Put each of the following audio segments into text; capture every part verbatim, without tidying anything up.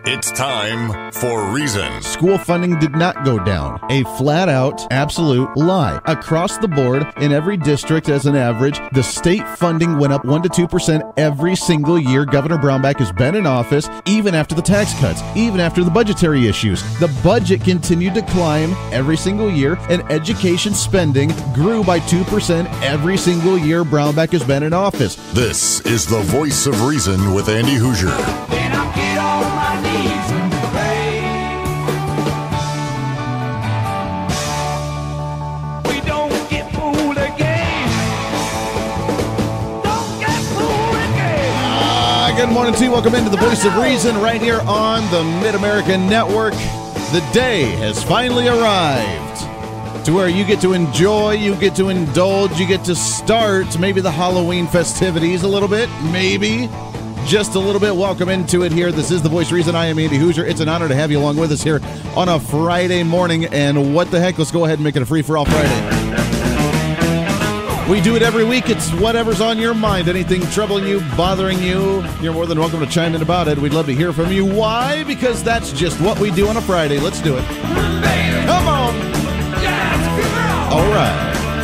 It's time for Reason. School funding did not go down. A flat-out, absolute lie. Across the board, in every district as an average, the state funding went up one to two percent every single year Governor Brownback has been in office, even after the tax cuts, even after the budgetary issues. The budget continued to climb every single year, and education spending grew by two percent every single year Brownback has been in office. This is the Voice of Reason with Andy Hoosier. Then I get on my knees and pray. We don't get fooled again. Don't get fooled again. Ah, good morning to you. Welcome into the Voice of Reason right here on the Mid-American Network. The day has finally arrived to where you get to enjoy, you get to indulge, you get to start maybe the Halloween festivities a little bit, maybe. Just a little bit. Welcome into it here. This is the Voice of Reason. I am Andy Hoosier. It's an honor to have you along with us here on a Friday morning. And what the heck? Let's go ahead and make it a free-for-all Friday. We do it every week. It's whatever's on your mind. Anything troubling you, bothering you, you're more than welcome to chime in about it. We'd love to hear from you. Why? Because that's just what we do on a Friday. Let's do it. Come on. All right.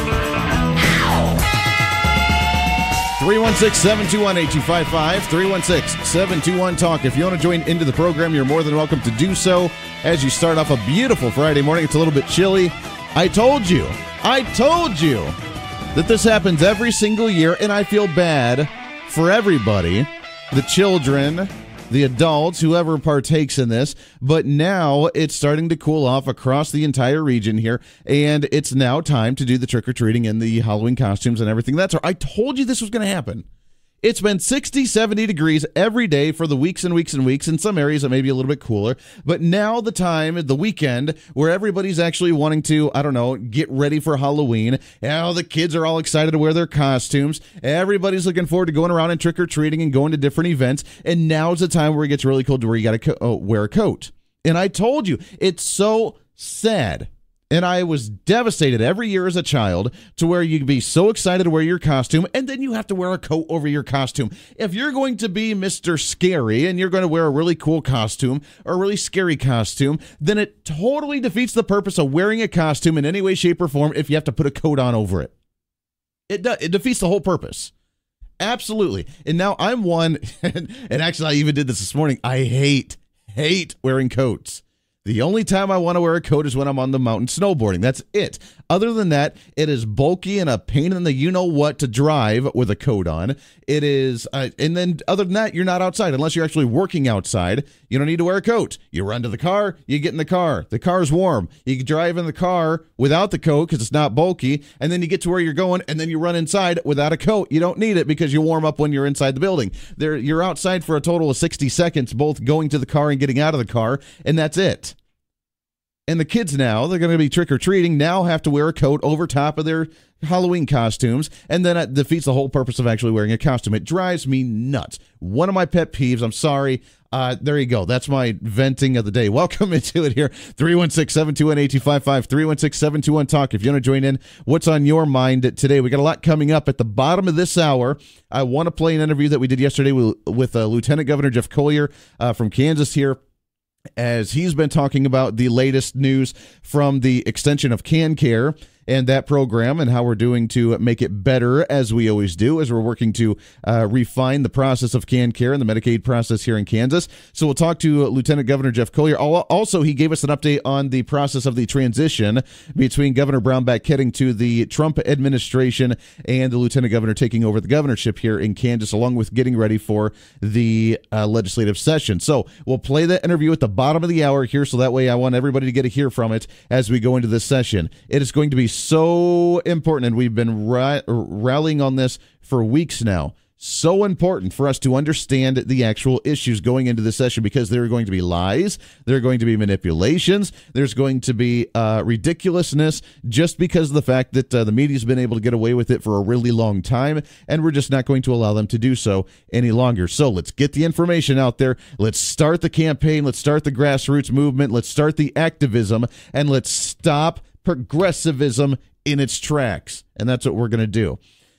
three one six, seven two one, eight two five five, three one six, seven two one, talk. If you want to join into the program, you're more than welcome to do so as you start off a beautiful Friday morning. It's a little bit chilly. I told you, I told you that this happens every single year, and I feel bad for everybody, the children, the adults, whoever partakes in this, but now it's starting to cool off across the entire region here, and it's now time to do the trick-or-treating and the Halloween costumes and everything. That's right. I told you this was going to happen. It's been sixty, seventy degrees every day for the weeks and weeks and weeks. In some areas, it may be a little bit cooler, but now the time, the weekend, where everybody's actually wanting to, I don't know, get ready for Halloween. Now the kids are all excited to wear their costumes. Everybody's looking forward to going around and trick-or-treating and going to different events, and now's the time where it gets really cold to where you got to co- oh, wear a coat. And I told you, it's so sad. And I was devastated every year as a child to where you'd be so excited to wear your costume, and then you have to wear a coat over your costume. If you're going to be Mister Scary and you're going to wear a really cool costume or a really scary costume, then it totally defeats the purpose of wearing a costume in any way, shape, or form if you have to put a coat on over it. It, do, it defeats the whole purpose. Absolutely. And now I'm one, and actually I even did this this morning, I hate, hate wearing coats. The only time I want to wear a coat is when I'm on the mountain snowboarding. That's it. Other than that, it is bulky and a pain in the you-know-what to drive with a coat on. It is, uh, and then other than that, you're not outside. Unless you're actually working outside, you don't need to wear a coat. You run to the car, you get in the car. The car's warm. You can drive in the car without the coat because it's not bulky, and then you get to where you're going, and then you run inside without a coat. You don't need it because you warm up when you're inside the building. There, you're outside for a total of sixty seconds, both going to the car and getting out of the car, and that's it. And the kids now, they're going to be trick-or-treating, now have to wear a coat over top of their Halloween costumes, and then it defeats the whole purpose of actually wearing a costume. It drives me nuts. One of my pet peeves, I'm sorry. Uh, there you go. That's my venting of the day. Welcome into it here. three one six, seven two one, eight two five five, three one six, seven two one, talk. If you want to join in, what's on your mind today? We got a lot coming up. At the bottom of this hour, I want to play an interview that we did yesterday with, with uh, Lieutenant Governor Jeff Collier uh, from Kansas here, as he's been talking about the latest news from the extension of CanCare and that program and how we're doing to make it better, as we always do, as we're working to uh, refine the process of CanCare and the Medicaid process here in Kansas. So we'll talk to Lieutenant Governor Jeff Collier. Also, he gave us an update on the process of the transition between Governor Brownback heading to the Trump administration and the Lieutenant Governor taking over the governorship here in Kansas, along with getting ready for the uh, legislative session. So we'll play that interview at the bottom of the hour here, so that way I want everybody to get to hear from it as we go into this session. It is going to be so important, and we've been ra- rallying on this for weeks now. So important for us to understand the actual issues going into this session, because there are going to be lies, there are going to be manipulations, there's going to be uh, ridiculousness, just because of the fact that uh, the media's been able to get away with it for a really long time, and we're just not going to allow them to do so any longer. So let's get the information out there. Let's start the campaign. Let's start the grassroots movement. Let's start the activism, and let's stop progressivism in its tracks. And that's what we're going to do.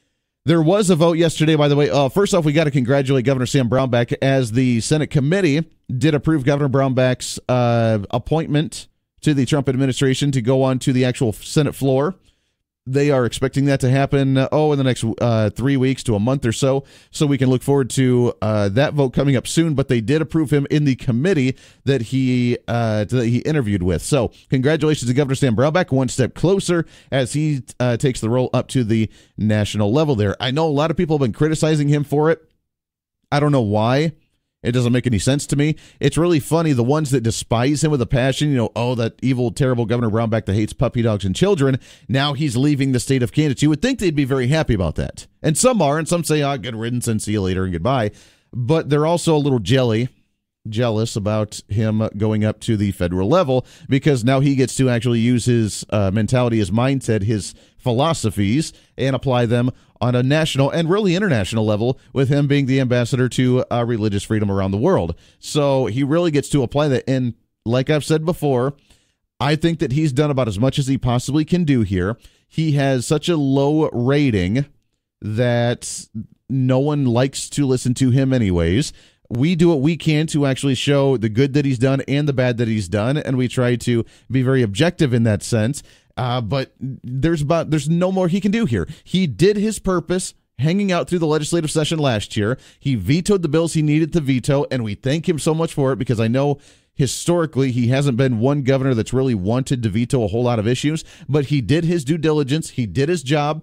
There was a vote yesterday, by the way. Uh, first off, we got to congratulate Governor Sam Brownback, as the Senate committee did approve Governor Brownback's uh, appointment to the Trump administration to go on to the actual Senate floor. They are expecting that to happen, uh, oh, in the next uh, three weeks to a month or so, so we can look forward to uh, that vote coming up soon. But they did approve him in the committee that he uh, that he interviewed with. So congratulations to Governor Sam Brownback, one step closer as he uh, takes the role up to the national level there. I know a lot of people have been criticizing him for it. I don't know why. It doesn't make any sense to me. It's really funny. The ones that despise him with a passion, you know, oh, that evil, terrible Governor Brownback that hates puppy dogs and children. Now he's leaving the state of Kansas. You would think they'd be very happy about that. And some are, and some say, oh, good riddance and see you later and goodbye. But they're also a little jelly, jealous about him going up to the federal level, because now he gets to actually use his uh, mentality, his mindset, his philosophies, and apply them on a national and really international level, with him being the ambassador to uh, religious freedom around the world. So he really gets to apply that. And like I've said before, I think that he's done about as much as he possibly can do here. He has such a low rating that no one likes to listen to him anyways. We do what we can to actually show the good that he's done and the bad that he's done, and we try to be very objective in that sense. Uh, but there's about there's no more he can do here. He did his purpose hanging out through the legislative session last year. He vetoed the bills he needed to veto, and we thank him so much for it, because I know historically he hasn't been one governor that's really wanted to veto a whole lot of issues, but he did his due diligence. He did his job.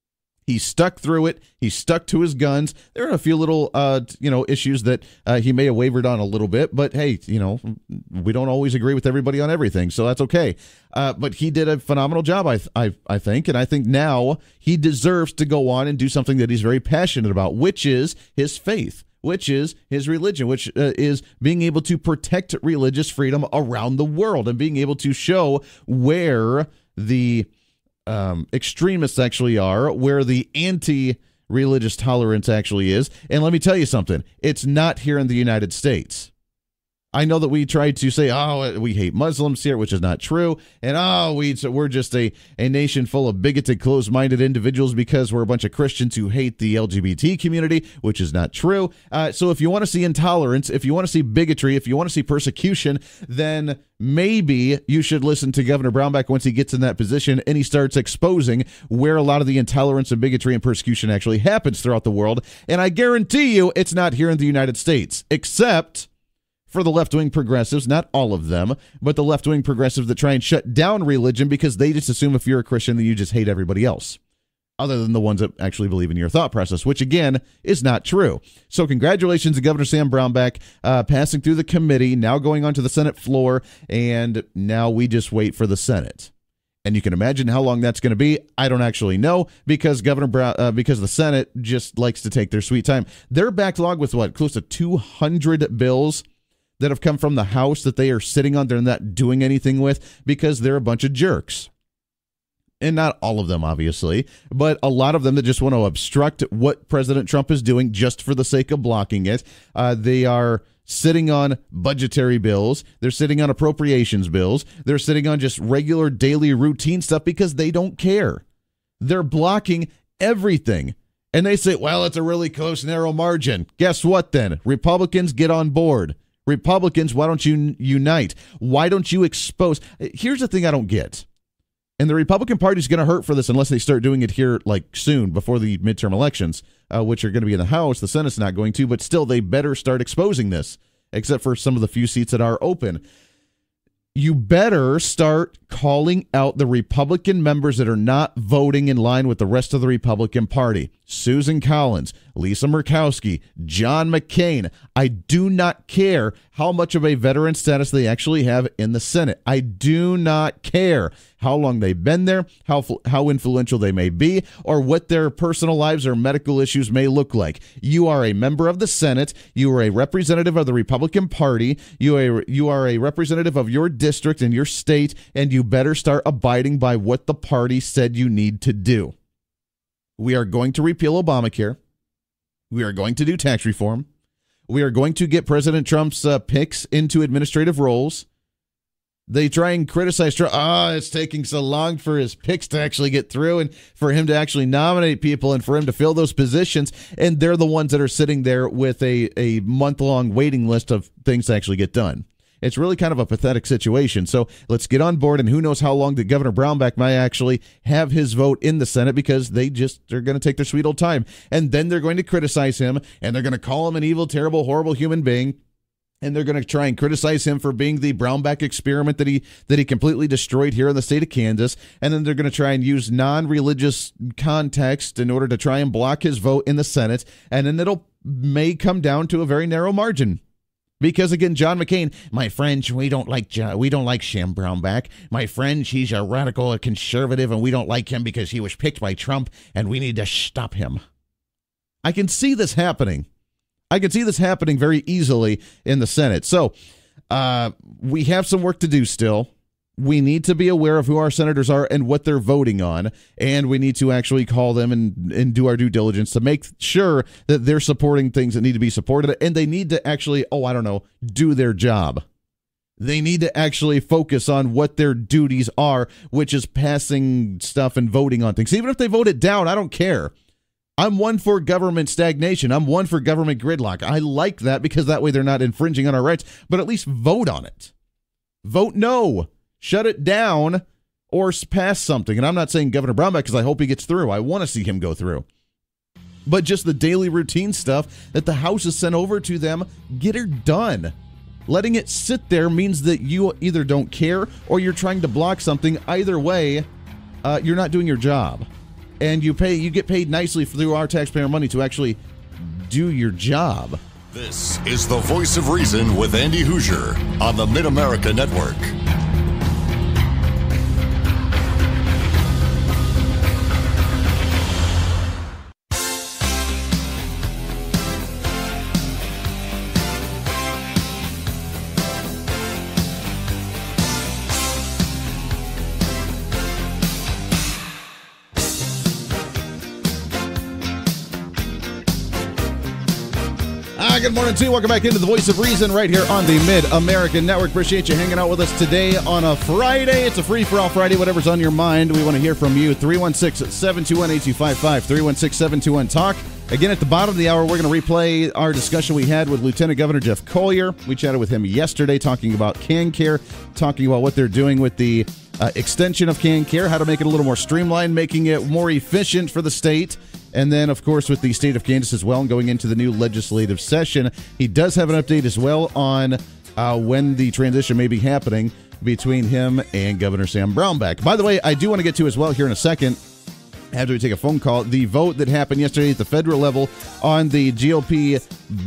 He stuck through it. He stuck to his guns. There are a few little, uh, you know, issues that uh, he may have wavered on a little bit, but hey, you know, we don't always agree with everybody on everything, so that's okay. Uh, but he did a phenomenal job, I, I, I think, and I think now he deserves to go on and do something that he's very passionate about, which is his faith, which is his religion, which uh, is being able to protect religious freedom around the world and being able to show where the Um, extremists actually are, where the anti-religious tolerance actually is. And let me tell you something, it's not here in the United States. I know that we tried to say, oh, we hate Muslims here, which is not true. And, oh, we, so we're just a, a nation full of bigoted, closed-minded individuals because we're a bunch of Christians who hate the L G B T community, which is not true. Uh, so if you want to see intolerance, if you want to see bigotry, if you want to see persecution, then maybe you should listen to Governor Brownback once he gets in that position and he starts exposing where a lot of the intolerance and bigotry and persecution actually happens throughout the world. And I guarantee you it's not here in the United States, except for the left-wing progressives, not all of them, but the left-wing progressives that try and shut down religion because they just assume if you're a Christian that you just hate everybody else, other than the ones that actually believe in your thought process, which, again, is not true. So congratulations to Governor Sam Brownback uh, passing through the committee, now going onto the Senate floor, and now we just wait for the Senate. And you can imagine how long that's going to be. I don't actually know, because Governor Brown, uh, because the Senate just likes to take their sweet time. They're backlogged with, what, close to two hundred bills that have come from the House that they are sitting on, they're not doing anything with because they're a bunch of jerks. And not all of them, obviously, but a lot of them that just want to obstruct what President Trump is doing just for the sake of blocking it. Uh, they are sitting on budgetary bills. They're sitting on appropriations bills. They're sitting on just regular daily routine stuff because they don't care. They're blocking everything. And they say, well, it's a really close, narrow margin. Guess what then? Republicans, get on board. Republicans, why don't you unite? Why don't you expose? Here's the thing I don't get. And the Republican Party is going to hurt for this unless they start doing it here like soon before the midterm elections, uh, which are going to be in the House. The Senate's not going to, but still they better start exposing this, except for some of the few seats that are open. You better start calling out the Republican members that are not voting in line with the rest of the Republican Party. Susan Collins, Lisa Murkowski, John McCain. I do not care how much of a veteran status they actually have in the Senate. I do not care how long they've been there, how how influential they may be, or what their personal lives or medical issues may look like. You are a member of the Senate. You are a representative of the Republican Party. You are, you are a representative of your district and your state, and you better start abiding by what the party said you need to do. We are going to repeal Obamacare. We are going to do tax reform. We are going to get President Trump's uh, picks into administrative roles. They try and criticize Trump. Oh, it's taking so long for his picks to actually get through and for him to actually nominate people and for him to fill those positions. And they're the ones that are sitting there with a, a month-long waiting list of things to actually get done. It's really kind of a pathetic situation. So let's get on board, and who knows how long that Governor Brownback might actually have his vote in the Senate, because they just are going to take their sweet old time. And then they're going to criticize him, and they're going to call him an evil, terrible, horrible human being. And they're going to try and criticize him for being the Brownback experiment that he that he completely destroyed here in the state of Kansas. And then they're going to try and use non-religious context in order to try and block his vote in the Senate. And then it'll may come down to a very narrow margin. Because again, John McCain, my friend, we don't like John, we don't like Shem Brownback. My friend, he's a radical, a conservative, and we don't like him because he was picked by Trump, and we need to stop him. I can see this happening. I can see this happening very easily in the Senate. So uh, we have some work to do still. We need to be aware of who our senators are and what they're voting on, and we need to actually call them and, and do our due diligence to make sure that they're supporting things that need to be supported, and they need to actually, oh, I don't know, do their job. They need to actually focus on what their duties are, which is passing stuff and voting on things. Even if they vote it down, I don't care. I'm one for government stagnation. I'm one for government gridlock. I like that because that way they're not infringing on our rights, but at least vote on it. Vote no. Shut it down or pass something. And I'm not saying Governor Brownback because I hope he gets through. I want to see him go through. But just the daily routine stuff that the House has sent over to them, get it done. Letting it sit there means that you either don't care or you're trying to block something. Either way, uh, you're not doing your job. And you pay, you get paid nicely through our taxpayer money to actually do your job. This is the Voice of Reason with Andy Hoosier on the Mid-America Network. Good morning to you. Welcome back into the Voice of Reason right here on the Mid-American Network. Appreciate you hanging out with us today on a Friday. It's a free-for-all Friday, whatever's on your mind. We want to hear from you. three one six, seven two one, eight two five five, three one six, seven two one, talk. Again, at the bottom of the hour, we're going to replay our discussion we had with Lieutenant Governor Jeff Collier. We chatted with him yesterday talking about CanCare, talking about what they're doing with the uh, extension of CanCare, how to make it a little more streamlined, making it more efficient for the state. And then, of course, with the state of Kansas as well, and going into the new legislative session, he does have an update as well on uh, when the transition may be happening between him and Governor Sam Brownback. By the way, I do want to get to as well here in a second, after we take a phone call, the vote that happened yesterday at the federal level on the G O P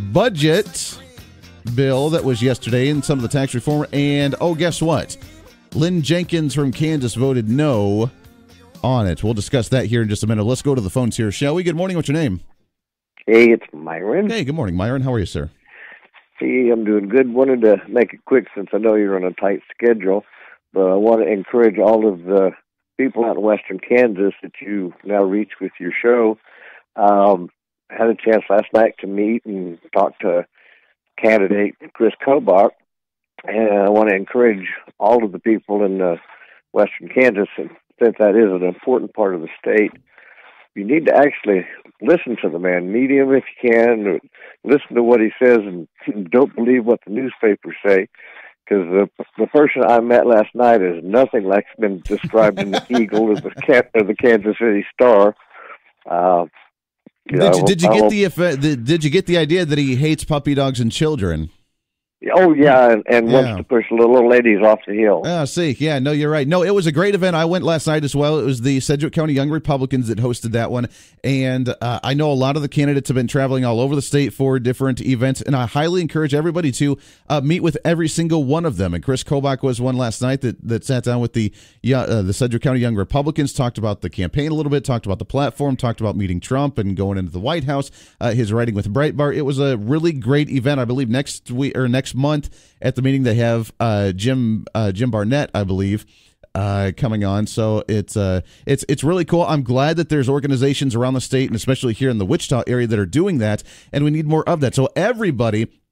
budget bill that was yesterday and some of the tax reform. And, oh, guess what? Lynn Jenkins from Kansas voted no on it. We'll discuss that here in just a minute. Let's go to the phones here, shall we? Good morning. What's your name? Hey, it's Myron. Hey, good morning, Myron. How are you, sir? Hey, I'm doing good. Wanted to make it quick since I know you're on a tight schedule, but I want to encourage all of the people out in western Kansas that you now reach with your show. Um, I had a chance last night to meet and talk to candidate Chris Kobach, and I want to encourage all of the people in uh, western Kansas, and since that is an important part of the state, you need to actually listen to the man, meet him if you can, listen to what he says, and don't believe what the newspapers say, because the the person I met last night is nothing like it's been described in the Eagle or the, or the Kansas City Star. Uh, you did, know, you, did you I get hope, the, if, uh, the did you get the idea that he hates puppy dogs and children? Oh, yeah, and, and Yeah. wants to push the little ladies off the hill. Oh, see. Yeah, no, you're right. No, it was a great event. I went last night as well. It was the Sedgwick County Young Republicans that hosted that one. And uh, I know a lot of the candidates have been traveling all over the state for different events. And I highly encourage everybody to uh, meet with every single one of them. And Chris Kobach was one last night that, that sat down with the uh, the Sedgwick County Young Republicans, talked about the campaign a little bit, talked about the platform, talked about meeting Trump and going into the White House, uh, his writing with Breitbart. It was a really great event. I believe next week or next month at the meeting they have uh, Jim uh, Jim Barnett, I believe, uh, coming on. So it's uh, it's it's really cool. I'm glad that there's organizations around the state and especially here in the Wichita area that are doing that, and we need more of that. So everybody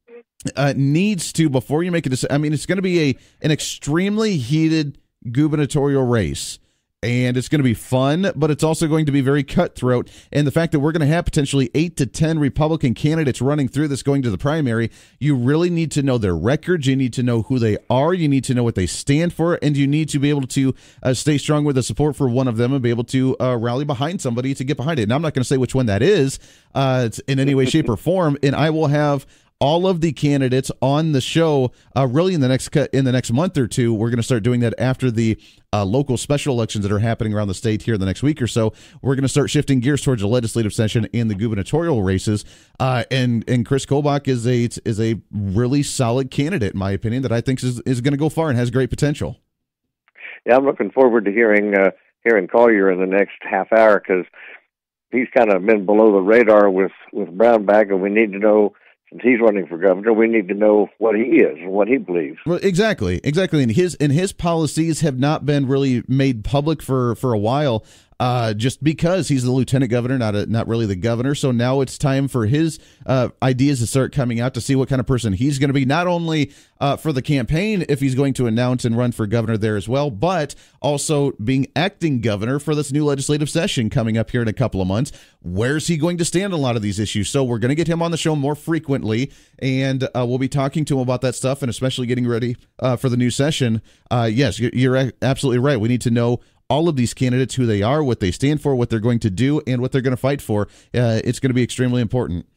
uh, needs to, before you make a decision, I mean, it's going to be a an extremely heated gubernatorial race. And it's going to be fun, but it's also going to be very cutthroat. And the fact that we're going to have potentially eight to ten Republican candidates running through this going to the primary, you really need to know their records. You need to know who they are. You need to know what they stand for. And you need to be able to uh, stay strong with the support for one of them and be able to uh, rally behind somebody to get behind it. And I'm not going to say which one that is uh, in any way, shape, or form. And I will have all of the candidates on the show uh, really in the next in the next month or two. We're going to start doing that after the uh, local special elections that are happening around the state here in the next week or so. We're going to start shifting gears towards the legislative session and the gubernatorial races. Uh, and and Chris Kobach is a is a really solid candidate, in my opinion, that I think is is going to go far and has great potential. Yeah, I'm looking forward to hearing uh, hearing Collier in the next half hour, because he's kind of been below the radar with with Brownback, and we need to know. Since he's running for governor, we need to know what he is and what he believes. Well, exactly, exactly. And his and his policies have not been really made public for, for a while, uh, just because he's the lieutenant governor, not a, not really the governor. So now it's time for his uh, ideas to start coming out to see what kind of person he's going to be, not only uh, for the campaign, if he's going to announce and run for governor there as well, but also being acting governor for this new legislative session coming up here in a couple of months. Where's he going to stand on a lot of these issues? So we're going to get him on the show more frequently, and uh, we'll be talking to him about that stuff, and especially getting ready uh, for the new session. Uh, yes, you're, you're absolutely right. We need to know all of these candidates, who they are, what they stand for, what they're going to do, and what they're going to fight for. Uh, it's going to be extremely important.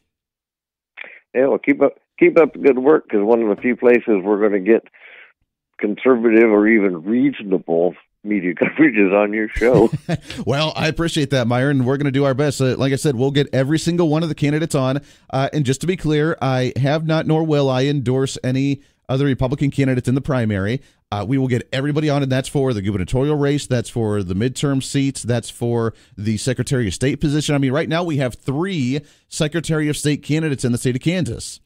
Yeah, well, keep up keep up the good work, because one of the few places we're going to get conservative or even reasonable media coverage is on your show. Well, I appreciate that, Meyer, and we're going to do our best. Uh, like I said, we'll get every single one of the candidates on. Uh, and just to be clear, I have not, nor will I, endorse any other Republican candidates in the primary. Uh, we will get everybody on, and that's for the gubernatorial race, that's for the midterm seats, that's for the Secretary of State position. I mean, right now we have three Secretary of State candidates in the state of Kansas.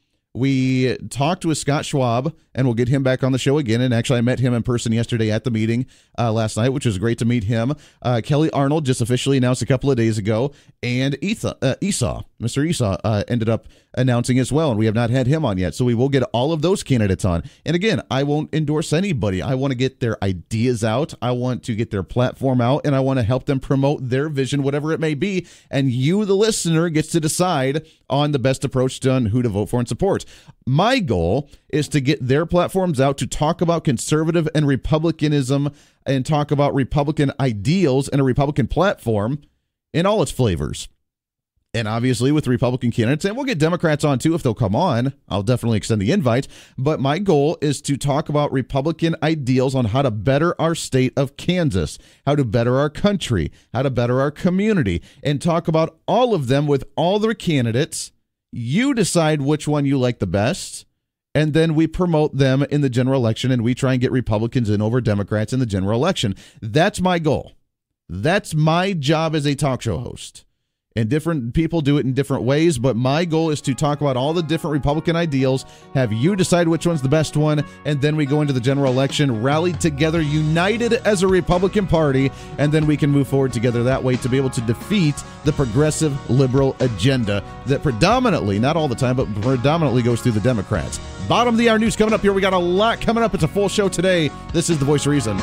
We talked with Scott Schwab, and we'll get him back on the show again. And actually, I met him in person yesterday at the meeting uh, last night, which was great to meet him. Uh, Kelly Arnold just officially announced a couple of days ago, and Etha, uh, Esau, Mister Esau, uh, ended up announcing as well, and we have not had him on yet. So we will get all of those candidates on. And again, I won't endorse anybody. I want to get their ideas out. I want to get their platform out, and I want to help them promote their vision, whatever it may be. And you, the listener, gets to decide on the best approach to on who to vote for and support. My goal is to get their platforms out to talk about conservative and Republicanism and talk about Republican ideals and a Republican platform in all its flavors. And obviously with Republican candidates, and we'll get Democrats on too if they'll come on. I'll definitely extend the invite. But my goal is to talk about Republican ideals on how to better our state of Kansas, how to better our country, how to better our community, and talk about all of them with all their candidates. You decide which one you like the best, and then we promote them in the general election, and we try and get Republicans in over Democrats in the general election. That's my goal. That's my job as a talk show host. And different people do it in different ways, but my goal is to talk about all the different Republican ideals, have you decide which one's the best one, and then we go into the general election, rallied together, united as a Republican Party, and then we can move forward together that way to be able to defeat the progressive liberal agenda that predominantly, not all the time, but predominantly goes through the Democrats. Bottom of the hour news coming up here. We got a lot coming up. It's a full show today. This is The Voice of Reason.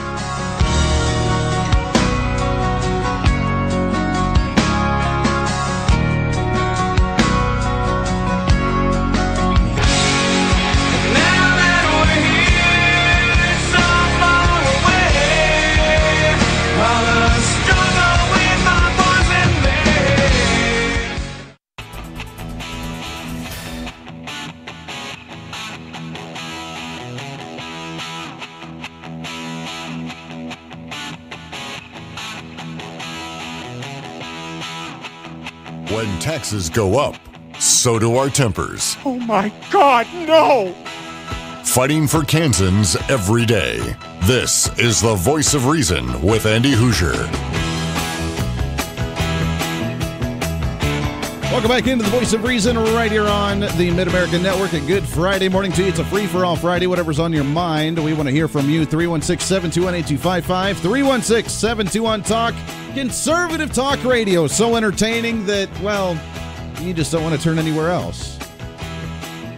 When taxes go up, so do our tempers. Oh my God, no! Fighting for Kansans every day. This is The Voice of Reason with Andy Hoosier. Welcome back into The Voice of Reason right here on the Mid-American Network. A good Friday morning to you. It's a free-for-all Friday, whatever's on your mind. We want to hear from you. three one six, seven two one, eight two five five. three one six, seven two one, talk. Conservative talk radio. So entertaining that, well, you just don't want to turn anywhere else.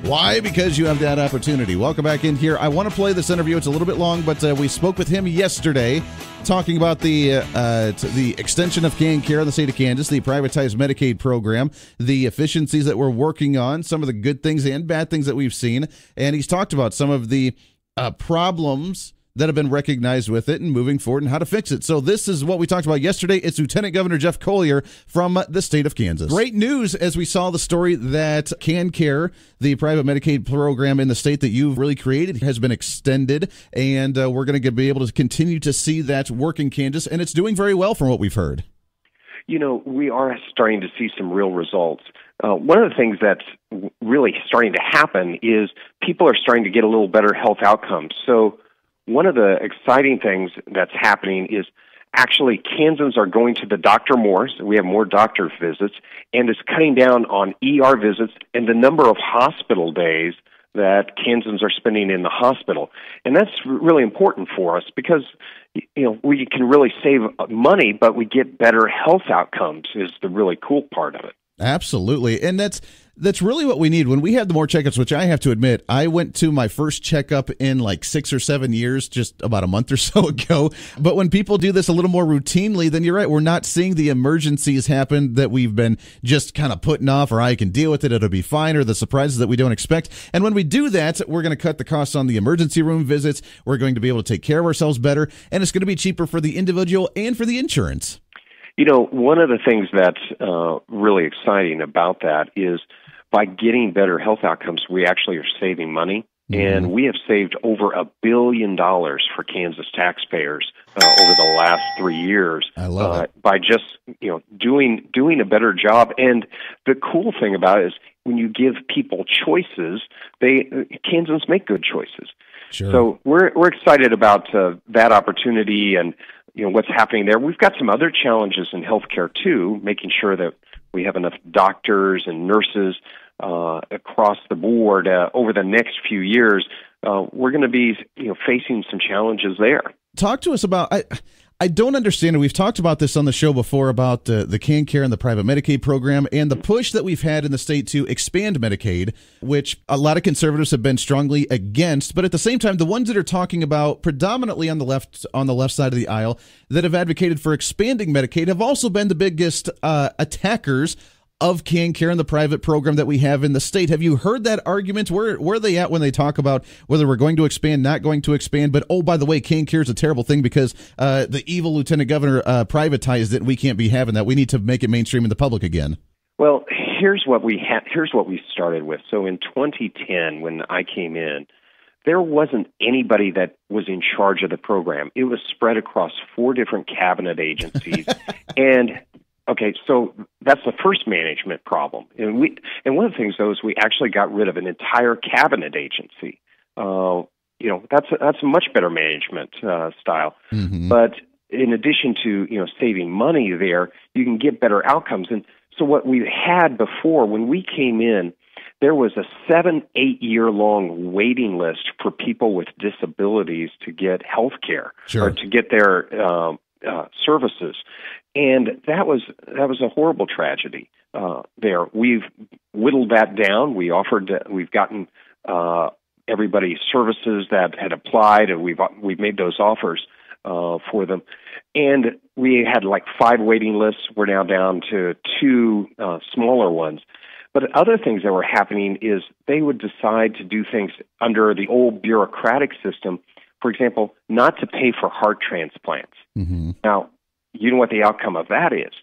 Why? Because you have that opportunity. Welcome back in here. I want to play this interview. It's a little bit long, but uh, we spoke with him yesterday talking about the uh, uh, t- the extension of CanCare in the state of Kansas, the privatized Medicaid program, the efficiencies that we're working on, some of the good things and bad things that we've seen. And he's talked about some of the uh, problems that have been recognized with it and moving forward and how to fix it. So this is what we talked about yesterday. It's Lieutenant Governor Jeff Colyer from the state of Kansas. Great news as we saw the story that CanCare, the private Medicaid program in the state that you've really created, has been extended, and uh, we're going to be able to continue to see that work in Kansas, and it's doing very well from what we've heard. You know, we are starting to see some real results. Uh, one of the things that's really starting to happen is people are starting to get a little better health outcomes. So one of the exciting things that's happening is actually Kansans are going to the doctor more. So we have more doctor visits, and it's cutting down on E R visits and the number of hospital days that Kansans are spending in the hospital. And that's really important for us because, you know, we can really save money, but we get better health outcomes is the really cool part of it. Absolutely. And that's that's really what we need. When we have the more checkups, which I have to admit, I went to my first checkup in like six or seven years, just about a month or so ago. But when people do this a little more routinely, then you're right. We're not seeing the emergencies happen that we've been just kind of putting off, or I can deal with it, it'll be fine, or the surprises that we don't expect. And when we do that, we're going to cut the costs on the emergency room visits. We're going to be able to take care of ourselves better, and it's going to be cheaper for the individual and for the insurance. You know, one of the things that's uh, really exciting about that is by getting better health outcomes, we actually are saving money. Mm-hmm. And we have saved over a billion dollars for Kansas taxpayers uh, over the last three years. I love uh, it. By just, you know, doing doing a better job. And the cool thing about it is when you give people choices, they Kansans make good choices. Sure. So we're we're excited about uh, that opportunity and, you know, what's happening there. We've got some other challenges in healthcare too, making sure that we have enough doctors and nurses uh, across the board uh, over the next few years. Uh, we're going to be, you know, facing some challenges there. Talk to us about. I, I don't understand it. We've talked about this on the show before about uh, the CanCare and the private Medicaid program and the push that we've had in the state to expand Medicaid, which a lot of conservatives have been strongly against. But at the same time, the ones that are talking about predominantly on the left on the left side of the aisle that have advocated for expanding Medicaid have also been the biggest uh, attackers of CanCare and the private program that we have in the state. Have you heard that argument? Where, where are they at when they talk about whether we're going to expand, not going to expand, but, oh, by the way, CanCare is a terrible thing because uh, the evil lieutenant governor uh, privatized it and we can't be having that. We need to make it mainstream in the public again. Well, here's what we ha- here's what we started with. So in twenty ten, when I came in, there wasn't anybody that was in charge of the program. It was spread across four different cabinet agencies. and Okay, so that's the first management problem, and we and one of the things though is we actually got rid of an entire cabinet agency. Uh, you know, that's a, that's a much better management uh, style. Mm-hmm. But in addition to you know saving money there, you can get better outcomes. And so what we had before when we came in, there was a seven, eight year long waiting list for people with disabilities to get health care sure. or to get their uh, uh, services. And that was that was a horrible tragedy uh, there. We've whittled that down. We offered, we've gotten uh, everybody services that had applied, and we've we've made those offers uh, for them. And we had like five waiting lists. We're now down to two uh, smaller ones. But other things that were happening is they would decide to do things under the old bureaucratic system. For example, not to pay for heart transplants. Mm-hmm. Now, you know what the outcome of that is.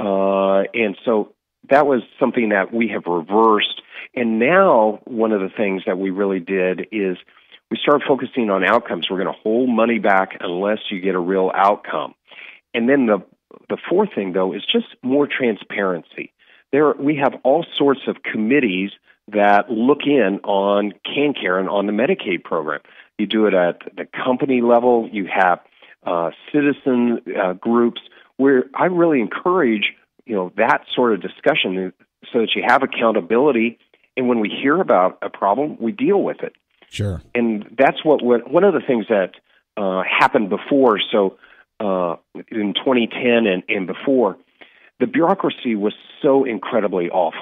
Uh, and so that was something that we have reversed. And now one of the things that we really did is we started focusing on outcomes. We're going to hold money back unless you get a real outcome. And then the the fourth thing, though, is just more transparency. There, we have all sorts of committees that look in on CanCare and on the Medicaid program. You do it at the company level. You have Uh, citizen uh, groups where I really encourage, you know, that sort of discussion so that you have accountability. And when we hear about a problem, we deal with it. Sure. And that's what, what one of the things that uh, happened before. So uh, in twenty ten and, and before, the bureaucracy was so incredibly awful.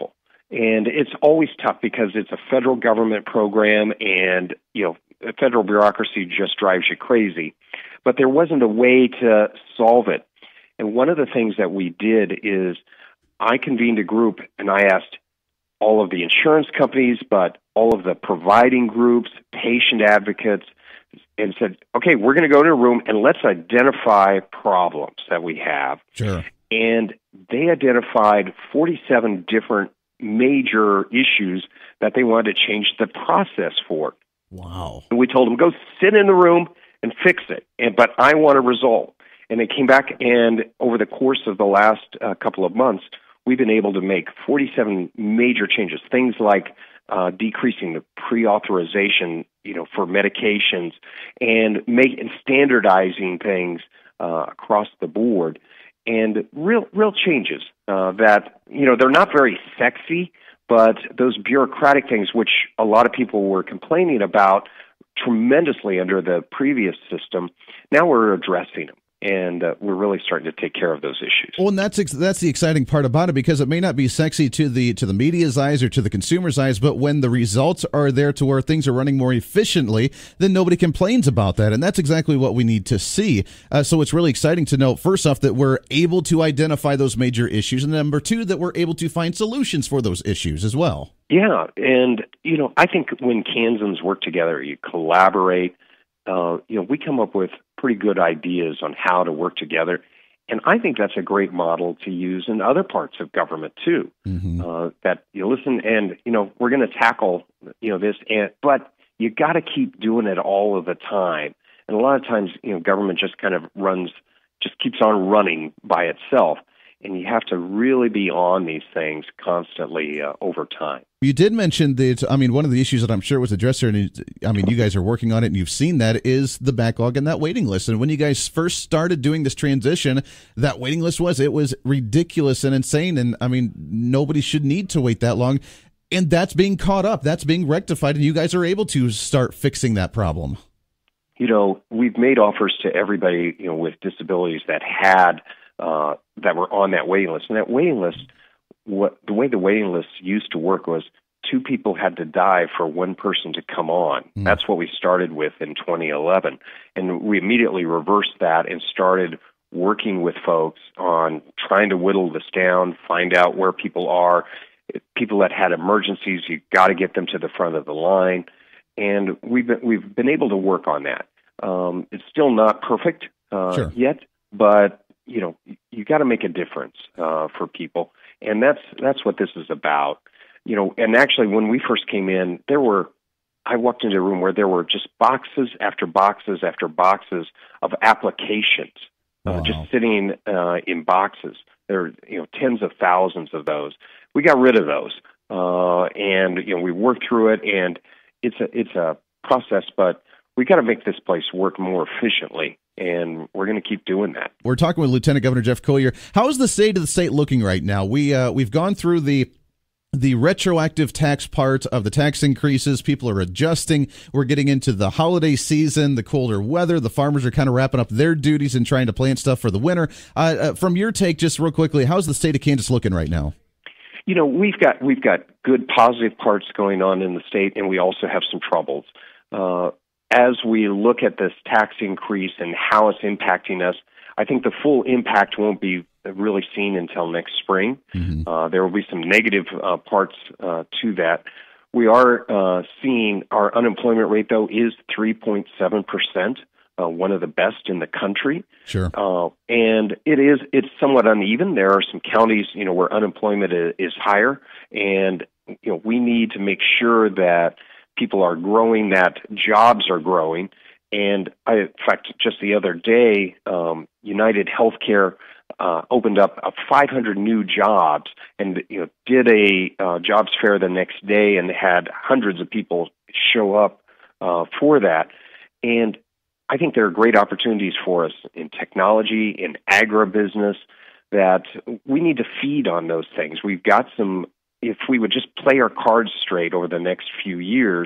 And it's always tough because it's a federal government program, and, you know, the federal bureaucracy just drives you crazy. But there wasn't a way to solve it. And one of the things that we did is I convened a group, and I asked all of the insurance companies, but all of the providing groups, patient advocates, and said, okay, we're going to go to a room and let's identify problems that we have. Sure. And they identified forty-seven different major issues that they wanted to change the process for. Wow. And we told them, go sit in the room and fix it. And but I want a result. And they came back, and over the course of the last uh, couple of months, we've been able to make forty-seven major changes, things like uh, decreasing the pre-authorization, you know, for medications, and make and standardizing things uh, across the board, and real real changes uh, that, you know, they're not very sexy, but those bureaucratic things, which a lot of people were complaining about tremendously under the previous system, now we're addressing them. And uh, we're really starting to take care of those issues. Well, and that's ex- that's the exciting part about it, because it may not be sexy to the to the media's eyes or to the consumer's eyes, but when the results are there to where things are running more efficiently, then nobody complains about that, and that's exactly what we need to see. Uh, so it's really exciting to know, first off, that we're able to identify those major issues, and number two, that we're able to find solutions for those issues as well. Yeah, and you know, I think when Kansans work together, you collaborate. Uh, you know, we come up with pretty good ideas on how to work together, and I think that's a great model to use in other parts of government too. Mm-hmm. Uh, that you listen, and you know, we're going to tackle, you know, this, and but you got to keep doing it all of the time. And a lot of times, you know, government just kind of runs, just keeps on running by itself. And you have to really be on these things constantly uh, over time. You did mention that, I mean, one of the issues that I'm sure was addressed there, and I mean, you guys are working on it and you've seen that, is the backlog and that waiting list. And when you guys first started doing this transition, that waiting list was, it was ridiculous and insane. And I mean, nobody should need to wait that long. And that's being caught up. That's being rectified. And you guys are able to start fixing that problem. You know, we've made offers to everybody, you know, with disabilities that had Uh, that were on that waiting list. And that waiting list, what the way the waiting list used to work was two people had to die for one person to come on. Mm. That's what we started with in twenty eleven. And we immediately reversed that and started working with folks on trying to whittle this down, find out where people are. People that had emergencies, you got to get them to the front of the line. And we've been, we've been able to work on that. Um, it's still not perfect uh, sure. yet, but you know, you got to make a difference uh, for people, and that's that's what this is about. You know, and actually, when we first came in, there were, I walked into a room where there were just boxes after boxes after boxes of applications, wow. uh, just sitting uh, in boxes. There are, you know, tens of thousands of those. We got rid of those, uh, and you know, we worked through it, and it's a it's a process, but we got to make this place work more efficiently. And we're going to keep doing that. We're talking with Lieutenant Governor Jeff Colyer. How is the state of the state looking right now? We uh, we've gone through the the retroactive tax part of the tax increases. People are adjusting. We're getting into the holiday season, the colder weather. The farmers are kind of wrapping up their duties and trying to plant stuff for the winter. Uh, uh, from your take, just real quickly, how's the state of Kansas looking right now? You know, we've got we've got good positive parts going on in the state, and we also have some troubles. Uh, As we look at this tax increase and how it's impacting us, I think the full impact won't be really seen until next spring. Mm-hmm. Uh, there will be some negative uh, parts uh, to that. We are uh, seeing our unemployment rate, though, is three point seven percent, uh, one of the best in the country. Sure. Uh, and it is it's somewhat uneven. There are some counties, you know, where unemployment is, is higher, and you know, we need to make sure that people are growing, that jobs are growing. And I, in fact, just the other day, um, United Healthcare uh, opened up uh, five hundred new jobs, and you know, did a uh, jobs fair the next day, and had hundreds of people show up uh, for that. And I think there are great opportunities for us in technology, in agribusiness, that we need to feed on those things. We've got some. If we would just play our cards straight over the next few years,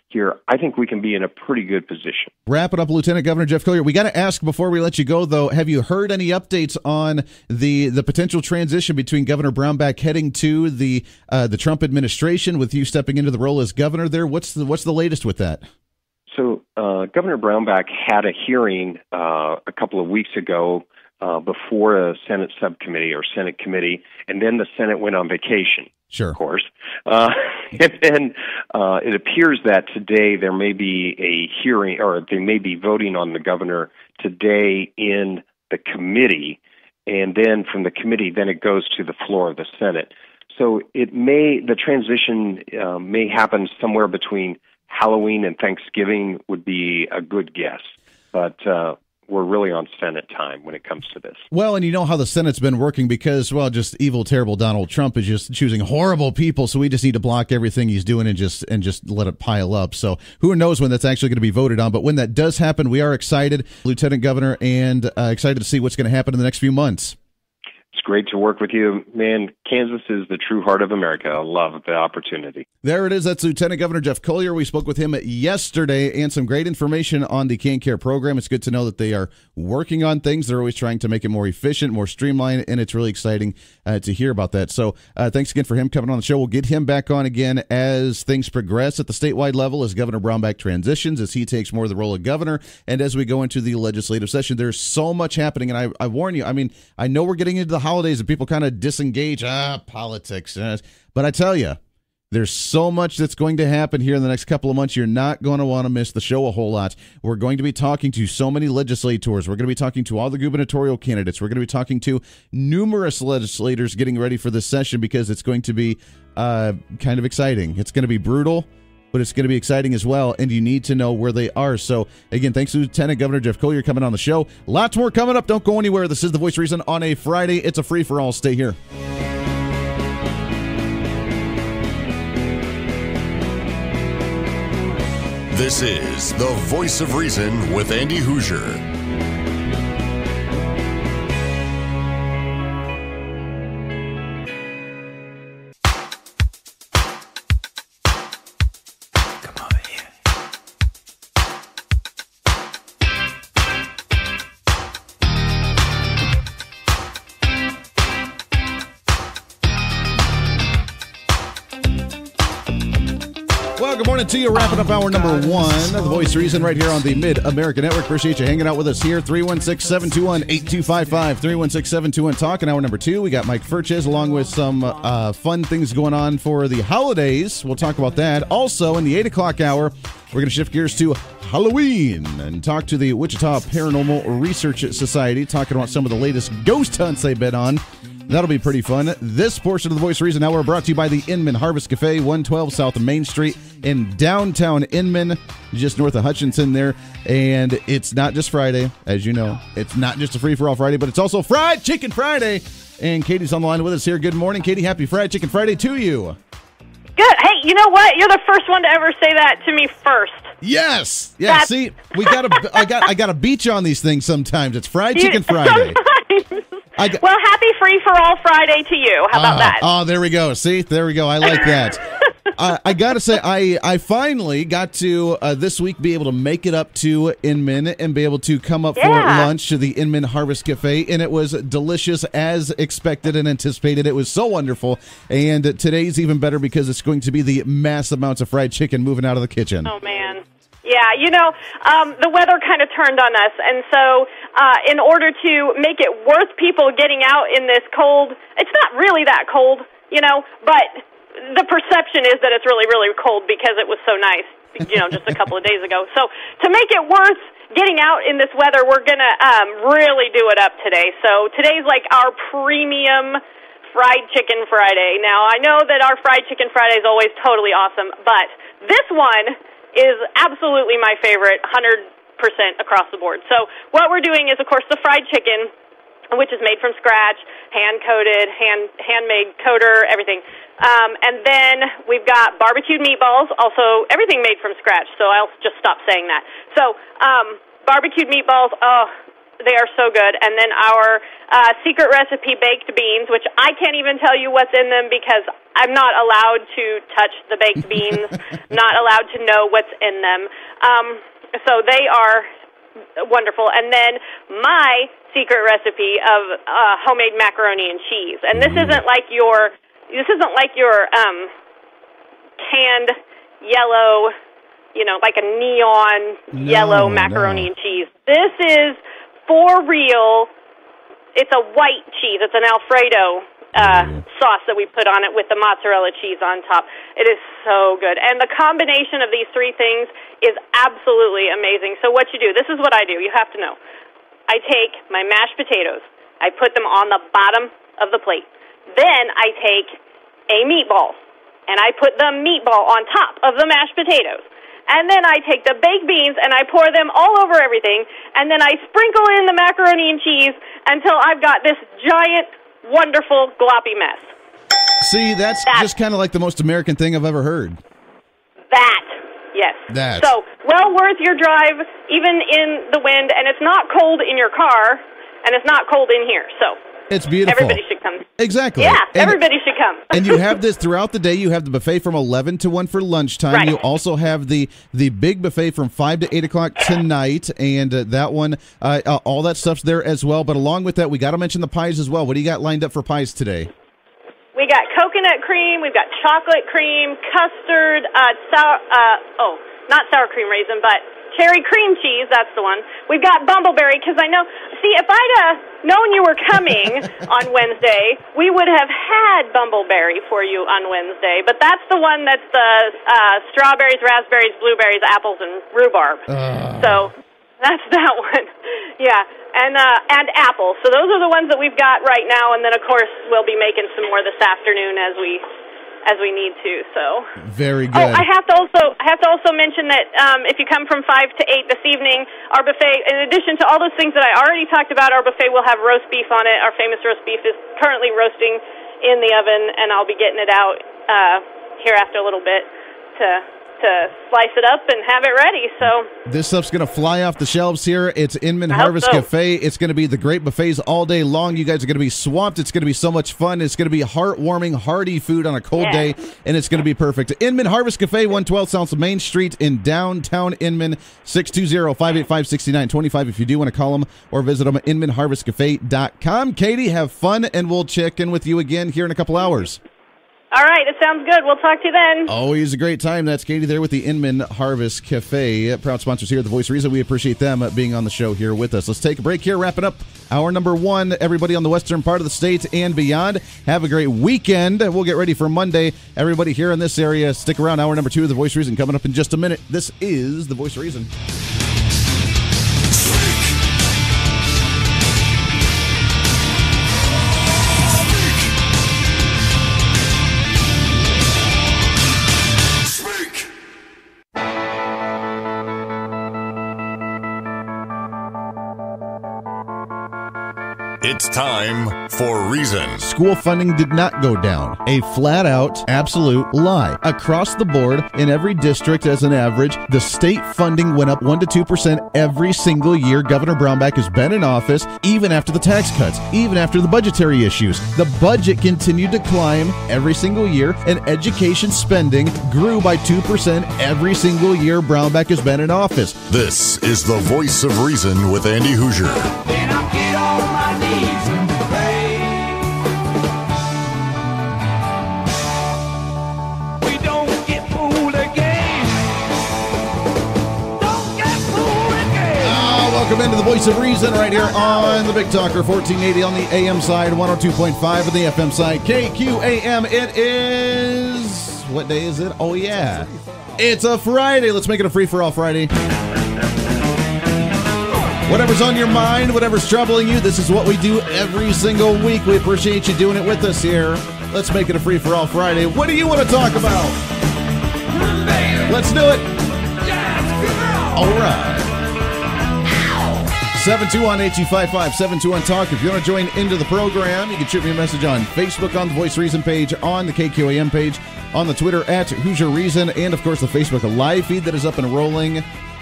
here, I think we can be in a pretty good position. Wrap it up, Lieutenant Governor Jeff Collier. We got to ask before we let you go, though, have you heard any updates on the the potential transition between Governor Brownback heading to the uh, the Trump administration with you stepping into the role as governor there? What's the, what's the latest with that? So uh, Governor Brownback had a hearing uh, a couple of weeks ago uh, before a Senate subcommittee or Senate committee, and then the Senate went on vacation. Sure. Of course. Uh, and then uh, it appears that today there may be a hearing, or they may be voting on the governor today in the committee, and then from the committee, then it goes to the floor of the Senate. So it may, the transition uh, may happen somewhere between Halloween and Thanksgiving would be a good guess. But uh, we're really on Senate time when it comes to this. Well, and you know how the Senate's been working because, well, just evil, terrible Donald Trump is just choosing horrible people, so we just need to block everything he's doing and just and just let it pile up. So who knows when that's actually going to be voted on, but when that does happen, we are excited, Lieutenant Governor, and uh, excited to see what's going to happen in the next few months. It's great to work with you. Man, Kansas is the true heart of America. I love the opportunity. There it is. That's Lieutenant Governor Jeff Collier. We spoke with him yesterday, and some great information on the Can Care program. It's good to know that they are working on things. They're always trying to make it more efficient, more streamlined, and it's really exciting uh, to hear about that. So uh, thanks again for him coming on the show. We'll get him back on again as things progress at the statewide level, as Governor Brownback transitions, as he takes more of the role of governor, and as we go into the legislative session. There's so much happening, and I, I warn you, I mean, I know we're getting into the holidays and people kind of disengage, ah, politics. Uh, but I tell you, there's so much that's going to happen here in the next couple of months. You're not going to want to miss the show a whole lot. We're going to be talking to so many legislators. We're going to be talking to all the gubernatorial candidates. We're going to be talking to numerous legislators getting ready for this session because it's going to be uh, kind of exciting. It's going to be brutal, but it's going to be exciting as well, and you need to know where they are. So, again, thanks to Lieutenant Governor Jeff Collier coming on the show. Lots more coming up. Don't go anywhere. This is The Voice of Reason on a Friday. It's a free-for-all. Stay here. This is The Voice of Reason with Andy Hoosier. Good morning to you. Wrapping up hour number one of The Voice of Reason right here on the Mid-American Network. Appreciate you hanging out with us here. three one six, seven two one, eight two five five. three one six, seven two one, talk. In hour number two, we got Mike Furches along with some uh, fun things going on for the holidays. We'll talk about that. Also, in the eight o'clock hour, we're going to shift gears to Halloween and talk to the Wichita Paranormal Research Society, talking about some of the latest ghost hunts they've been on. That'll be pretty fun. This portion of The Voice of Reason Hour brought to you by the Inman Harvest Cafe, one twelve South Main Street in downtown Inman, just north of Hutchinson there. And it's not just Friday, as you know. It's not just a free-for-all Friday, but it's also Fried Chicken Friday. And Katie's on the line with us here. Good morning, Katie. Happy Fried Chicken Friday to you. Good. Hey, you know what? You're the first one to ever say that to me first. Yes. Yeah, That's... see, we got to I got I got to beat you on these things sometimes. It's Fried You- Chicken Friday. I got, well, happy Free for All Friday to you. How about uh, that? Oh, there we go. See, there we go. I like that. I, I got to say, I, I finally got to uh, this week be able to make it up to Inman and be able to come up Yeah. for lunch to the Inman Harvest Cafe, and it was delicious as expected and anticipated. It was so wonderful, and today's even better because it's going to be the mass amounts of fried chicken moving out of the kitchen. Oh, man. Yeah, you know, um, the weather kind of turned on us, and so uh, in order to make it worth people getting out in this cold, it's not really that cold, you know, but the perception is that it's really, really cold because it was so nice, you know, just a couple of days ago. So to make it worth getting out in this weather, we're going to um, really do it up today. So today's like our premium Fried Chicken Friday. Now, I know that our Fried Chicken Friday is always totally awesome, but this one is absolutely my favorite, one hundred percent across the board. So what we're doing is, of course, the fried chicken, which is made from scratch, hand-coated, hand, handmade coater, everything. Um, and then we've got barbecued meatballs, also everything made from scratch, so I'll just stop saying that. So um, barbecued meatballs, oh, they are so good. And then our uh, secret recipe baked beans, which I can't even tell you what's in them because I'm not allowed to touch the baked beans, not allowed to know what's in them. Um, so they are wonderful. And then my secret recipe of uh, homemade macaroni and cheese. And this isn't like your this isn't like your um, canned yellow, you know, like a neon no, yellow macaroni no. and cheese. This is for real. It's a white cheese. It's an Alfredo uh, mm. sauce that we put on it with the mozzarella cheese on top. It is so good. And the combination of these three things is absolutely amazing. So what you do, this is what I do. You have to know. I take my mashed potatoes. I put them on the bottom of the plate. Then I take a meatball, and I put the meatball on top of the mashed potatoes. And then I take the baked beans, and I pour them all over everything, and then I sprinkle in the macaroni and cheese until I've got this giant, wonderful, gloppy mess. See, that's, that's just kind of like the most American thing I've ever heard. That, yes. That. So, well worth your drive, even in the wind, and it's not cold in your car, and it's not cold in here, so... It's beautiful. Everybody should come. Exactly. Yeah, and, everybody should come. And you have this throughout the day. You have the buffet from eleven to one for lunchtime. Right. You also have the the big buffet from five to eight o'clock tonight, and uh, that one, uh, uh, all that stuff's there as well. But along with that, we got to mention the pies as well. What do you got lined up for pies today? We got coconut cream. We've got chocolate cream, custard, uh, sour. Uh, oh, not sour cream raisin, but cherry cream cheese, that's the one. We've got bumbleberry, because I know, see, if I'd uh, known you were coming on Wednesday, we would have had bumbleberry for you on Wednesday, but that's the one that's the uh, strawberries, raspberries, blueberries, apples, and rhubarb. Uh. So that's that one. Yeah, and uh, and apples. So those are the ones that we've got right now, and then, of course, we'll be making some more this afternoon as we... as we need to, so. Very good. Oh, I have to also I have to also mention that um, if you come from five to eight this evening, our buffet, in addition to all those things that I already talked about, our buffet will have roast beef on it. Our famous roast beef is currently roasting in the oven, and I'll be getting it out uh, here after a little bit to to slice it up and have it ready. So this stuff's going to fly off the shelves here. It's Inman I Harvest hope so. Cafe. It's going to be the great buffets all day long. You guys are going to be swamped. It's going to be so much fun. It's going to be heartwarming, hearty food on a cold Yeah. day, and it's going to be perfect. Inman Harvest Cafe, one twelve South Main Street in downtown Inman, six two zero, five eight five, six nine two five if you do want to call them or visit them at inman harvest cafe dot com. Katie, have fun, and we'll check in with you again here in a couple hours. all right, it sounds good. We'll talk to you then. Always a great time. That's Katie there with the Inman Harvest Cafe. Proud sponsors here at The Voice of Reason. We appreciate them being on the show here with us. Let's take a break here, wrapping up hour number one. Everybody on the western part of the state and beyond, have a great weekend. We'll get ready for Monday. Everybody here in this area, stick around. Hour number two of The Voice of Reason coming up in just a minute. This is The Voice of Reason. It's time for Reason. School funding did not go down. A flat-out, absolute lie. Across the board, in every district as an average, the state funding went up one to two percent every single year Governor Brownback has been in office, even after the tax cuts, even after the budgetary issues. The budget continued to climb every single year, and education spending grew by two percent every single year Brownback has been in office. This is the Voice of Reason with Andy Hoosier. Then I get on my knees and pray. We don't get fooled again. Don't get fooled again. Ah, welcome into the Voice of Reason right here on the Big Talker, fourteen eighty on the A M side, one oh two point five on the F M side, K Q A M. It is, what day is it? Oh, yeah. It's a Friday. Let's make it a free-for-all Friday. Whatever's on your mind, whatever's troubling you, this is what we do every single week. We appreciate you doing it with us here. Let's make it a free-for-all Friday. What do you want to talk about? Let's do it. All right. seven two one, eight two five five, seven two one talk. If you want to join into the program, you can shoot me a message on Facebook on the Voice Reason page, on the K Q A M page, on the Twitter at Hoosier Reason, and, of course, the Facebook Live feed that is up and rolling.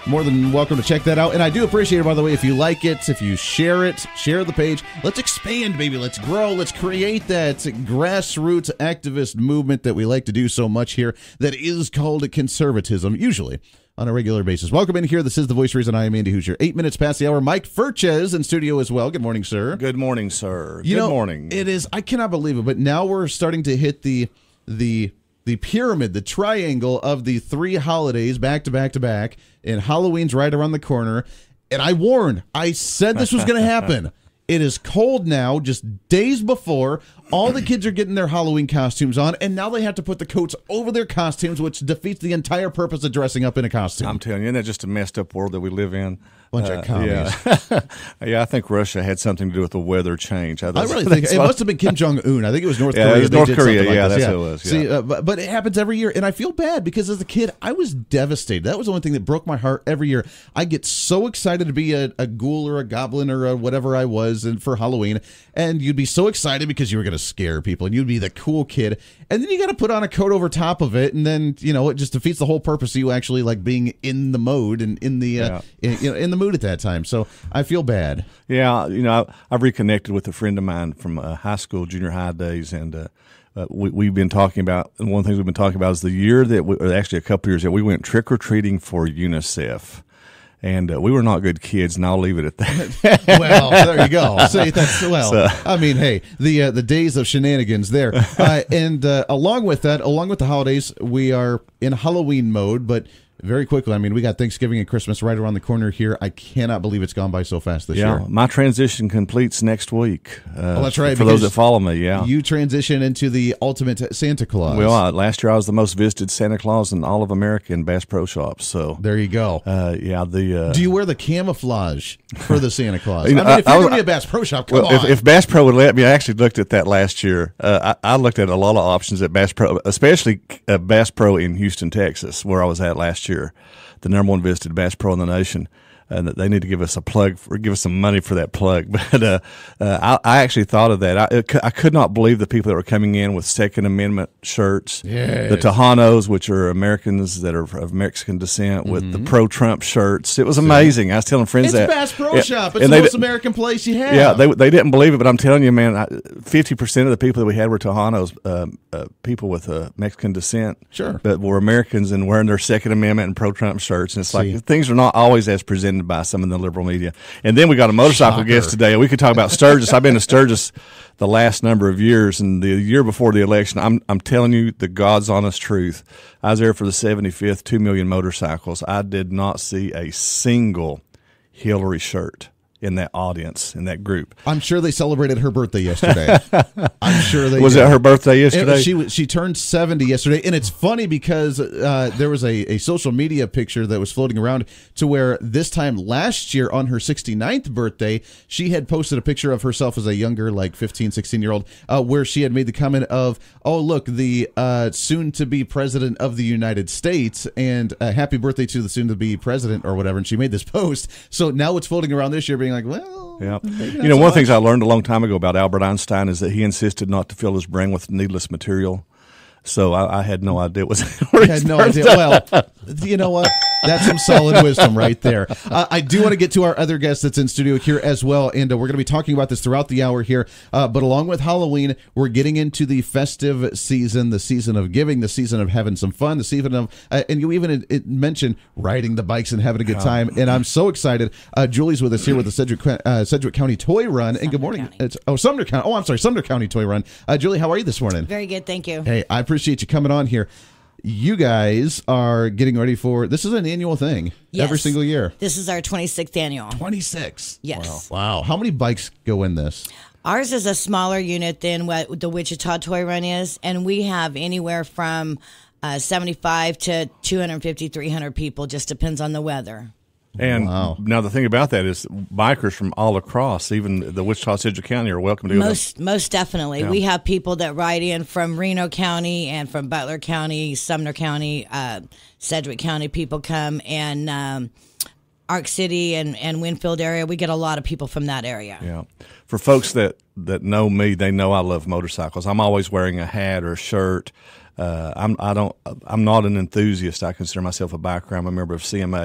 more than welcome to check that out. And I do appreciate it, by the way, if you like it, if you share it, share the page. Let's expand, baby. Let's grow. Let's create that grassroots activist movement that we like to do so much here that is called conservatism, usually on a regular basis. Welcome in here. This is The Voice of Reason. I am Andy Hoosier. Eight minutes past the hour. Mike Furches in studio as well. Good morning, sir. Good morning, sir. You Good know, morning. It is, I cannot believe it, but now we're starting to hit the the the pyramid, the triangle of the three holidays back to back to back, and Halloween's right around the corner. And I warned, I said this was going to happen. It is cold now, just days before. All the kids are getting their Halloween costumes on, and now they have to put the coats over their costumes, which defeats the entire purpose of dressing up in a costume. I'm telling you, isn't that just a messed up world that we live in? Bunch uh, of commies. Yeah. yeah, I think Russia had something to do with the weather change. I, I really think it must have been Kim Jong-un. I think it was North yeah, Korea. It was they North did Korea, like yeah, this. that's yeah. who it was. Yeah. See, uh, but, but it happens every year, and I feel bad because as a kid, I was devastated. That was the only thing that broke my heart every year. I get so excited to be a, a ghoul or a goblin or a whatever I was and for Halloween, and you'd be so excited because you were going to scare people, and you'd be the cool kid, and then you got to put on a coat over top of it, and then, you know, it just defeats the whole purpose of you actually like being in the mode and in the uh, yeah. in, you know, in the mood at that time. So I feel bad. Yeah, you know, I, I've reconnected with a friend of mine from uh, high school, junior high days, and uh, uh, we, we've been talking about, and one of the things we've been talking about is the year that, we, or actually a couple years ago, we went trick-or-treating for UNICEF. And uh, we were not good kids, and I'll leave it at that. Well, there you go. See, that's well. So. I mean, hey, the uh, the days of shenanigans there, uh, and uh, along with that, along with the holidays, we are in Halloween mode, but. Very quickly, I mean, we got Thanksgiving and Christmas right around the corner here. I cannot believe it's gone by so fast this yeah, year. My transition completes next week. Uh, oh, that's right. For those that follow me, yeah. You transition into the ultimate Santa Claus. Well, uh, last year I was the most visited Santa Claus in all of America in Bass Pro Shops. So there you go. Uh, yeah, the. Uh, Do you wear the camouflage for the Santa Claus? You know, I mean, if I, you're I, going to be a Bass Pro Shop, come well, on. If, if Bass Pro would let me, I actually looked at that last year. Uh, I, I looked at a lot of options at Bass Pro, especially uh, Bass Pro in Houston, Texas, where I was at last year. The number one visited Bass Pro in the nation, and that they need to give us a plug for, give us some money for that plug. But uh, uh, I, I actually thought of that. I, I could not believe the people that were coming in with Second Amendment shirts, yes. the Tejanos, which are Americans that are of Mexican descent, with mm-hmm. the pro-Trump shirts. It was amazing. I was telling friends it's that it's Bass Pro yeah, Shop. It's the most American place you have. Yeah, they they didn't believe it, but I'm telling you, man, fifty percent of the people that we had were Tejanos, uh, uh, people with uh, Mexican descent, sure, but were Americans and wearing their Second Amendment and pro-Trump shirts. And it's See. like things are not always as presented by some in the liberal media. And then we got a motorcycle Shocker. guest today. We could talk about Sturgis. I've been to Sturgis the last number of years, and the year before the election, I'm I'm telling you the God's honest truth. I was there for the seventy-fifth, two million motorcycles. I did not see a single Hillary shirt in that audience, in that group. I'm sure they celebrated her birthday yesterday. I'm sure they Was did. it her birthday yesterday? It, she she turned seventy yesterday, and it's funny because uh, there was a, a social media picture that was floating around to where this time last year on her sixty-ninth birthday, she had posted a picture of herself as a younger, like fifteen, sixteen-year-old, uh, where she had made the comment of, oh, look, the uh, soon-to-be president of the United States, and uh, happy birthday to the soon-to-be president or whatever, and she made this post. So now it's floating around this year being like, well, yeah. maybe You not know, so one of the things much. I learned a long time ago about Albert Einstein is that he insisted not to fill his brain with needless material. So I, I had no idea it was I had no idea. Well, you know what? That's some solid wisdom right there. Uh, I do want to get to our other guest that's in studio here as well, and uh, we're going to be talking about this throughout the hour here. Uh, but along with Halloween, we're getting into the festive season, the season of giving, the season of having some fun, the season of, uh, and you even it, it mentioned riding the bikes and having a good time. And I'm so excited. Uh, Julie's with us here with the Sedgwick, uh, Sedgwick County Toy Run. Sumner and good morning. County. It's oh Sumner County. Oh, I'm sorry, Sumner County Toy Run. Uh, Julie, how are you this morning? Very good, thank you. Hey, I appreciate you coming on here. You guys are getting ready for, this is an annual thing Yes. every single year. This is our twenty-sixth annual. twenty-six. Yes. Wow. How many bikes go in this? Ours is a smaller unit than what the Wichita Toy Run is, and we have anywhere from uh, seventy-five to two hundred fifty, three hundred people, just depends on the weather. And Wow. now the thing about that is bikers from all across, even the Wichita, Sedgwick County, are welcome to go. Most most definitely. Yeah. We have people that ride in from Reno County and from Butler County, Sumner County, uh, Sedgwick County. People come, and um, Ark City and, and Winfield area. We get a lot of people from that area. Yeah. For folks that, that know me, they know I love motorcycles. I'm always wearing a hat or a shirt. Uh, I'm I don't I'm not an enthusiast. I consider myself a biker. I'm a member of C M A.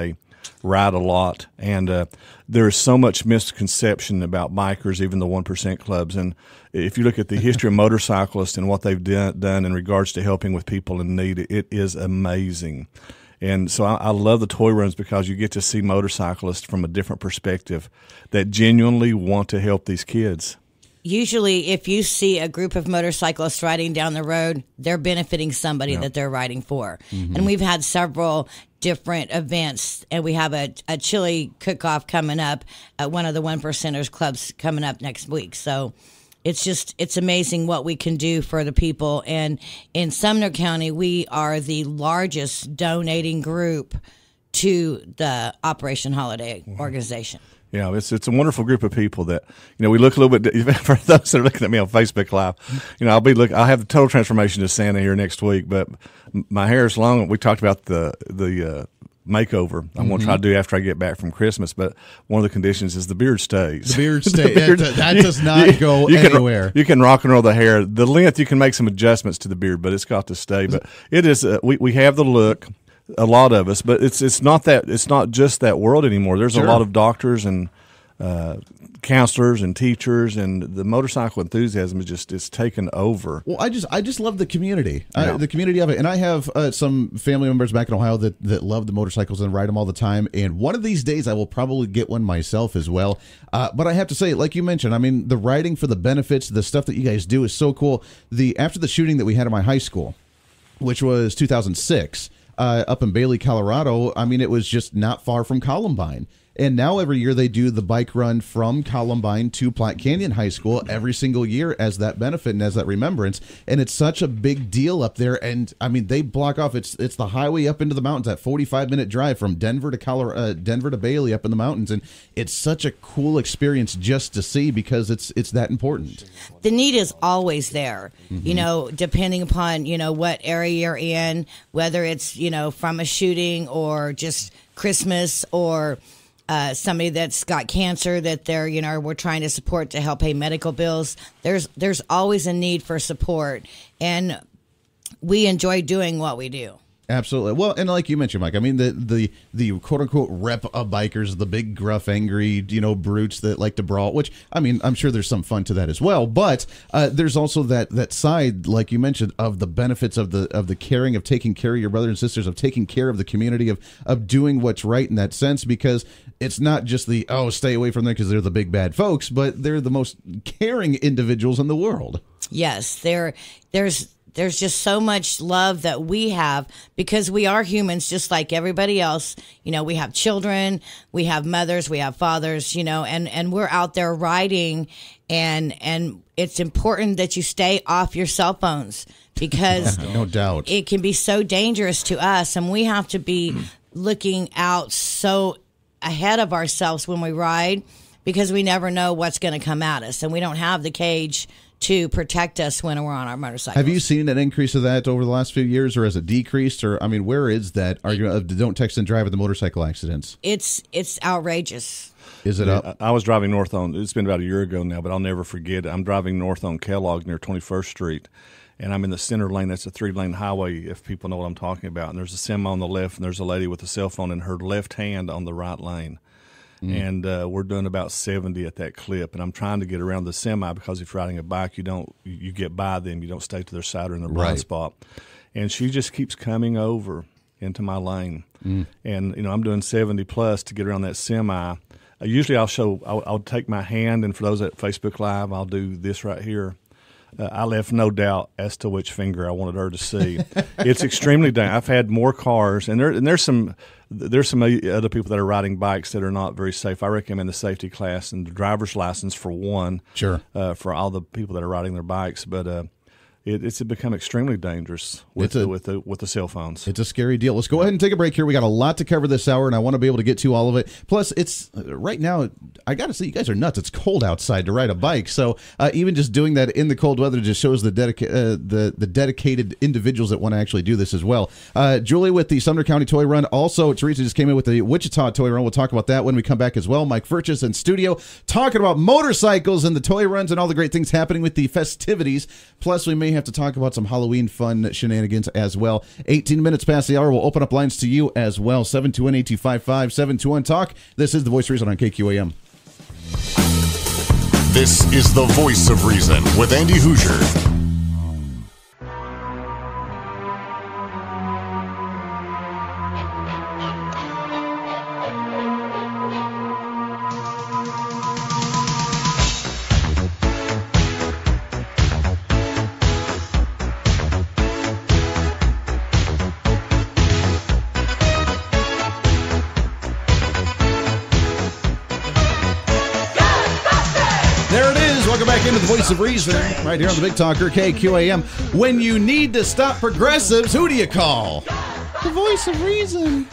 ride a lot, and uh, there's so much misconception about bikers, even the one percent clubs. And if you look at the history of motorcyclists and what they've done, done in regards to helping with people in need, it is amazing. And so I, I love the toy runs because you get to see motorcyclists from a different perspective that genuinely want to help these kids. Usually, if you see a group of motorcyclists riding down the road, they're benefiting somebody yeah. that they're riding for. Mm-hmm. And we've had several different events, and we have a, a chili cook-off coming up at one of the One Percenters clubs coming up next week. So it's just, it's amazing what we can do for the people. And in Sumner County, we are the largest donating group to the Operation Holiday wow. organization. Yeah, it's it's a wonderful group of people that, you know, we look a little bit, for those that are looking at me on Facebook Live, you know, I'll be look, I'll have the total transformation to Santa here next week, but my hair is long. We talked about the, the, uh, makeover I'm mm-hmm. going to try to do after I get back from Christmas, but one of the conditions is the beard stays. The beard stays. That, that does not you, go you anywhere. Can, you can rock and roll the hair. The length, you can make some adjustments to the beard, but it's got to stay. But it is, uh, we, we have the look, a lot of us, but it's it's not that, it's not just that world anymore. There's sure. a lot of doctors and uh, counselors and teachers, and the motorcycle enthusiasm is just it's taken over. Well, I just I just love the community, yeah. uh, the community of it, and I have uh, some family members back in Ohio that that love the motorcycles and ride them all the time. And one of these days, I will probably get one myself as well. Uh, but I have to say, like you mentioned, I mean, the riding for the benefits, the stuff that you guys do is so cool. The after the shooting that we had at my high school, which was two thousand six, uh, up in Bailey, Colorado. I mean, it was just not far from Columbine. And now every year they do the bike run from Columbine to Platte Canyon High School every single year as that benefit and as that remembrance. And it's such a big deal up there. And I mean, they block off. It's it's the highway up into the mountains, that forty-five minute drive from Denver to Colorado, uh, Denver to Bailey up in the mountains. And it's such a cool experience just to see because it's it's that important. The need is always there, mm-hmm. you know, depending upon, you know, what area you're in, whether it's, you know, from a shooting or just Christmas or Uh, somebody that's got cancer that they're, you know, we're trying to support to help pay medical bills. There's there's always a need for support, and we enjoy doing what we do. Absolutely. Well, and like you mentioned, Mike, I mean, the the the quote unquote rep of bikers, the big, gruff, angry, you know, brutes that like to brawl, which, I mean, I'm sure there's some fun to that as well. But uh, there's also that that side, like you mentioned, of the benefits of the of the caring, of taking care of your brothers and sisters, of taking care of the community, of of doing what's right in that sense, because it's not just the, oh, stay away from them because they're the big bad folks, but they're the most caring individuals in the world. Yes, there there's There's just so much love that we have because we are humans just like everybody else. You know, we have children, we have mothers, we have fathers, you know, and, and we're out there riding, and and it's important that you stay off your cell phones because yeah, no doubt it can be so dangerous to us, and we have to be looking out so ahead of ourselves when we ride because we never know what's going to come at us, and we don't have the cage to protect us when we're on our motorcycles. Have you seen an increase of that over the last few years, or has it decreased? Or, I mean, where is that argument of don't text and drive at the motorcycle accidents? It's it's outrageous. Is it yeah, up? I was driving north on, it's been about a year ago now, but I'll never forget it. I'm driving north on Kellogg near twenty-first Street, and I'm in the center lane. That's a three-lane highway, if people know what I'm talking about. And there's a semi on the left, and there's a lady with a cell phone in her left hand on the right lane. Mm. And uh, we're doing about seventy at that clip, and I'm trying to get around the semi because if you're riding a bike, you don't you get by them, you don't stay to their side or in their blind right. spot. And she just keeps coming over into my lane, mm. and you know I'm doing seventy plus to get around that semi. Uh, usually I'll show I'll, I'll take my hand, and for those at Facebook Live, I'll do this right here. Uh, I left no doubt as to which finger I wanted her to see. It's extremely dangerous. I've had more cars, and there and there's some there's some other people that are riding bikes that are not very safe. I recommend the safety class and the driver's license for one. Sure. Uh, for all the people that are riding their bikes, but uh, it, it's become extremely dangerous with a, the, with the with the cell phones. It's a scary deal. Let's go ahead and take a break here. We got a lot to cover this hour, and I want to be able to get to all of it. Plus, it's uh, right now. I got to say, you guys are nuts. It's cold outside to ride a bike, so uh, even just doing that in the cold weather just shows the dedica- uh, the the dedicated individuals that want to actually do this as well. Uh, Julie with the Sumner County Toy Run. Also, Teresa just came in with the Wichita Toy Run. We'll talk about that when we come back as well. Mike Furches in studio talking about motorcycles and the toy runs and all the great things happening with the festivities. Plus, we may have to talk about some Halloween fun shenanigans as well. eighteen minutes past the hour. We'll open up lines to you as well. seven two one, eight two five five, seven two one, talk. This is the Voice of Reason on K Q A M. This is the Voice of Reason with Andy Hoosier. Into the Voice of Reason, right here on the Big Talker, K Q A M. When you need to stop progressives, who do you call? The Voice of Reason.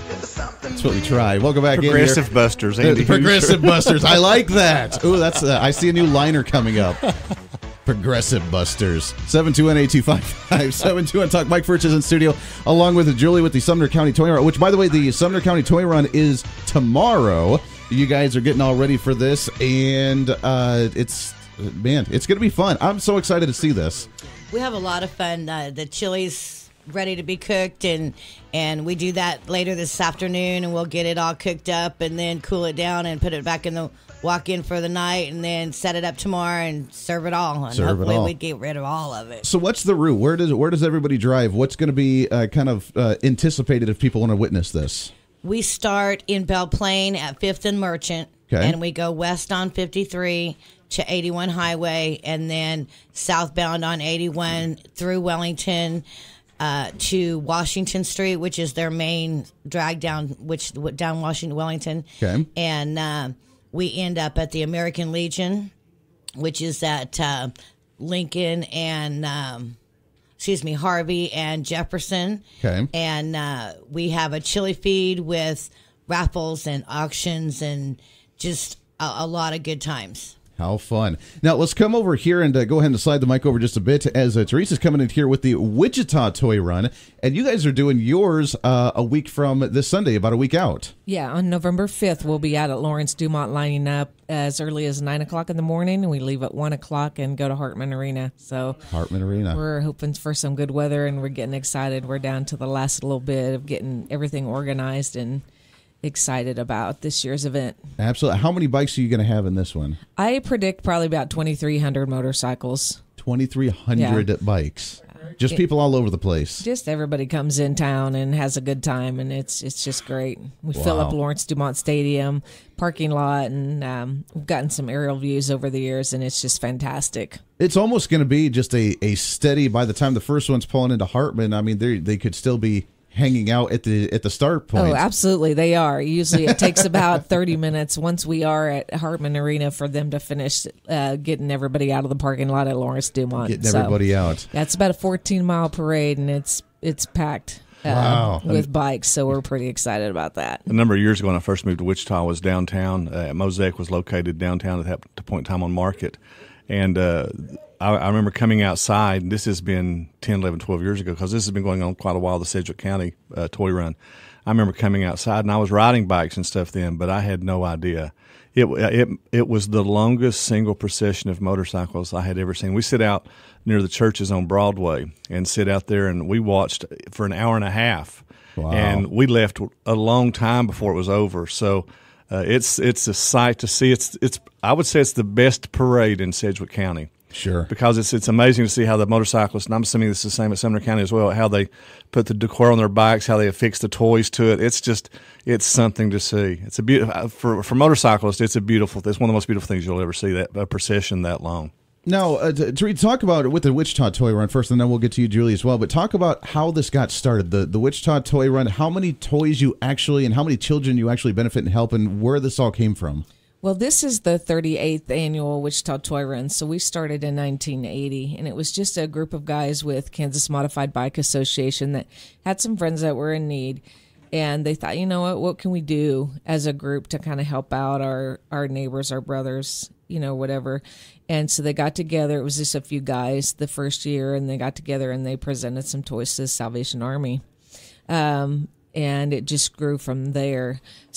That's what we try. Welcome back in here. Progressive Busters. Andy Progressive Busters. I like that. Ooh, that's. Uh, I see a new liner coming up. Progressive Busters. seven two one, eight two five five, seven two one, talk. Mike Furches in studio, along with Julie with the Sumner County Toy Run, which, by the way, the Sumner County Toy Run is tomorrow. You guys are getting all ready for this, and uh, it's... Man, it's going to be fun. I'm so excited to see this. We have a lot of fun. Uh, the chili's ready to be cooked, and and we do that later this afternoon, and we'll get it all cooked up and then cool it down and put it back in the walk-in for the night, and then set it up tomorrow and serve it all. And serve hopefully it all. we get rid of all of it. So what's the route? Where does where does everybody drive? What's going to be uh, kind of uh, anticipated if people want to witness this? We start in Belle Plaine at fifth and Merchant, okay. and we go west on fifty-three to eighty-one Highway, and then southbound on eighty-one through Wellington uh, to Washington Street, which is their main drag down, which down Washington Wellington. Okay. And uh, we end up at the American Legion, which is at uh, Lincoln and um, excuse me Harvey and Jefferson. Okay. And uh, we have a chili feed with raffles and auctions and just a, a lot of good times. How fun. Now, let's come over here and uh, go ahead and slide the mic over just a bit as uh, Teresa's coming in here with the Wichita Toy Run. And you guys are doing yours uh, a week from this Sunday, about a week out. Yeah, on November fifth, we'll be out at Lawrence Dumont lining up as early as nine o'clock in the morning. And we leave at one o'clock and go to Hartman Arena. So Hartman Arena. We're hoping for some good weather, and we're getting excited. We're down to the last little bit of getting everything organized and excited about this year's event. Absolutely. How many bikes are you going to have in this one? I predict probably about twenty-three hundred motorcycles. twenty-three hundred yeah. bikes. Just people all over the place. Just everybody comes in town and has a good time, and it's it's just great. We wow. fill up Lawrence Dumont Stadium parking lot, and um, we've gotten some aerial views over the years, and it's just fantastic. It's almost going to be just a, a steady, by the time the first one's pulling into Hartman, I mean, they they could still be hanging out at the at the start point. Oh, absolutely, they are. Usually it takes about thirty minutes once we are at Hartman Arena for them to finish uh, getting everybody out of the parking lot at Lawrence Dumont. Getting so, everybody out. That's about a fourteen mile parade, and it's it's packed uh, wow. with I mean, bikes, so we're pretty excited about that. A number of years ago when I first moved to Wichita, I was downtown. Uh, Mosaic was located downtown at that point in time on Market. And uh, I, I remember coming outside, and this has been ten, eleven, twelve years ago, because this has been going on quite a while, the Sedgwick County uh, Toy Run. I remember coming outside, and I was riding bikes and stuff then, but I had no idea. It it it was the longest single procession of motorcycles I had ever seen. We sit out near the churches on Broadway and sit out there, and we watched for an hour and a half. Wow. And we left a long time before it was over. So uh, it's it's a sight to see. It's it's I would say it's the best parade in Sedgwick County. Sure. Because it's it's amazing to see how the motorcyclists, and I'm assuming this is the same at Sumner County as well, how they put the decor on their bikes, how they affix the toys to it. It's just, it's something to see. It's a beautiful, for for motorcyclists, it's a beautiful, it's one of the most beautiful things you'll ever see, that a procession that long. Now, uh, to, to talk about it with the Wichita Toy Run first, and then we'll get to you, Julie, as well. But talk about how this got started, the the Wichita Toy Run, how many toys you actually, and how many children you actually benefit and help, and where this all came from. Well, this is the thirty-eighth annual Wichita Toy Run, so we started in nineteen eighty, and it was just a group of guys with Kansas Modified Bike Association that had some friends that were in need, and they thought, you know what, what can we do as a group to kind of help out our, our neighbors, our brothers, you know, whatever. And so they got together. It was just a few guys the first year, and they got together and they presented some toys to the Salvation Army. Um and it just grew from there.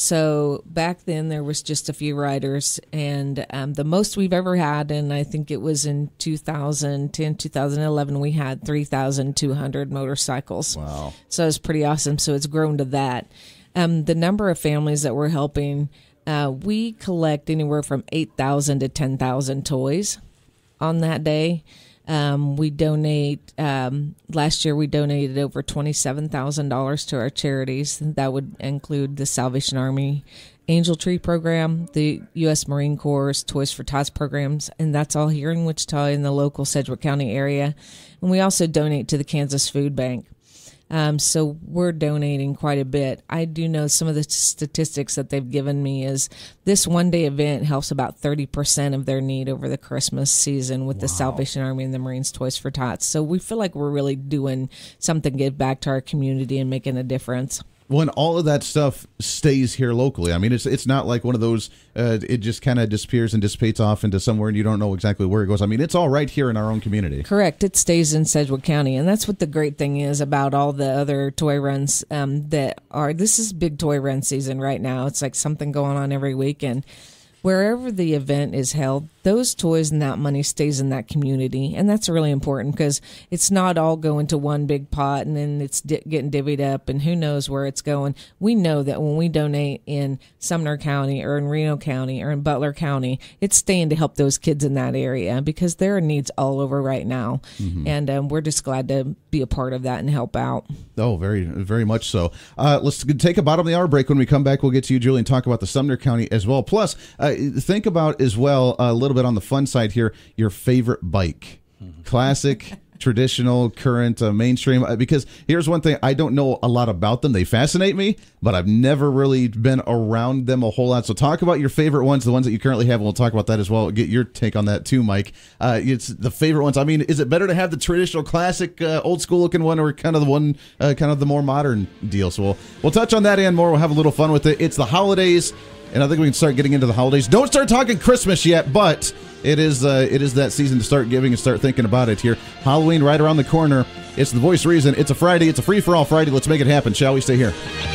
So back then there was just a few riders, and um, the most we've ever had, and I think it was in two thousand ten, two thousand eleven, we had three thousand two hundred motorcycles. Wow. So it's pretty awesome. So it's grown to that. Um, the number of families that we're helping, uh, we collect anywhere from eight thousand to ten thousand toys on that day. Um, we donate, um, last year we donated over twenty-seven thousand dollars to our charities. That would include the Salvation Army Angel Tree Program, the U S Marine Corps Toys for Tots programs, and that's all here in Wichita in the local Sedgwick County area. And we also donate to the Kansas Food Bank. Um, so we're donating quite a bit. I do know some of the statistics that they've given me is this one-day event helps about thirty percent of their need over the Christmas season with wow. the Salvation Army and the Marines Toys for Tots. So we feel like we're really doing something to give back to our community and making a difference. When all of that stuff stays here locally, I mean, it's it's not like one of those, uh, it just kind of disappears and dissipates off into somewhere and you don't know exactly where it goes. I mean, it's all right here in our own community. Correct. It stays in Sedgwick County. And that's what the great thing is about all the other toy runs um, that are, this is big toy run season right now. It's like something going on every weekend. Wherever the event is held, those toys and that money stays in that community. And that's really important because it's not all going to one big pot and then it's di- getting divvied up and who knows where it's going. We know that when we donate in Sumner County or in Reno County or in Butler County, it's staying to help those kids in that area because there are needs all over right now. Mm-hmm. And um, we're just glad to be a part of that and help out. Oh, very, very much so. Uh, let's take a bottom of the hour break. When we come back, we'll get to you, Julie, and talk about the Sumner County as well. Plus, uh, think about as well a little bit on the fun side here, your favorite bike. Classic, traditional, current, uh, mainstream. Uh, because here's one thing, I don't know a lot about them. They fascinate me, but I've never really been around them a whole lot. So talk about your favorite ones, the ones that you currently have, and we'll talk about that as well. Get your take on that too, Mike. Uh, it's the favorite ones. I mean, is it better to have the traditional, classic, uh, old school looking one, or kind of the one, uh, kind of the more modern deal? So we'll, we'll touch on that and more. We'll have a little fun with it. It's the holidays. And I think we can start getting into the holidays. Don't start talking Christmas yet, but it is uh, it is that season to start giving and start thinking about it here. Halloween right around the corner. It's the voice of reason. It's a Friday. It's a free-for-all Friday. Let's make it happen, shall we? Stay here.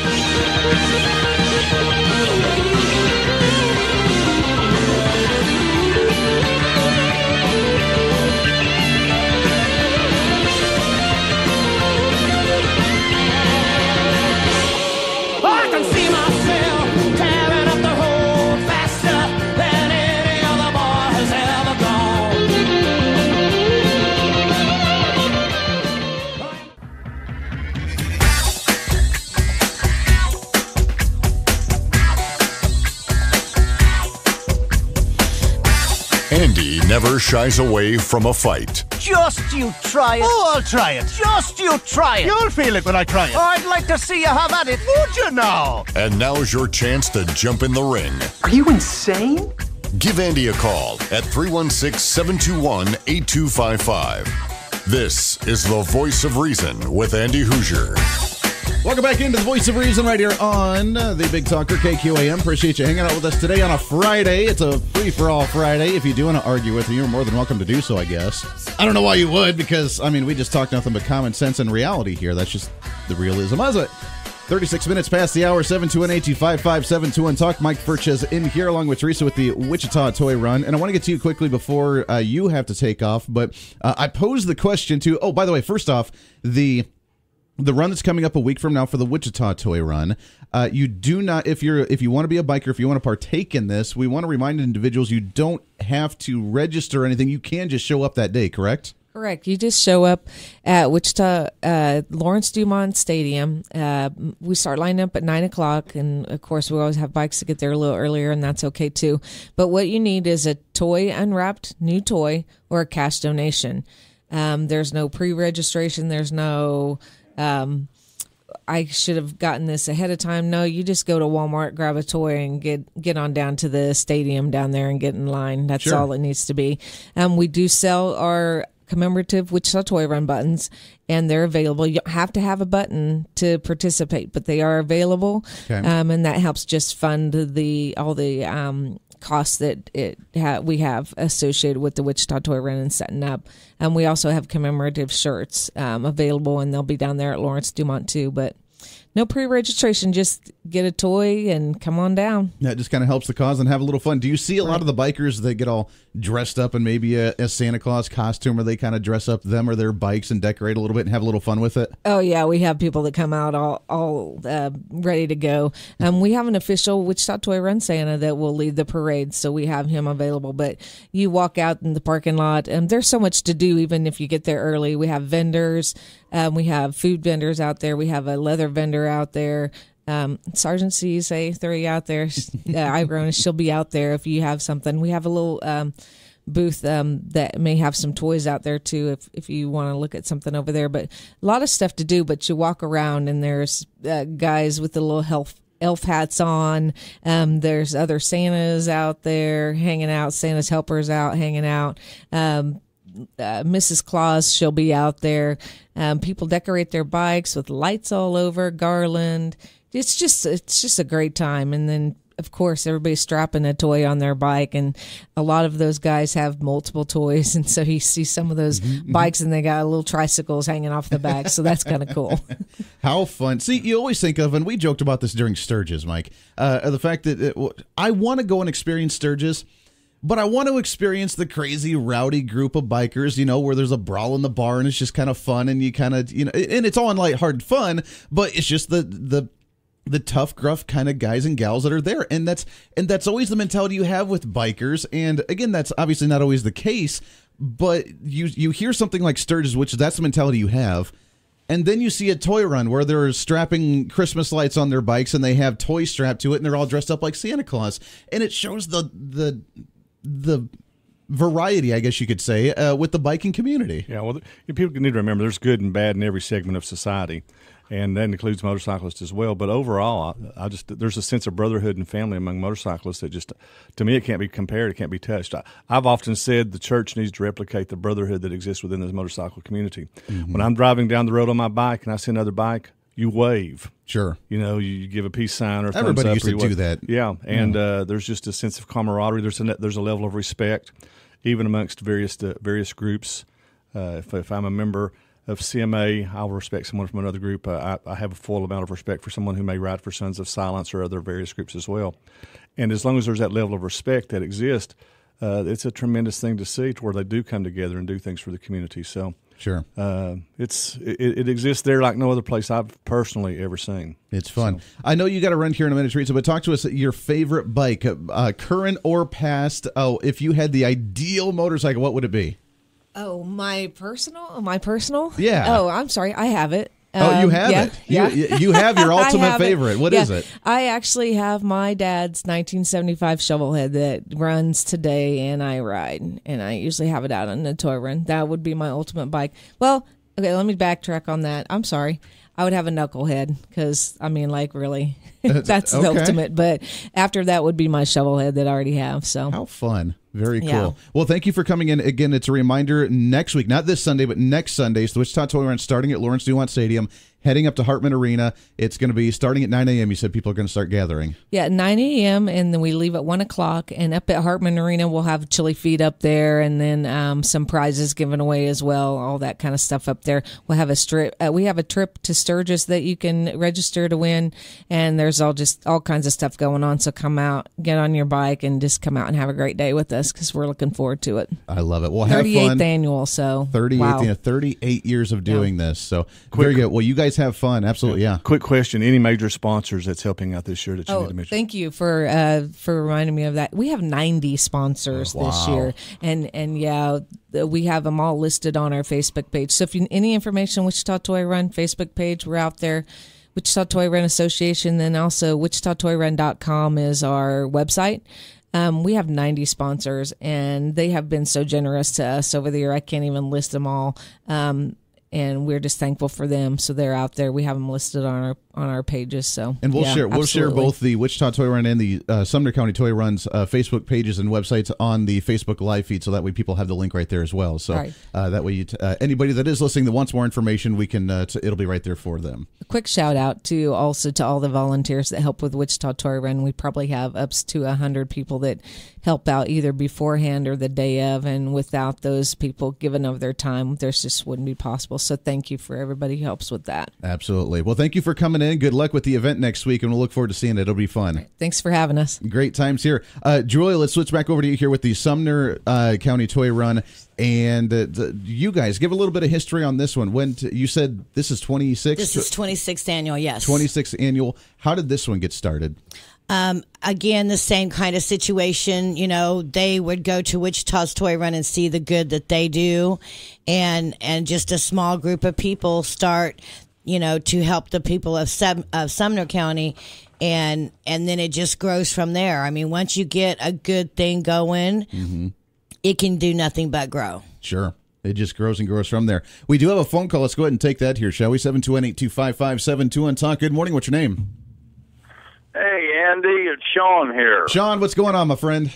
Andy never shies away from a fight. Just you try it. Oh, I'll try it. Just you try it. You'll feel it when I try it. I'd like to see you have at it. Would you now? And now's your chance to jump in the ring. Are you insane? Give Andy a call at three one six, seven two one, eight two five five. This is the Voice of Reason with Andy Hoosier. Welcome back into the Voice of Reason right here on uh, the Big Talker K Q A M. Appreciate you hanging out with us today on a Friday. It's a free-for-all Friday. If you do want to argue with me, you're more than welcome to do so, I guess. I don't know why you would, because, I mean, we just talk nothing but common sense and reality here. That's just the realism of it. thirty-six minutes past the hour, seven two one, eight two five five, seven two one talk. Mike Furches in here along with Teresa with the Wichita Toy Run. And I want to get to you quickly before uh, you have to take off. But uh, I posed the question to, oh, by the way, first off, the... The run that's coming up a week from now for the Wichita Toy Run, uh, you do not, if you're, if you want to be a biker, if you want to partake in this, we want to remind individuals you don't have to register or anything. You can just show up that day, correct? Correct. You just show up at Wichita uh, Lawrence Dumont Stadium. Uh, we start lining up at nine o'clock, and of course, we always have bikes to get there a little earlier, and that's okay too. But what you need is a toy, unwrapped new toy, or a cash donation. Um, there's no pre-registration. There's no Um, I should have gotten this ahead of time. No, you just go to Walmart, grab a toy, and get get on down to the stadium down there and get in line. That's sure. all it needs to be. Um, we do sell our commemorative Wichita Toy Run buttons, and they're available. You don't have to have a button to participate, but they are available, okay. um, and that helps just fund the all the um, costs that it ha- we have associated with the Wichita Toy Run and setting up. And um, we also have commemorative shirts um, available, and they'll be down there at Lawrence Dumont too. But no pre-registration. Just get a toy and come on down. That just kind of helps the cause and have a little fun. Do you see a lot of the bikers that get all dressed up in maybe a, a Santa Claus costume, or they kind of dress up them or their bikes and decorate a little bit and have a little fun with it? Oh, yeah. We have people that come out all, all uh, ready to go. Um, we have an official Wichita Toy Run Santa that will lead the parade, so we have him available. But you walk out in the parking lot, and there's so much to do even if you get there early. We have vendors. Um, we have food vendors out there. We have a leather vendor out there. Um, Sergeant C, say, throw you out there. Uh, Irona, she'll be out there if you have something. We have a little um, booth um, that may have some toys out there, too, if, if you want to look at something over there. But a lot of stuff to do, but you walk around, and there's uh, guys with the little health elf hats on. Um, there's other Santas out there hanging out, Santa's helpers out hanging out. Um, Uh, Missus Claus, she'll be out there. Um, people decorate their bikes with lights all over, garland. It's just it's just a great time. And then, of course, everybody's strapping a toy on their bike, and a lot of those guys have multiple toys. And so you see some of those mm-hmm. bikes, and they got little tricycles hanging off the back. So that's kind of cool. How fun. See, you always think of, and we joked about this during Sturgis, Mike, uh, the fact that it, I want to go and experience Sturgis, but I want to experience the crazy, rowdy group of bikers, you know, where there's a brawl in the bar and it's just kind of fun, and you kind of, you know, and it's all in lighthearted fun, but it's just the the the tough, gruff kind of guys and gals that are there, and that's and that's always the mentality you have with bikers. And again, that's obviously not always the case, but you you hear something like Sturgis, which that's the mentality you have. And then you see a toy run where they're strapping Christmas lights on their bikes and they have toys strapped to it, and they're all dressed up like Santa Claus, and it shows the the the variety, I guess you could say, uh, with the biking community. Yeah, well, people need to remember there's good and bad in every segment of society, and that includes motorcyclists as well. But overall, I, I just there's a sense of brotherhood and family among motorcyclists that just, to me, it can't be compared, it can't be touched. I, I've often said the church needs to replicate the brotherhood that exists within the motorcycle community. Mm-hmm. When I'm driving down the road on my bike and I see another bike, you wave. Sure. You know, you give a peace sign or everybody thumbs up used to do that. Yeah, and yeah. Uh, there's just a sense of camaraderie. There's a there's a level of respect, even amongst various uh, various groups. Uh, if if I'm a member of C M A, I'll respect someone from another group. Uh, I, I have a full amount of respect for someone who may ride for Sons of Silence or other various groups as well. And as long as there's that level of respect that exists, uh, it's a tremendous thing to see, to where they do come together and do things for the community. So. Sure. Uh, it's it, it exists there like no other place I've personally ever seen. It's fun. So. I know you got to run here in a minute, Teresa, but talk to us your favorite bike, uh, current or past. Oh, if you had the ideal motorcycle, what would it be? Oh, my personal? My personal? Yeah. Oh, I'm sorry. I have it. Oh, you have um, yeah, it. Yeah. You, you have your ultimate have favorite. It. What yeah. is it? I actually have my dad's nineteen seventy-five Shovelhead that runs today, and I ride. And I usually have it out on the toy run. That would be my ultimate bike. Well, okay, let me backtrack on that. I'm sorry. I would have a Knucklehead because, I mean, like, really, that's okay. the ultimate. But after that would be my Shovelhead that I already have. So how fun. Very cool. Yeah. Well, thank you for coming in. Again, it's a reminder, next week, not this Sunday, but next Sunday, so the Wichita Toy Run starting at Lawrence Dumont Stadium, heading up to Hartman Arena. It's going to be starting at nine a.m. You said people are going to start gathering. Yeah, nine a.m., and then we leave at one o'clock. And up at Hartman Arena, we'll have chili feed up there, and then um, some prizes given away as well, all that kind of stuff up there. We'll have a strip. Uh, we have a trip to Sturgis that you can register to win, and there's all just all kinds of stuff going on. So come out, get on your bike, and just come out and have a great day with us, because we're looking forward to it. I love it. Well, have fun. thirty-eighth annual, so thirty-eighth, wow. yeah, thirty-eight years of doing yeah. this. So quick, very good. Well, you guys have fun. Absolutely, yeah. Quick question: any major sponsors that's helping out this year that you oh, need to mention? Thank you for uh, for reminding me of that. We have ninety sponsors oh, wow. this year, and and yeah, we have them all listed on our Facebook page. So if you any information, Wichita Toy Run Facebook page, we're out there. Wichita Toy Run Association, then also wichita toy run dot com is our website. Um, we have ninety sponsors, and they have been so generous to us over the year. I can't even list them all. Um, and we're just thankful for them. So they're out there. We have them listed on our on our pages. So and we'll yeah, share we'll absolutely. share both the Wichita Toy Run and the uh, Sumner County Toy Run's uh, Facebook pages and websites on the Facebook live feed, so that way people have the link right there as well. So right. uh, that way you t- uh, anybody that is listening that wants more information, we can uh, t- it'll be right there for them. A quick shout out to also to all the volunteers that help with Wichita Toy Run. We probably have up to a hundred people that help out either beforehand or the day of, and without those people giving of their time, this just wouldn't be possible. So thank you for everybody who helps with that. Absolutely. Well, thank you for coming in. Good luck with the event next week, and we'll look forward to seeing it. It'll be fun. Thanks for having us. Great times here. Uh, Julia, let's switch back over to you here with the Sumner uh, County Toy Run. And uh, the, you guys, give a little bit of history on this one. When t- you said this is twenty-sixth? This is twenty-sixth annual, yes. twenty-sixth annual. How did this one get started? Um, again, the same kind of situation. You know, they would go to Wichita's Toy Run and see the good that they do, and and just a small group of people start, you know, to help the people of, Sum- of Sumner County, and and then it just grows from there. I mean, once you get a good thing going, mm-hmm. it can do nothing but grow. Sure. It just grows and grows from there. We do have a phone call. Let's go ahead and take that here, shall we? seven two one, eight two five five, seven two one Talk. Good morning. What's your name? Hey, Andy, it's Shaun here. Shaun, what's going on, my friend?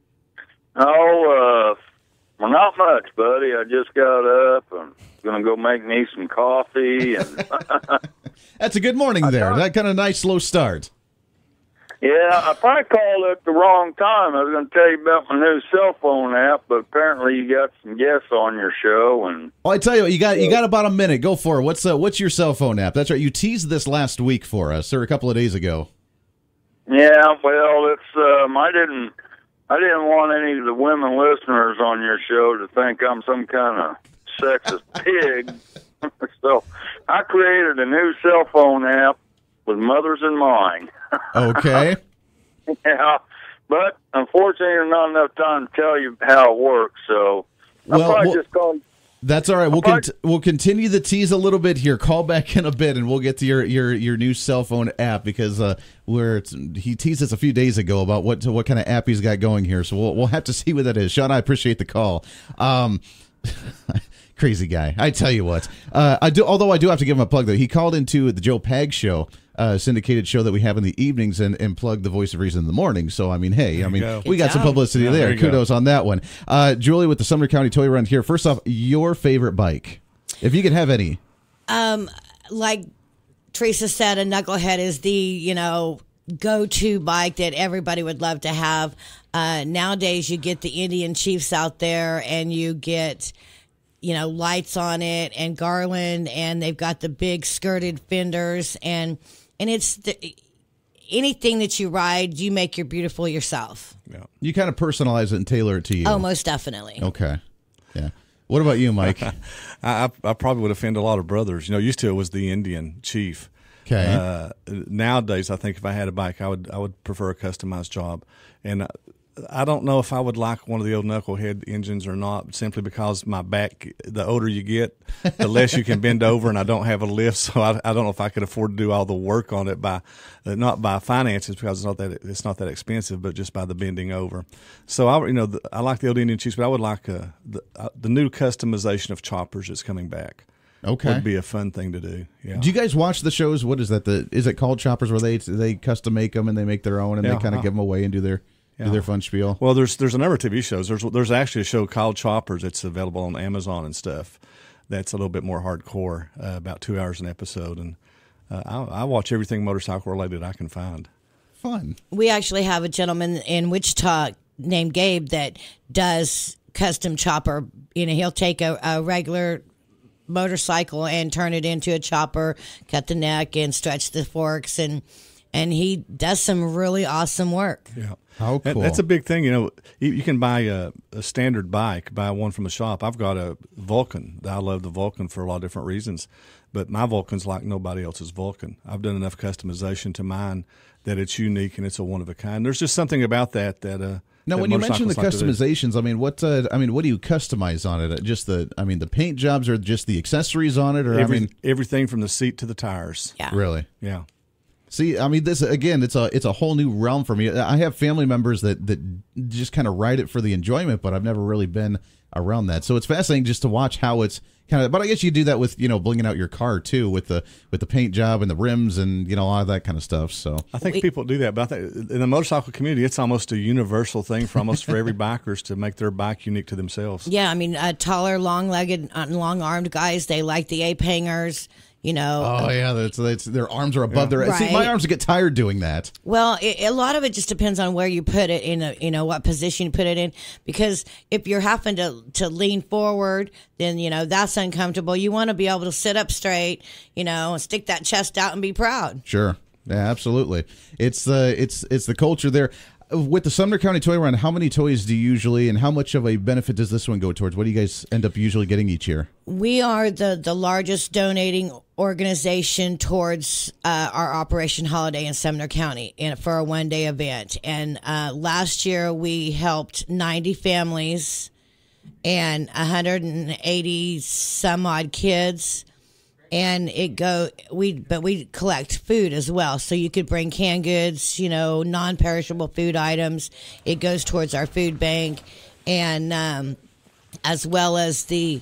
Oh, uh, well, not much, buddy. I just got up and going to go make me some coffee. And That's a good morning there. Thought, that kind of nice, slow start. Yeah, I probably called at the wrong time. I was going to tell you about my new cell phone app, but apparently you got some guests on your show. And well, I tell you what, you got you got about a minute. Go for it. What's uh, what's your cell phone app? That's right. You teased this last week for us, or a couple of days ago. Yeah, well, it's um, I didn't I didn't want any of the women listeners on your show to think I'm some kind of sexist pig. So I created a new cell phone app with mothers in mind. Okay. Yeah, but unfortunately, there's not enough time to tell you how it works. So I'll well, probably well, just call. That's all right. We'll cont- we'll continue the tease a little bit here. Call back in a bit, and we'll get to your your, your new cell phone app because uh, we're he teased us a few days ago about what what kind of app he's got going here. So we'll we'll have to see what that is. Shaun, I appreciate the call. Um, crazy guy, I tell you what. Uh, I do. Although I do have to give him a plug though. He called into the Joe Pag show. Uh, syndicated show that we have in the evenings and, and plug the Voice of Reason in the morning. So, I mean, hey, I mean, go. we got some publicity yeah, there. there Kudos go. on that one. Uh, Julie with the Sumner County Toy Run here. First off, your favorite bike, if you could have any. Um, like Teresa said, a knucklehead is the, you know, go-to bike that everybody would love to have. Uh, nowadays, you get the Indian Chiefs out there and you get, you know, lights on it and garland, and they've got the big skirted fenders, and And it's the, anything that you ride, you make your beautiful yourself. Yeah. You kind of personalize it and tailor it to you. Oh, most definitely. Okay. Yeah. What about you, Mike? I, I probably would offend a lot of brothers. You know, used to it was the Indian Chief. Okay. Uh, nowadays, I think if I had a bike, I would I would prefer a customized job. And I don't know if I would like one of the old knucklehead engines or not, simply because my back, the older you get, the less you can bend over, and I don't have a lift, so I, I don't know if I could afford to do all the work on it by, uh, not by finances, because it's not that it's not that expensive, but just by the bending over. So I, you know, the, I like the old Indian Chiefs, but I would like uh, the uh, the new customization of choppers that's coming back. Okay, would be a fun thing to do. Yeah. Do you guys watch the shows? What is that? The is it called Choppers, where they they custom make them and they make their own and yeah, they kind of uh, give them away and do their Yeah. do their fun spiel? Well, there's there's a number of T V shows. There's there's actually a show called Choppers. It's available on Amazon and stuff. That's a little bit more hardcore, uh, about two hours an episode, and uh, I, I watch everything motorcycle related I can find. Fun. We actually have a gentleman in Wichita named Gabe that does custom chopper. You know, he'll take a, a regular motorcycle and turn it into a chopper, cut the neck and stretch the forks, and and he does some really awesome work. Yeah. How cool. That, that's a big thing. You know, you, you can buy a, a standard bike, buy one from a shop. I've got a Vulcan. I love the Vulcan for a lot of different reasons, but my Vulcan's like nobody else's Vulcan. I've done enough customization to mine that it's unique and it's a one of a kind. There's just something about that that uh Now, that when you mention the like customizations, I mean, what uh, I mean, what do you customize on it? Just the, I mean, the paint jobs, or just the accessories on it, or Every, I mean, everything from the seat to the tires. Yeah. Really? Yeah. See, I mean, this again, it's a it's a whole new realm for me. I have family members that that just kind of ride it for the enjoyment, but I've never really been around that. So it's fascinating just to watch how it's kind of. But I guess you do that with, you know, blinging out your car too, with the with the paint job and the rims and, you know, all of that kind of stuff. So I think we, people do that, but I think in the motorcycle community, it's almost a universal thing for almost for every bikers to make their bike unique to themselves. Yeah, I mean, uh, taller, long-legged, uh, long-armed guys, they like the ape hangers. You know. Oh yeah, that's, that's their arms are above yeah. their. Right. See, my arms get tired doing that. Well, it, a lot of it just depends on where you put it in. A, you know what position you put it in, because if you're having to to lean forward, then you know that's uncomfortable. You want to be able to sit up straight, you know, and stick that chest out and be proud. Sure. Yeah, absolutely. It's the it's it's the culture there. With the Sumner County Toy Run, how many toys do you usually, and how much of a benefit does this one go towards? What do you guys end up usually getting each year? We are the, the largest donating organization towards uh, our Operation Holiday in Sumner County in, for a one-day event. And uh, last year we helped ninety families and one hundred eighty some odd kids. And it go we but we collect food as well, so you could bring canned goods, you know, non-perishable food items. It goes towards our food bank, and um, as well as the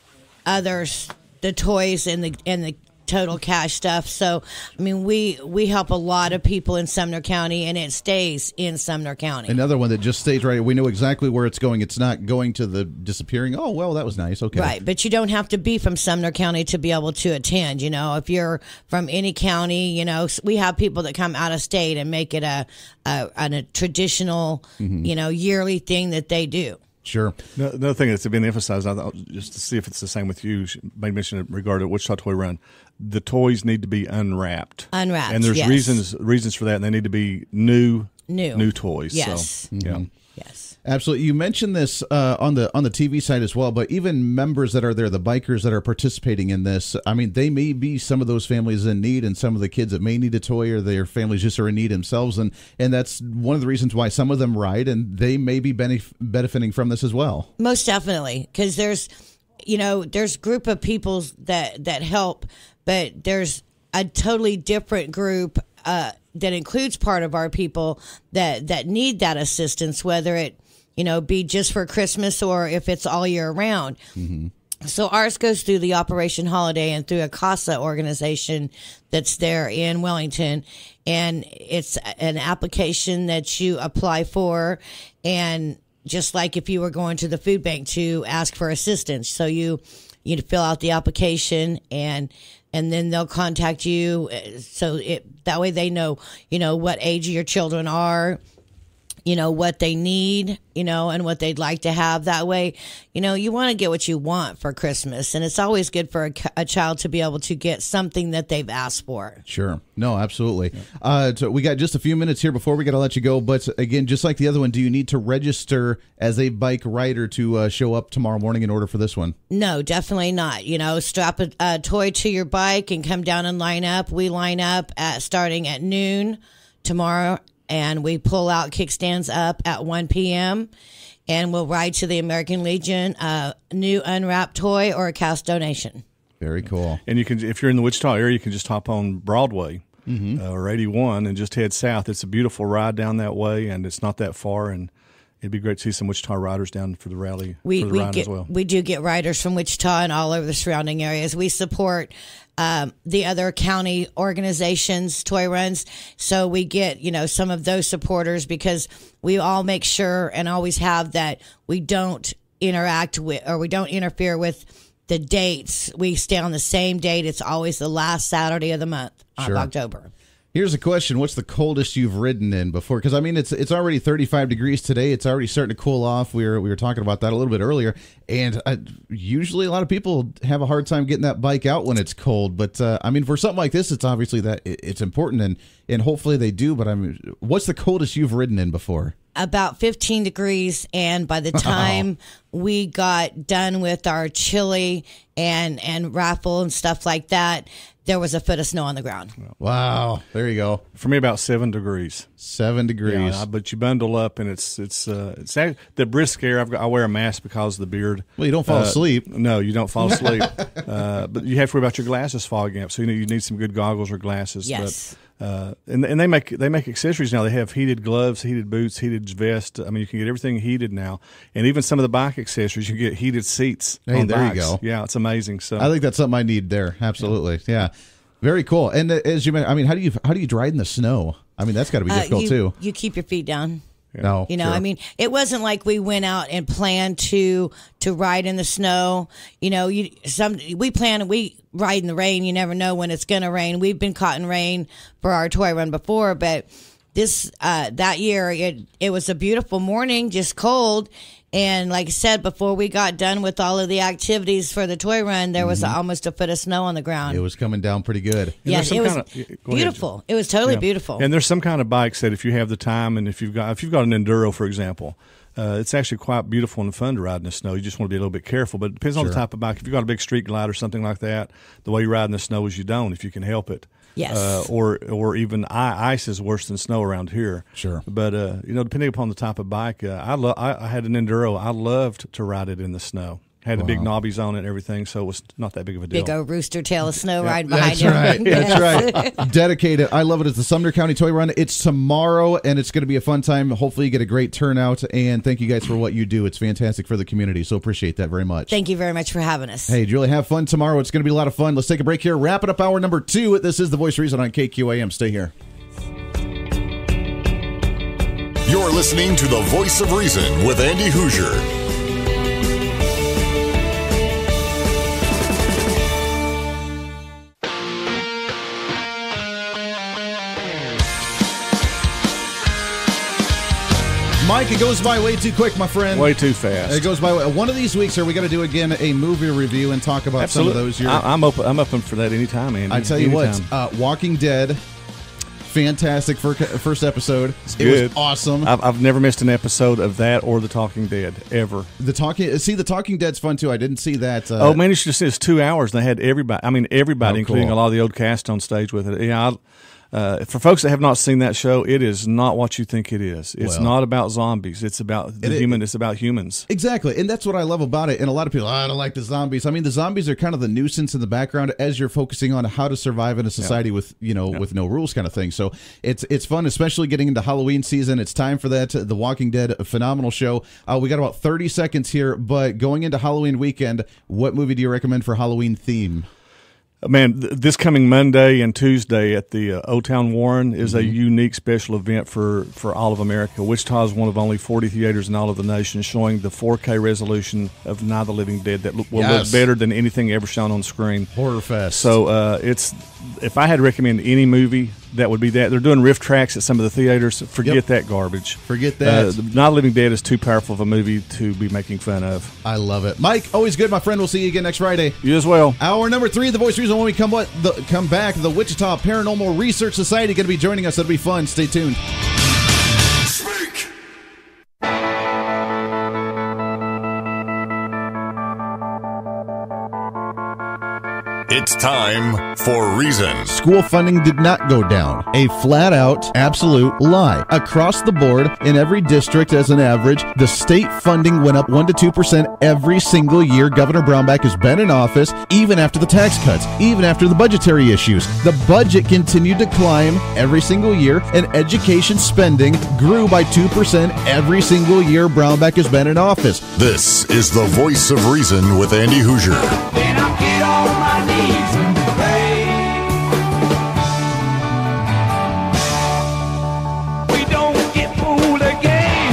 others, the toys and the and the total cash stuff. So I mean, we we help a lot of people in Sumner County, and it stays in Sumner County. Another one that just stays right. We know exactly where it's going. It's not going to the disappearing. Oh well, that was nice. Okay, right. But you don't have to be from Sumner County to be able to attend. You know, if you're from any county, you know, we have people that come out of state and make it a a, a traditional, mm-hmm. you know, yearly thing that they do. Sure. No, another thing that's been emphasized, I thought, just to see if it's the same with you, you made mention regarding Wichita Toy Run. The toys need to be unwrapped. Unwrapped, and there's yes. reasons reasons for that, and they need to be new, new, new toys. Yes. So, yeah. Mm-hmm. Yes. Absolutely. You mentioned this uh, on the on the T V side as well, but even members that are there, the bikers that are participating in this, I mean, they may be some of those families in need, and some of the kids that may need a toy, or their families just are in need themselves, and and that's one of the reasons why some of them ride, and they may be benef- benefiting from this as well. Most definitely, because there's, you know, there's a group of people that that help, but there's a totally different group uh, that includes part of our people that that need that assistance, whether it, you know, be just for Christmas or if it's all year round. Mm-hmm. So ours goes through the Operation Holiday and through a CASA organization that's there in Wellington. And it's an application that you apply for. And just like if you were going to the food bank to ask for assistance. So you, you fill out the application, and and then they'll contact you. So it, that way they know, you know, what age your children are, you know, what they need, you know, and what they'd like to have. That way, you know, you want to get what you want for Christmas. And it's always good for a, a child to be able to get something that they've asked for. Sure. No, absolutely. Uh, so we got just a few minutes here before we got to let you go. But again, just like the other one, do you need to register as a bike rider to uh, show up tomorrow morning in order for this one? No, definitely not. You know, strap a, a toy to your bike and come down and line up. We line up at starting at noon tomorrow, and we pull out kickstands up at one p.m. and we'll ride to the American Legion, a new unwrapped toy or a cast donation. Very cool. And you can, if you're in the Wichita area, you can just hop on Broadway mm-hmm. uh, or eighty-one and just head south. It's a beautiful ride down that way, and it's not that far, and it'd be great to see some Wichita riders down for the rally we, for the we ride get, as well. We do get riders from Wichita and all over the surrounding areas. We support um, the other county organizations, toy runs, so we get, you know, some of those supporters, because we all make sure and always have that we don't interact with, or we don't interfere with the dates. We stay on the same date. It's always the last Saturday of the month Sure. of October. Here's a question. What's the coldest you've ridden in before? Because, I mean, it's it's already thirty-five degrees today. It's already starting to cool off. We were we were talking about that a little bit earlier. And uh, usually a lot of people have a hard time getting that bike out when it's cold. But, uh, I mean, for something like this, it's obviously that it, it's important, and, and hopefully they do. But, I mean, what's the coldest you've ridden in before? About fifteen degrees, and by the time oh. we got done with our chili and, and raffle and stuff like that, there was a foot of snow on the ground. Wow. There you go. For me, about seven degrees. Seven degrees. Yeah, but you bundle up, and it's it's uh, it's the brisk air. I've got, I wear a mask because of the beard. Well, you don't fall uh, asleep. No, you don't fall asleep. uh, but you have to worry about your glasses fogging up. So you know you need some good goggles or glasses. Yes. But, uh, and and they make they make accessories now. They have heated gloves, heated boots, heated vest. I mean, you can get everything heated now, and even some of the bike accessories. You can get heated seats. Hey, on there bikes. you go. Yeah, it's amazing. So I think that's something I need there. Absolutely. Yeah. yeah. Very cool. And uh, as you mentioned, I mean, how do you how do you ride in the snow? I mean, that's got to be Uh, difficult you, too. You keep your feet down. No, you know, sure. I mean, it wasn't like we went out and planned to to ride in the snow. You know, you some we plan we ride in the rain. You never know when it's going to rain. We've been caught in rain for our toy run before, but this uh, that year it it was a beautiful morning, just cold. And like I said, before we got done with all of the activities for the toy run, there was Mhm. almost a foot of snow on the ground. It was coming down pretty good. Yes, it was Kind of, beautiful. It was totally Yeah. beautiful. And there's some kind of bikes that if you have the time and if you've got if you've got an enduro, for example, uh, it's actually quite beautiful and fun to ride in the snow. You just want to be a little bit careful, but it depends on Sure. the type of bike. If you've got a big street glide or something like that, the way you ride in the snow is you don't if you can help it. Yes. Uh, or or even I, ice is worse than snow around here. Sure. But uh, you know, depending upon the type of bike, uh, I lo- I, I had an enduro. I loved to ride it in the snow. Had the big Wow. knobbies on it and everything, so it was not that big of a deal. Big old rooster tail of snow Yeah. riding behind That's you. right. Yes. That's right. Dedicated. I love it. It's the Sumner County Toy Run. It's tomorrow, and it's going to be a fun time. Hopefully, you get a great turnout. And thank you guys for what you do. It's fantastic for the community. So appreciate that very much. Thank you very much for having us. Hey, Julie, have fun tomorrow. It's going to be a lot of fun. Let's take a break here. Wrap it up hour number two. This is The Voice of Reason on K Q A M. Stay here. You're listening to The Voice of Reason with Andy Hoosier. Mike, it goes by way too quick, my friend. Way too fast. It goes by. One of these weeks, are we got to do again a movie review and talk about Absolutely. some of those? You're, I, I'm open. I'm open for that anytime, Andy. I tell you anytime. what, uh, Walking Dead, fantastic fir- first episode. It's it good. was awesome. I've, I've never missed an episode of that or The Talking Dead ever. The talking, see, the Talking Dead's fun too. I didn't see that. Uh, oh man, you should see it's two hours. And they had everybody. I mean, everybody, Oh, including cool. a lot of the old cast on stage with it. Yeah. I, Uh, for folks that have not seen that show, it is not what you think it is. It's Well. not about zombies. It's about the It- human. It's about humans. Exactly, and that's what I love about it. And a lot of people, "Oh, I don't like the zombies. I mean, the zombies are kind of the nuisance in the background as you're focusing on how to survive in a society with you know with no rules, kind of thing. So it's it's fun, especially getting into Halloween season. It's time for that. The Walking Dead, a phenomenal show. Uh, we got about thirty seconds here, but going into Halloween weekend, what movie do you recommend for Halloween theme? Man, th- this coming Monday and Tuesday at the uh, Old Town Warren is a unique special event for, for all of America. Wichita is one of only forty theaters in all of the nation showing the four K resolution of Night of the Living Dead that look, will Yes. look better than anything ever shown on screen. Horror Fest. So uh, it's if I had to recommend any movie, that would be that. They're doing riff tracks at some of the theaters. Forget Yep. that garbage. Forget that. Uh, Night of the Living Dead is too powerful of a movie to be making fun of. I love it. Mike, always good, my friend. We'll see you again next Friday. You as well. Hour number three, The Voice of Reason. When we come what the, come back, the Wichita Paranormal Research Society going to be joining us. It'll be fun. Stay tuned. It's time for Reason. School funding did not go down. A flat-out, absolute lie. Across the board, in every district as an average, the state funding went up one to two percent every single year Governor Brownback has been in office, even after the tax cuts, even after the budgetary issues. The budget continued to climb every single year, and education spending grew by two percent every single year Brownback has been in office. This is The Voice of Reason with Andy Hoosier. Then I get on my knees and pray. We don't get fooled again.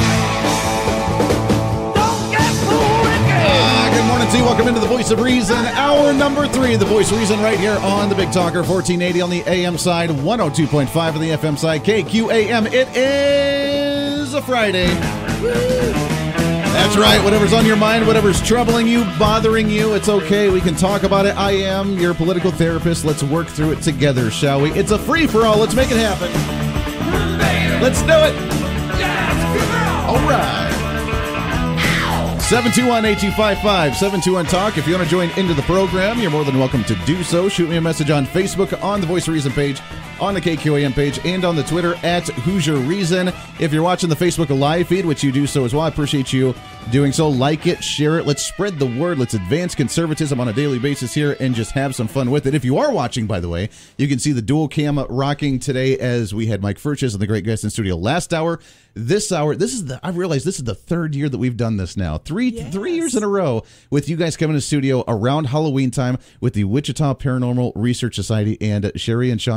Don't get fooled again. Ah, good morning to you. Welcome into The Voice of Reason, hour number three. The Voice of Reason right here on the Big Talker, fourteen eighty on the A M side, one oh two point five on the F M side, K Q A M. It is a Friday. That's right. Whatever's on your mind, whatever's troubling you, bothering you, it's okay. We can talk about it. I am your political therapist. Let's work through it together, shall we? It's a free-for-all. Let's make it happen. Let's do it. All right. seven two one, eight two five five, seven two one talk. If you want to join into the program, you're more than welcome to do so. Shoot me a message on Facebook, on the Voice of Reason page, on the K Q A M page, and on the Twitter at Hoosier Reason. If you're watching the Facebook live feed, which you do so as well, I appreciate you doing so. Like it, share it. Let's spread the word. Let's advance conservatism on a daily basis here and just have some fun with it. If you are watching, by the way, you can see the dual cam rocking today as we had Mike Furches and the great guest in studio last hour. This hour, this is the, I realize this is the third year that we've done this now. Three, yes. three years in a row with you guys coming to studio around Halloween time with the Wichita Paranormal Research Society, and Sherrie and Shaun are in studio.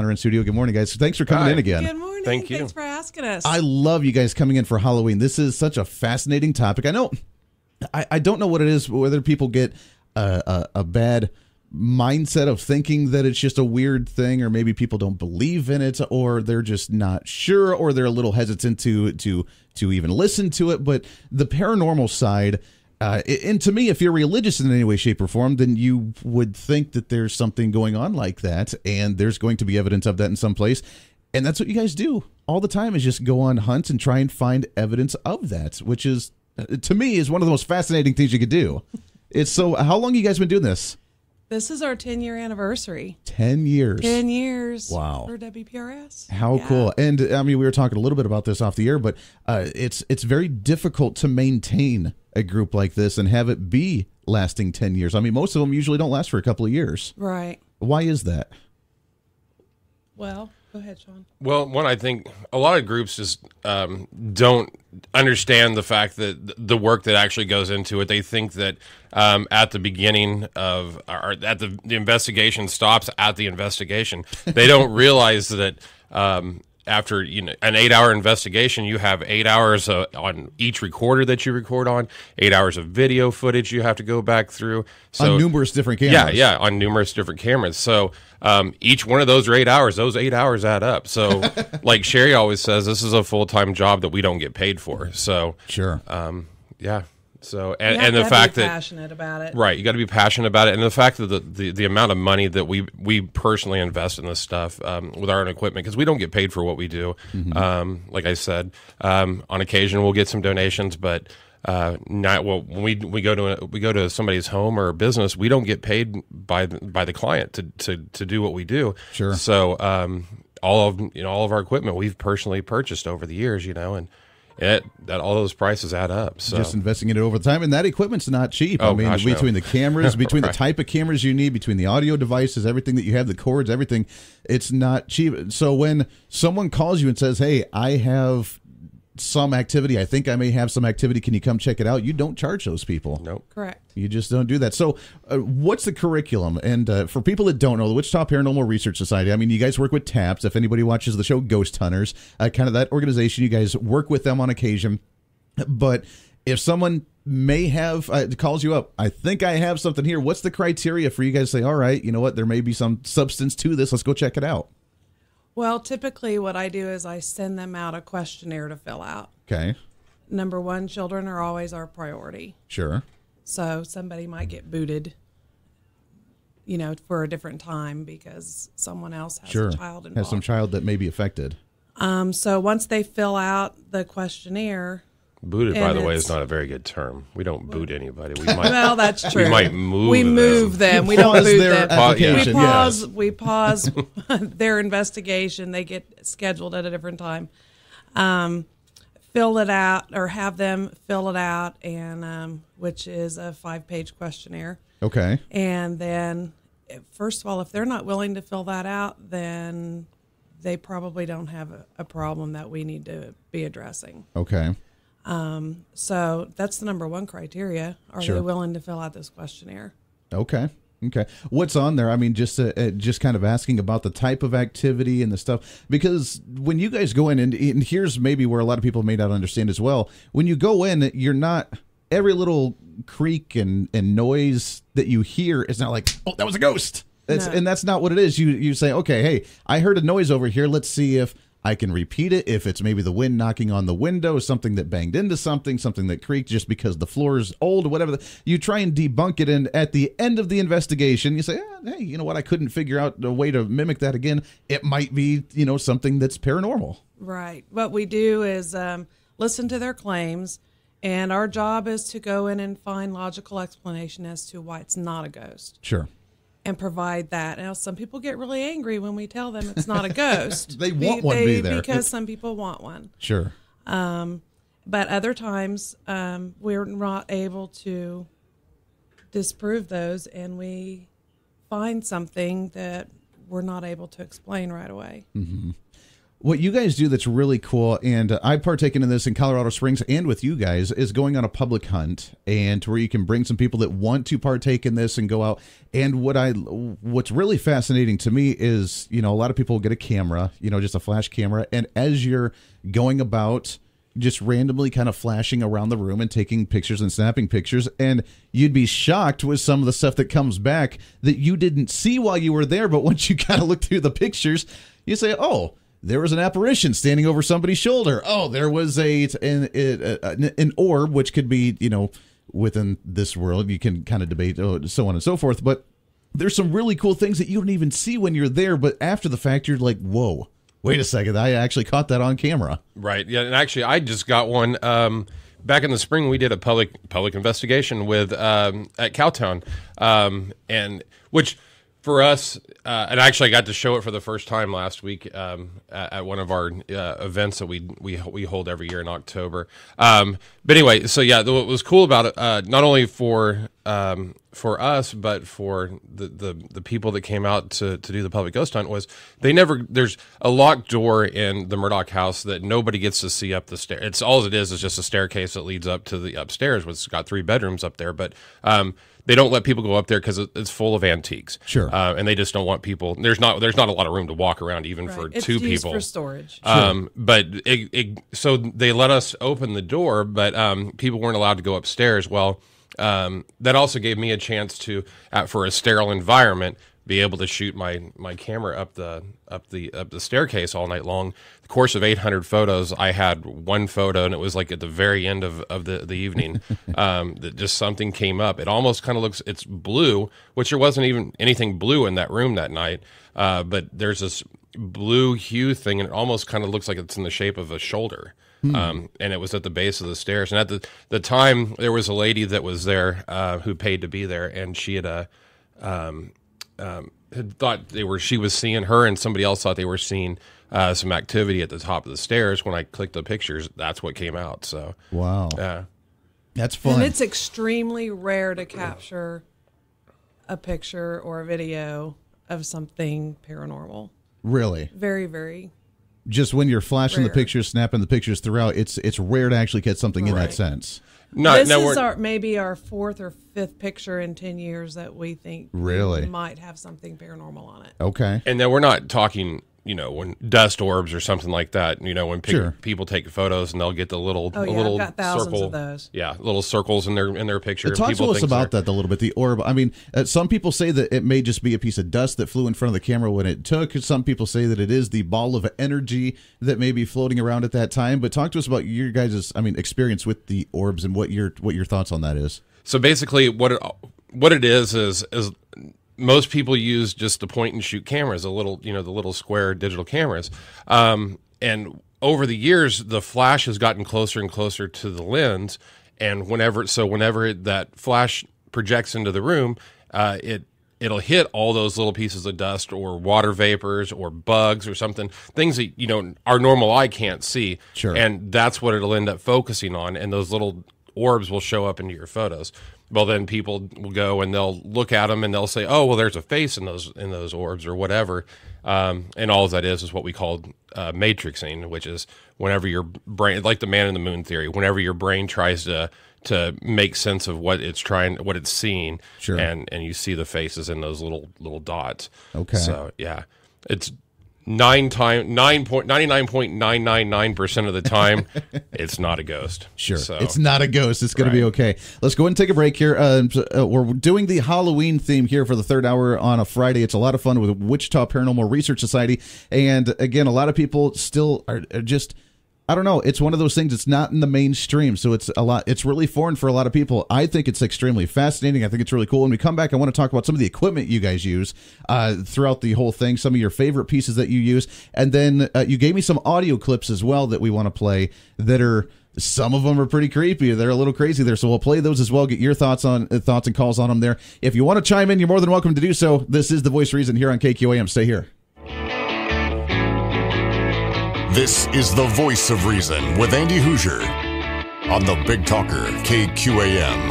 Good morning, guys. Thanks for coming Hi. in again. Good morning. Thank you. Thanks for asking us. I love you guys coming in for Halloween. This is such a fascinating topic. I know, I, I don't know what it is, whether people get a, a, a bad mindset of thinking that it's just a weird thing, or maybe people don't believe in it, or they're just not sure, or they're a little hesitant to to to even listen to it. But the paranormal side, uh, and to me, if you're religious in any way, shape, or form, then you would think that there's something going on like that, and there's going to be evidence of that in some place. And that's what you guys do all the time, is just go on hunts and try and find evidence of that, which is, to me, is one of the most fascinating things you could do. It's so, how long have you guys been doing this? This is our ten-year anniversary. Ten years. Ten years. Wow. For W P R S. How Yeah. cool. And, I mean, we were talking a little bit about this off the air, but uh, it's it's very difficult to maintain a group like this and have it be lasting ten years. I mean, most of them usually don't last for a couple of years. Right. Why is that? Well, go ahead, Shaun. Well, one, I think a lot of groups just um, don't understand the fact that th- the work that actually goes into it. They think that um, at the beginning of, or at the, the investigation stops at the investigation. They don't realize that um, after you know an eight-hour investigation, you have eight hours uh, on each recorder that you record on, eight hours of video footage you have to go back through. So, on numerous different cameras. Yeah, yeah, on numerous different cameras. So um, each one of those are eight hours. Those eight hours add up. So, like Sherrie always says, this is a full-time job that we don't get paid for. So, sure, um, yeah. So, You and, have and the to fact be that passionate about it. right, you got to be passionate about it, and the fact that the, the, the amount of money that we we personally invest in this stuff um, with our own equipment, because we don't get paid for what we do. Mm-hmm. Um, like I said, um, on occasion we'll get some donations, but uh, not well. When we we go to a, we go to somebody's home or a business, we don't get paid by the, by the client to, to to do what we do. Sure. So um, all of you know all of our equipment we've personally purchased over the years, you know, and. It, that all those prices add up. So just investing in it over time, and that equipment's not cheap. Oh, I mean, gosh, between no. the cameras, between Right. the type of cameras you need, between the audio devices, everything that you have, the cords, everything, it's not cheap. So when someone calls you and says, "Hey, I have some activity. I think I may have some activity. Can you come check it out?" You don't charge those people. Nope. Correct. You just don't do that. So, uh, what's the curriculum? And uh, for people that don't know, the Wichita Paranormal Research Society, I mean, you guys work with TAPS. If anybody watches the show Ghost Hunters, uh, kind of that organization, you guys work with them on occasion. But if someone may have uh, calls you up, I think I have something here. What's the criteria for you guys to say, all right, you know what, there may be some substance to this. Let's go check it out. Well, typically what I do is I send them out a questionnaire to fill out. Okay. Number one, children are always our priority. Sure. So somebody might get booted, you know, for a different time because someone else has Sure. a child involved. Has some child that may be affected. Um, so once they fill out the questionnaire. Booted, by and the way, it's- is not a very good term. We don't boot anybody. We might, Well, that's true. We might move We them. move them. We You don't pause boot their them. application, we pause. yes. We pause their investigation. They get scheduled at a different time. Um, fill it out, or have them fill it out, and um, which is a five-page questionnaire. Okay. And then, first of all, if they're not willing to fill that out, then they probably don't have a, a problem that we need to be addressing. Okay. Um, so that's the number one criteria. Are Sure. they willing to fill out this questionnaire? Okay. Okay. What's on there? I mean, just uh, uh, just kind of asking about the type of activity and the stuff, because when you guys go in, and, and here's maybe where a lot of people may not understand as well. When you go in, you're not, every little creak and, and noise that you hear is not like, oh, that was a ghost. That's, No. And that's not what it is. You you say, okay, hey, I heard a noise over here. Let's see if I can repeat it. If it's maybe the wind knocking on the window, something that banged into something, something that creaked just because the floor is old, or whatever. You try and debunk it, and at the end of the investigation, you say, ah, hey, you know what? I couldn't figure out a way to mimic that again. It might be, you know, something that's paranormal. Right. What we do is um, listen to their claims, and our job is to go in and find logical explanation as to why it's not a ghost. Sure. And provide that. Now, some people get really angry when we tell them it's not a ghost. They want one to be there. Because some people want one. Sure. Um, but other times, um, we're not able to disprove those, and we find something that we're not able to explain right away. Mm-hmm. What you guys do that's really cool, and uh, I've partaken in this in Colorado Springs and with you guys, is going on a public hunt, and where you can bring some people that want to partake in this and go out. And what I, what's really fascinating to me is, you know, a lot of people get a camera, you know, just a flash camera, and as you're going about just randomly kind of flashing around the room and taking pictures and snapping pictures, and you'd be shocked with some of the stuff that comes back that you didn't see while you were there, but once you kind of look through the pictures, you say, oh, there was an apparition standing over somebody's shoulder. Oh, there was a an, an, an orb, which could be, you know, within this world. You can kind of debate, oh, so on and so forth. But there's some really cool things that you don't even see when you're there. But after the fact, you're like, whoa, wait a second. I actually caught that on camera. Right. Yeah. And actually, I just got one. Um, back in the spring, we did a public public investigation with um, at Cowtown, um, and which. For us, uh, and actually I got to show it for the first time last week um, at, at one of our uh, events that we we we hold every year in October. Um, but anyway, so yeah, what was cool about it, uh, not only for um, for us, but for the, the, the people that came out to, to do the public ghost hunt, was they never. There's a locked door in the Murdoch house that nobody gets to see up the stairs. It's all it is is just a staircase that leads up to the upstairs. Which has got three bedrooms up there, but. Um, They don't let people go up there because it's full of antiques. Sure, uh, and they just don't want people. There's not there's not a lot of room to walk around even Right. for It's two used people for storage. Um, but it, it, so they let us open the door, but um, people weren't allowed to go upstairs. Well, um, that also gave me a chance to, uh, for a sterile environment, be able to shoot my my camera up the up the up the staircase all night long. The course of eight hundred photos, I had one photo, and it was like at the very end of, of the, the evening um, that just something came up. It almost kind of looks, it's blue, which there wasn't even anything blue in that room that night, uh, but there's this blue hue thing, and it almost kind of looks like it's in the shape of a shoulder. Hmm. Um, and it was at the base of the stairs. And at the, the time, there was a lady that was there uh, who paid to be there, and she had a... Um, Um, had thought they were, she was seeing her, and somebody else thought they were seeing uh, some activity at the top of the stairs. When I clicked the pictures, that's what came out. So wow, yeah, that's fun. And it's extremely rare to capture a picture or a video of something paranormal. Really, very, very. Just when you're flashing rare. the pictures, snapping the pictures throughout, it's it's rare to actually get something Right. in that sense. No, this no, is we're- our maybe our fourth or fifth picture in ten years that we think Really? might have something paranormal on it. Okay. And then we're not talking, you know, when dust orbs or something like that. You know, when pic- Sure. people take photos and they'll get the little, Oh, a yeah, little I've got thousands circle, of those. yeah, little circles in their in their picture. Talk People to us think about they're- that a little bit. The orb. I mean, uh, some people say that it may just be a piece of dust that flew in front of the camera when it took. Some people say that it is the ball of energy that may be floating around at that time. But talk to us about your guys' I mean, experience with the orbs and what your what your thoughts on that is. So basically, what it, what it is is is most people use just the point and shoot cameras, a little, you know, the little square digital cameras. Um, and over the years, the flash has gotten closer and closer to the lens. And whenever, so whenever it, that flash projects into the room, uh, it it'll hit all those little pieces of dust or water vapors or bugs or something, things that, you know, our normal eye can't see. Sure. And that's what it'll end up focusing on. And those little orbs will show up into your photos. Well, then people will go and they'll look at them and they'll say, "Oh, well, there's a face in those in those orbs or whatever." Um, and all that is is what we call uh, matrixing, which is whenever your brain, like the man in the moon theory, whenever your brain tries to to make sense of what it's trying, what it's seeing, Sure. and and you see the faces in those little little dots. Okay. So yeah, it's. Nine time nine point ninety nine point nine nine nine percent of the time, it's not a ghost. Sure, So, it's not a ghost. It's going right. to be okay. Let's go ahead and take a break here. Uh, uh, we're doing the Halloween theme here for the third hour on a Friday. It's a lot of fun with Wichita Paranormal Research Society, and again, a lot of people still are, are just. I don't know. It's one of those things. It's not in the mainstream, so it's a lot. It's really foreign for a lot of people. I think it's extremely fascinating. I think it's really cool. When we come back, I want to talk about some of the equipment you guys use uh, throughout the whole thing. Some of your favorite pieces that you use, and then uh, you gave me some audio clips as well that we want to play. That are some of them are pretty creepy. They're a little crazy there, so we'll play those as well. Get your thoughts on uh, thoughts and calls on them there. If you want to chime in, you're more than welcome to do so. This is the Voice of Reason here on K Q A M. Stay here. This is the Voice of Reason with Andy Hoosier on the Big Talker K Q A M.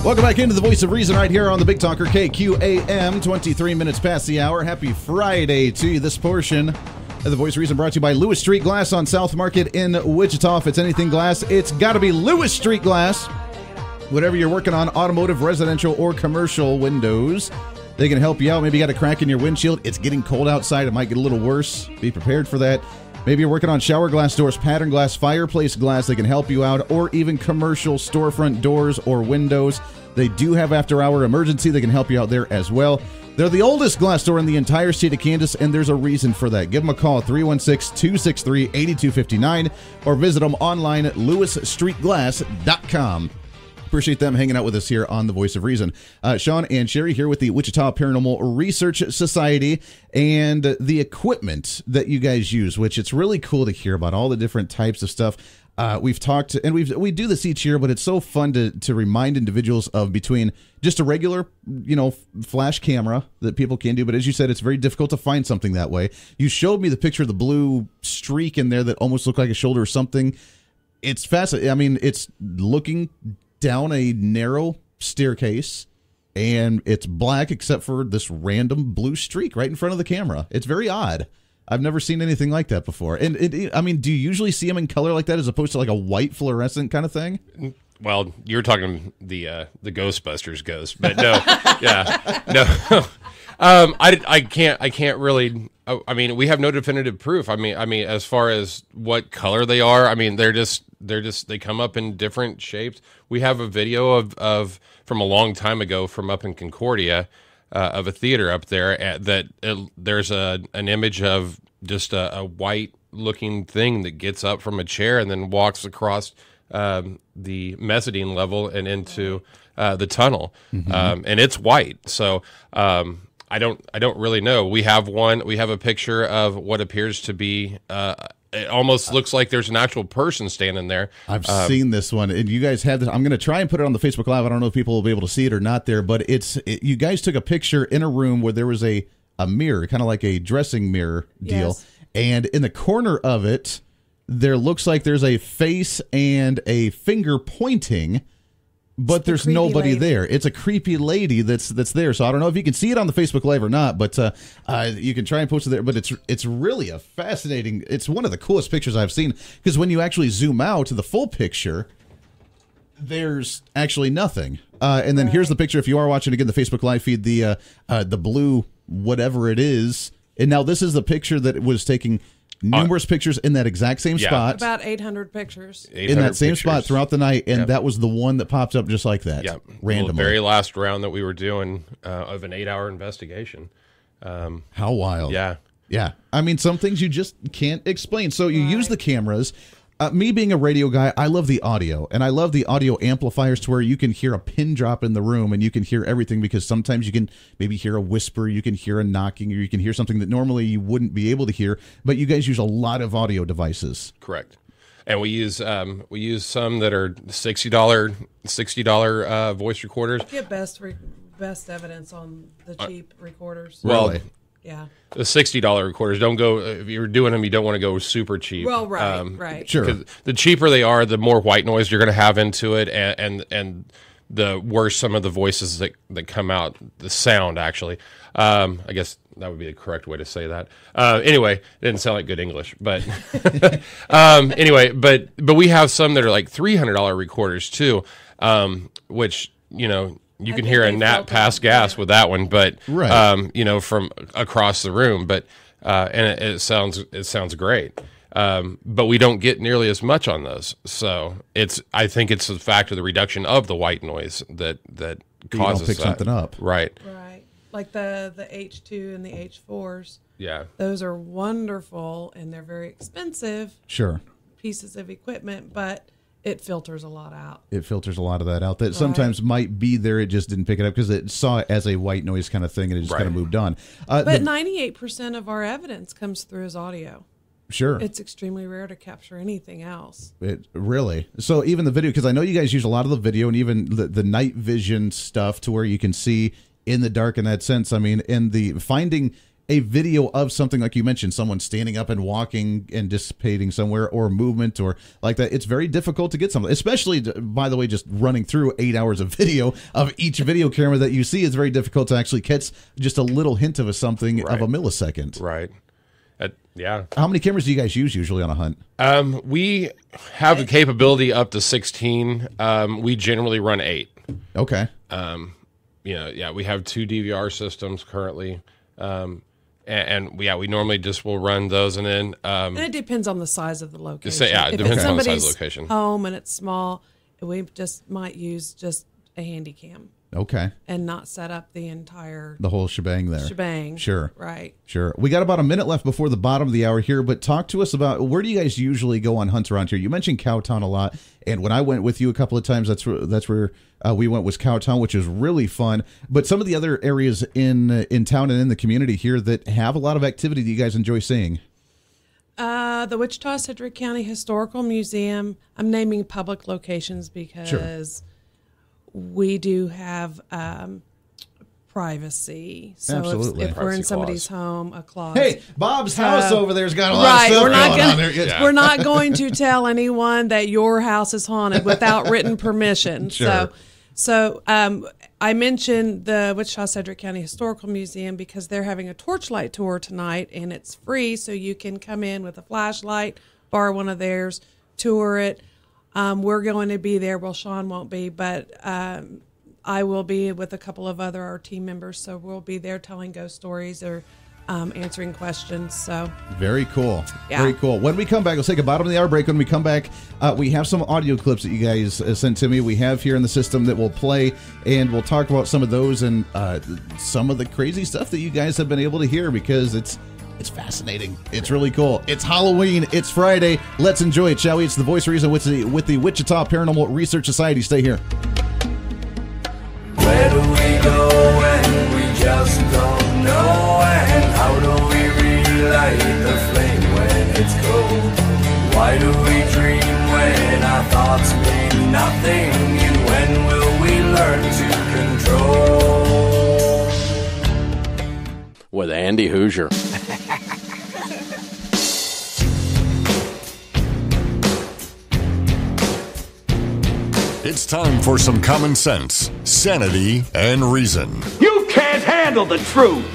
Welcome back into the Voice of Reason right here on the Big Talker K Q A M, twenty-three minutes past the hour. Happy Friday to you. This portion of the Voice of Reason brought to you by Lewis Street Glass on South Market in Wichita. If it's anything glass, it's got to be Lewis Street Glass. Whatever you're working on, automotive, residential, or commercial windows, they can help you out. Maybe you got a crack in your windshield. It's getting cold outside. It might get a little worse. Be prepared for that. Maybe you're working on shower glass doors, pattern glass, fireplace glass. They can help you out, or even commercial storefront doors or windows. They do have after-hour emergency. They can help you out there as well. They're the oldest glass store in the entire state of Kansas, and there's a reason for that. Give them a call, three one six, two six three, eight two five nine, or visit them online at lewis street glass dot com. Appreciate them hanging out with us here on The Voice of Reason. Uh, Shaun and Sherrie here with the Wichita Paranormal Research Society and the equipment that you guys use, which it's really cool to hear about all the different types of stuff. Uh, we've talked, and we we do this each year, but it's so fun to to remind individuals of between just a regular, you know, flash camera that people can do. But as you said, it's very difficult to find something that way. You showed me the picture of the blue streak in there that almost looked like a shoulder or something. It's fascinating. I mean, it's looking down a narrow staircase, and it's black except for this random blue streak right in front of the camera. It's very odd. I've never seen anything like that before. And it, it, I mean, do you usually see them in color like that as opposed to like a white fluorescent kind of thing? Well, you're talking the uh, the Ghostbusters ghost, but no, yeah, no. um, I, I can't I can't really. I mean, we have no definitive proof. I mean, I mean, as far as what color they are, I mean, they're just they're just they come up in different shapes. We have a video of of from a long time ago from up in Concordia. Uh, of a theater up there at, that uh, there's a an image of just a, a white looking thing that gets up from a chair and then walks across um, the mezzanine level and into uh, the tunnel, mm-hmm. um, and it's white. So um, I don't I don't really know. We have one. We have a picture of what appears to be. Uh, It almost looks like there's an actual person standing there. I've um, seen this one, and you guys have this. I'm going to try and put it on the Facebook Live. I don't know if people will be able to see it or not there, but it's it, you guys took a picture in a room where there was a, a mirror, kind of like a dressing mirror deal, Yes. and in the corner of it, there looks like there's a face and a finger pointing, but It's the there's creepy nobody lady. there. It's a creepy lady that's that's there. So I don't know if you can see it on the Facebook Live or not, but uh, uh, you can try and post it there. But it's it's really a fascinating. It's one of the coolest pictures I've seen because when you actually zoom out to the full picture, there's actually nothing. Uh, and then here's the picture. If you are watching again the Facebook Live feed, the uh, uh, the blue whatever it is, and now this is the picture that was taking numerous uh, pictures in that exact same yeah. spot. About eight hundred pictures. eight hundred in that same pictures. spot throughout the night, and Yep. that was the one that popped up just like that, Yeah, randomly. The very last round that we were doing uh, of an eight-hour investigation. Um, How wild. Yeah. Yeah. I mean, some things you just can't explain. So you use the cameras. Uh, me being a radio guy, I love the audio, and I love the audio amplifiers to where you can hear a pin drop in the room and you can hear everything because sometimes you can maybe hear a whisper, you can hear a knocking, or you can hear something that normally you wouldn't be able to hear, but you guys use a lot of audio devices. Correct. And we use um, we use some that are sixty dollars sixty dollars uh, voice recorders. Get best re- best evidence on the cheap recorders. Well, Really? Yeah. the sixty dollars recorders don't go, if you're doing them, you don't want to go super cheap. Well, right, right. Sure. 'cause the cheaper they are, the more white noise you're going to have into it, and, and and the worse some of the voices that, that come out, the sound, actually. Um, I guess that would be the correct way to say that. Uh, anyway, it didn't sound like good English, but um, anyway, but but we have some that are like three hundred dollars recorders, too, um, which, you know, you I can think hear a they gnat filter pass it, gas yeah. with that one, but Right. um, you know, from across the room, but uh, and it, it sounds it sounds great. Um, but we don't get nearly as much on those, so it's. I think it's the fact of the reduction of the white noise that that You don't causes pick that. something up. Right? Right. Like the the H two and the H fours. Yeah. Those are wonderful and they're very expensive Sure. pieces of equipment, but it filters a lot out. It filters a lot of that out that sometimes might be there. It just didn't pick it up because it saw it as a white noise kind of thing and it just Right. kind of moved on. Uh, But the- ninety-eight percent of our evidence comes through as audio. Sure. It's extremely rare to capture anything else. It really. So even the video, because I know you guys use a lot of the video and even the, the night vision stuff to where you can see in the dark in that sense. I mean, in the finding a video of something like you mentioned, someone standing up and walking and dissipating somewhere, or movement or like that, it's very difficult to get something, especially, by the way, just running through eight hours of video of each video camera that you see. It's very difficult to actually catch just a little hint of a something Right. of a millisecond. Right. Uh, yeah. How many cameras do you guys use usually on a hunt? Um, we have the capability up to sixteen. Um, we generally run eight. Okay. Um, you know, yeah, we have two D V R systems currently. Um, and, and yeah, we normally just will run those, and then um, And it depends on the size of the location. Say, yeah, it if depends it's on the size of somebody's the location. home and it's small, we just might use just a handy cam. Okay. And not set up the entire The whole shebang there. shebang. Sure. Right. Sure. We got about a minute left before the bottom of the hour here, but talk to us about, where do you guys usually go on hunts around here? You mentioned Cowtown a lot, and when I went with you a couple of times, that's where, that's where uh, we went, was Cowtown, which is really fun. But some of the other areas in uh, in town and in the community here that have a lot of activity that you guys enjoy seeing. Uh, the Wichita Sedgwick County Historical Museum. I'm naming public locations because Sure. we do have um, privacy. So Absolutely. if, if we're in Privacy somebody's clause. home, a clause. Hey, Bob's house Uh, over there's got a lot right, of stuff we're not going gonna, on there. Yeah. We're not going to tell anyone that your house is haunted without written permission. Sure. So, so um, I mentioned the Wichita Sedgwick County Historical Museum because they're having a torchlight tour tonight, and it's free, so you can come in with a flashlight, borrow one of theirs, tour it. Um, we're going to be there. Well, Shaun won't be, but um, I will be with a couple of other our team members. So we'll be there telling ghost stories or um, answering questions. So Very cool. Yeah. Very cool. When we come back, let's take a bottom of the hour break. When we come back, uh, we have some audio clips that you guys uh, sent to me. We have here in the system that we'll play, and we'll talk about some of those and uh, some of the crazy stuff that you guys have been able to hear, because it's It's fascinating. It's really cool. It's Halloween. It's Friday. Let's enjoy it, shall we? It's the Voice of Reason with the, with the Wichita Paranormal Research Society. Stay here. Where do we go when we just don't know? And how do we relight the flame when it's cold? Why do we dream when our thoughts mean nothing? And when will we learn to control? With Andy Hoosier. It's time for some common sense, sanity, and reason. You can't handle the truth.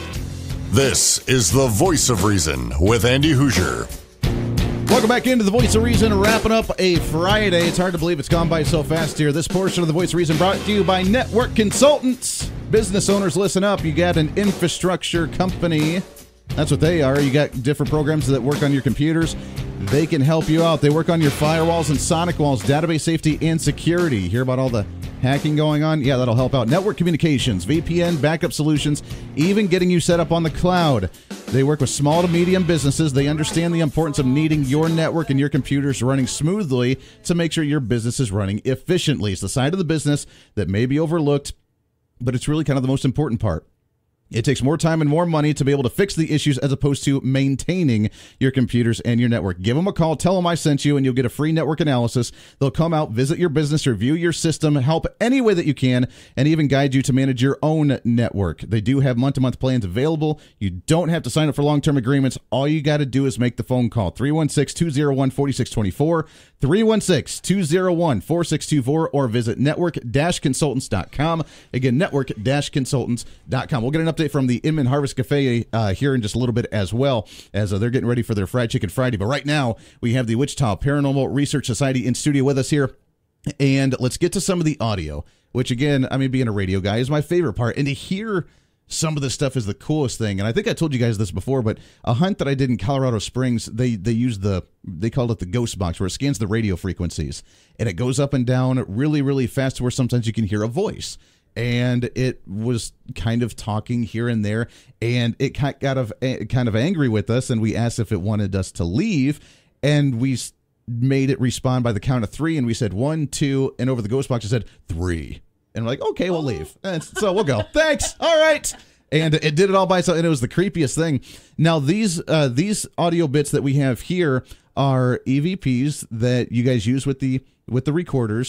This is the Voice of Reason with Andy Hoosier. Welcome back into the Voice of Reason, wrapping up a Friday. It's hard to believe it's gone by so fast here. This portion of the Voice of Reason brought to you by Network Consultants. Business owners, listen up. You got an infrastructure company. That's what they are. You got different programs that work on your computers. They can help you out. They work on your firewalls and sonic walls, database safety, and security. Hear about all the hacking going on? Yeah, that'll help out. Network communications, V P N, backup solutions, even getting you set up on the cloud. They work with small to medium businesses. They understand the importance of needing your network and your computers running smoothly to make sure your business is running efficiently. It's the side of the business that may be overlooked, but it's really kind of the most important part. It takes more time and more money to be able to fix the issues as opposed to maintaining your computers and your network. Give them a call, tell them I sent you, and you'll get a free network analysis. They'll come out, visit your business, review your system, help any way that you can, and even guide you to manage your own network. They do have month-to-month plans available. You don't have to sign up for long-term agreements. All you got to do is make the phone call. three one six, two zero one, four six two four, three one six, two zero one, four six two four, or visit network dash consultants dot com. Again, network dash consultants dot com. We'll get an update from the Inman Harvest Cafe uh, here in just a little bit as well, as uh, they're getting ready for their Fried Chicken Friday. But right now, we have the Wichita Paranormal Research Society in studio with us here. And let's get to some of the audio, which, again, I mean, being a radio guy is my favorite part. And to hear some of this stuff is the coolest thing. And I think I told you guys this before, but a hunt that I did in Colorado Springs, they they use the, they called it the ghost box, where it scans the radio frequencies. And it goes up and down really, really fast to where sometimes you can hear a voice. And it was kind of talking here and there, and it got of kind of angry with us, and we asked if it wanted us to leave, and we made it respond by the count of three, and we said one, two, and over the ghost box it said three, and we're like, okay, we'll leave, and so we'll go. Thanks. All right. And it did it all by itself, and it was the creepiest thing. Now these uh, these audio bits that we have here are E V Ps that you guys use with the with the recorders.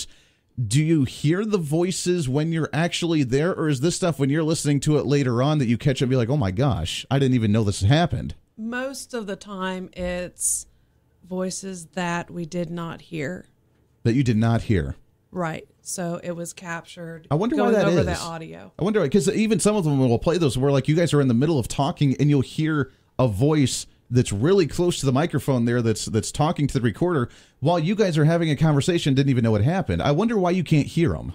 Do you hear the voices when you're actually there, or is this stuff when you're listening to it later on that you catch up and be like, oh my gosh, I didn't even know this happened? Most of the time, it's voices that we did not hear. That you did not hear. Right. So it was captured. I wonder going why that over is. the audio. I wonder, because even some of them will play those where like you guys are in the middle of talking and you'll hear a voice that's really close to the microphone there that's that's talking to the recorder while you guys are having a conversation, didn't even know what happened. I wonder why you can't hear them.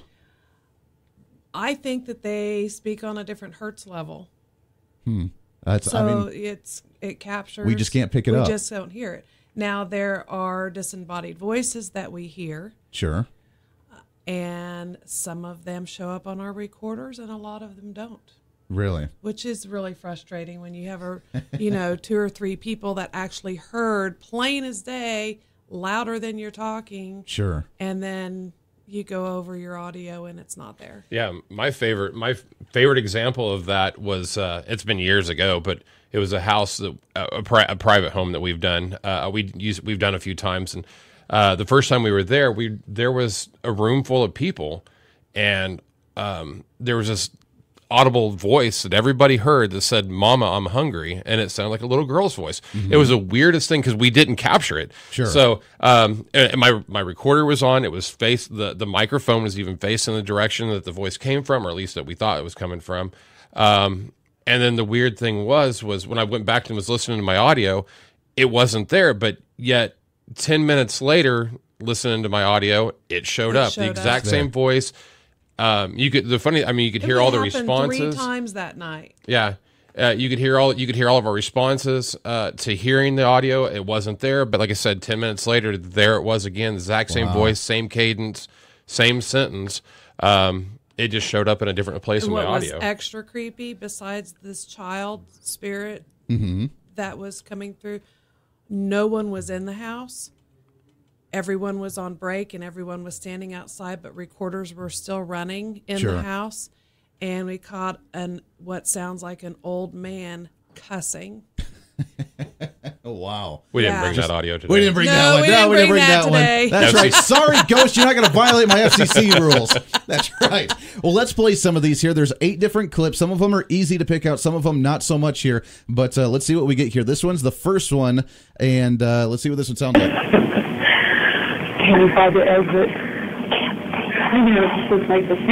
I think that they speak on a different hertz level. Hmm. That's, so I mean, it's it captures. we just can't pick it we up. We just don't hear it. Now, there are disembodied voices that we hear. Sure. And some of them show up on our recorders and a lot of them don't. Really? Which is really frustrating when you have, a, you know, two or three people that actually heard plain as day, louder than you're talking. Sure. And then you go over your audio and it's not there. Yeah, my favorite my favorite example of that was uh, it's been years ago, but it was a house that a, pri- a private home that we've done. Uh, we use we've done a few times, and uh, the first time we were there, we there was a room full of people, and um, there was this audible voice that everybody heard that said, "Mama, I'm hungry," and it sounded like a little girl's voice. Mm-hmm. It was the weirdest thing because we didn't capture it. Sure. So um, and my my recorder was on. It was face the the microphone was even facing the direction that the voice came from, or at least that we thought it was coming from. Um, and then the weird thing was was when I went back and was listening to my audio, it wasn't there. But yet, ten minutes later, listening to my audio, it showed It up. showed the exact up. same voice. Um, you could the funny. I mean, you could It hear all the happened responses three times that night. Yeah, uh, you could hear all you could hear all of our responses uh, to hearing the audio. It wasn't there, but like I said, ten minutes later, there it was again. The exact same Wow. voice, same cadence, same sentence. Um, it just showed up in a different place And in what my audio. was extra creepy, besides this child spirit Mm-hmm. that was coming through, no one was in the house. Everyone was on break and everyone was standing outside, but recorders were still running in Sure. the house. And we caught an what sounds like an old man cussing. Oh, wow. We didn't Yeah. bring Just- that audio today. We didn't bring No, that one. we no, didn't we didn't bring bring that that, one. today. That's No, right. see- Sorry, Ghost, you're not going to violate my F C C rules. That's right. Well, let's play some of these here. There's eight different clips. Some of them are easy to pick out. Some of them not so much here. But uh, let's see what we get here. This one's the first one, and uh, let's see what this one sounds like. Can we find the exit? I know it's just like the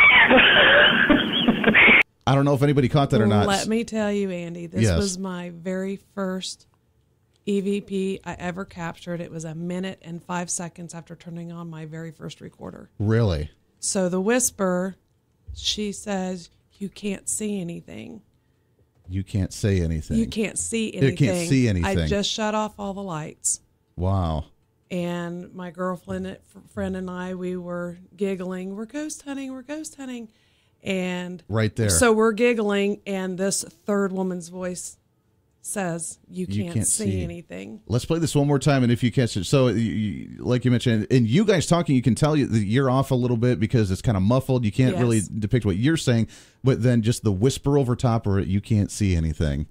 I don't know if anybody caught that or not. Let me tell you, Andy, this Yes. was my very first E V P I ever captured. It was a minute and five seconds after turning on my very first recorder. Really? So the whisper, she says, you can't see anything. You can't say anything. You can't see You anything. can't see anything. I just shut off all the lights. Wow. And my girlfriend friend and I, we were giggling. We're ghost hunting. We're ghost hunting. And Right there. So we're giggling, and this third woman's voice says, you can't, You can't see, see. anything. Let's play this one more time, and if you catch it. So, you, you, like you mentioned, and you guys talking, you can tell you that you're off a little bit because it's kind of muffled. You can't Yes. really depict what you're saying, but then just the whisper over top of it, you can't see anything.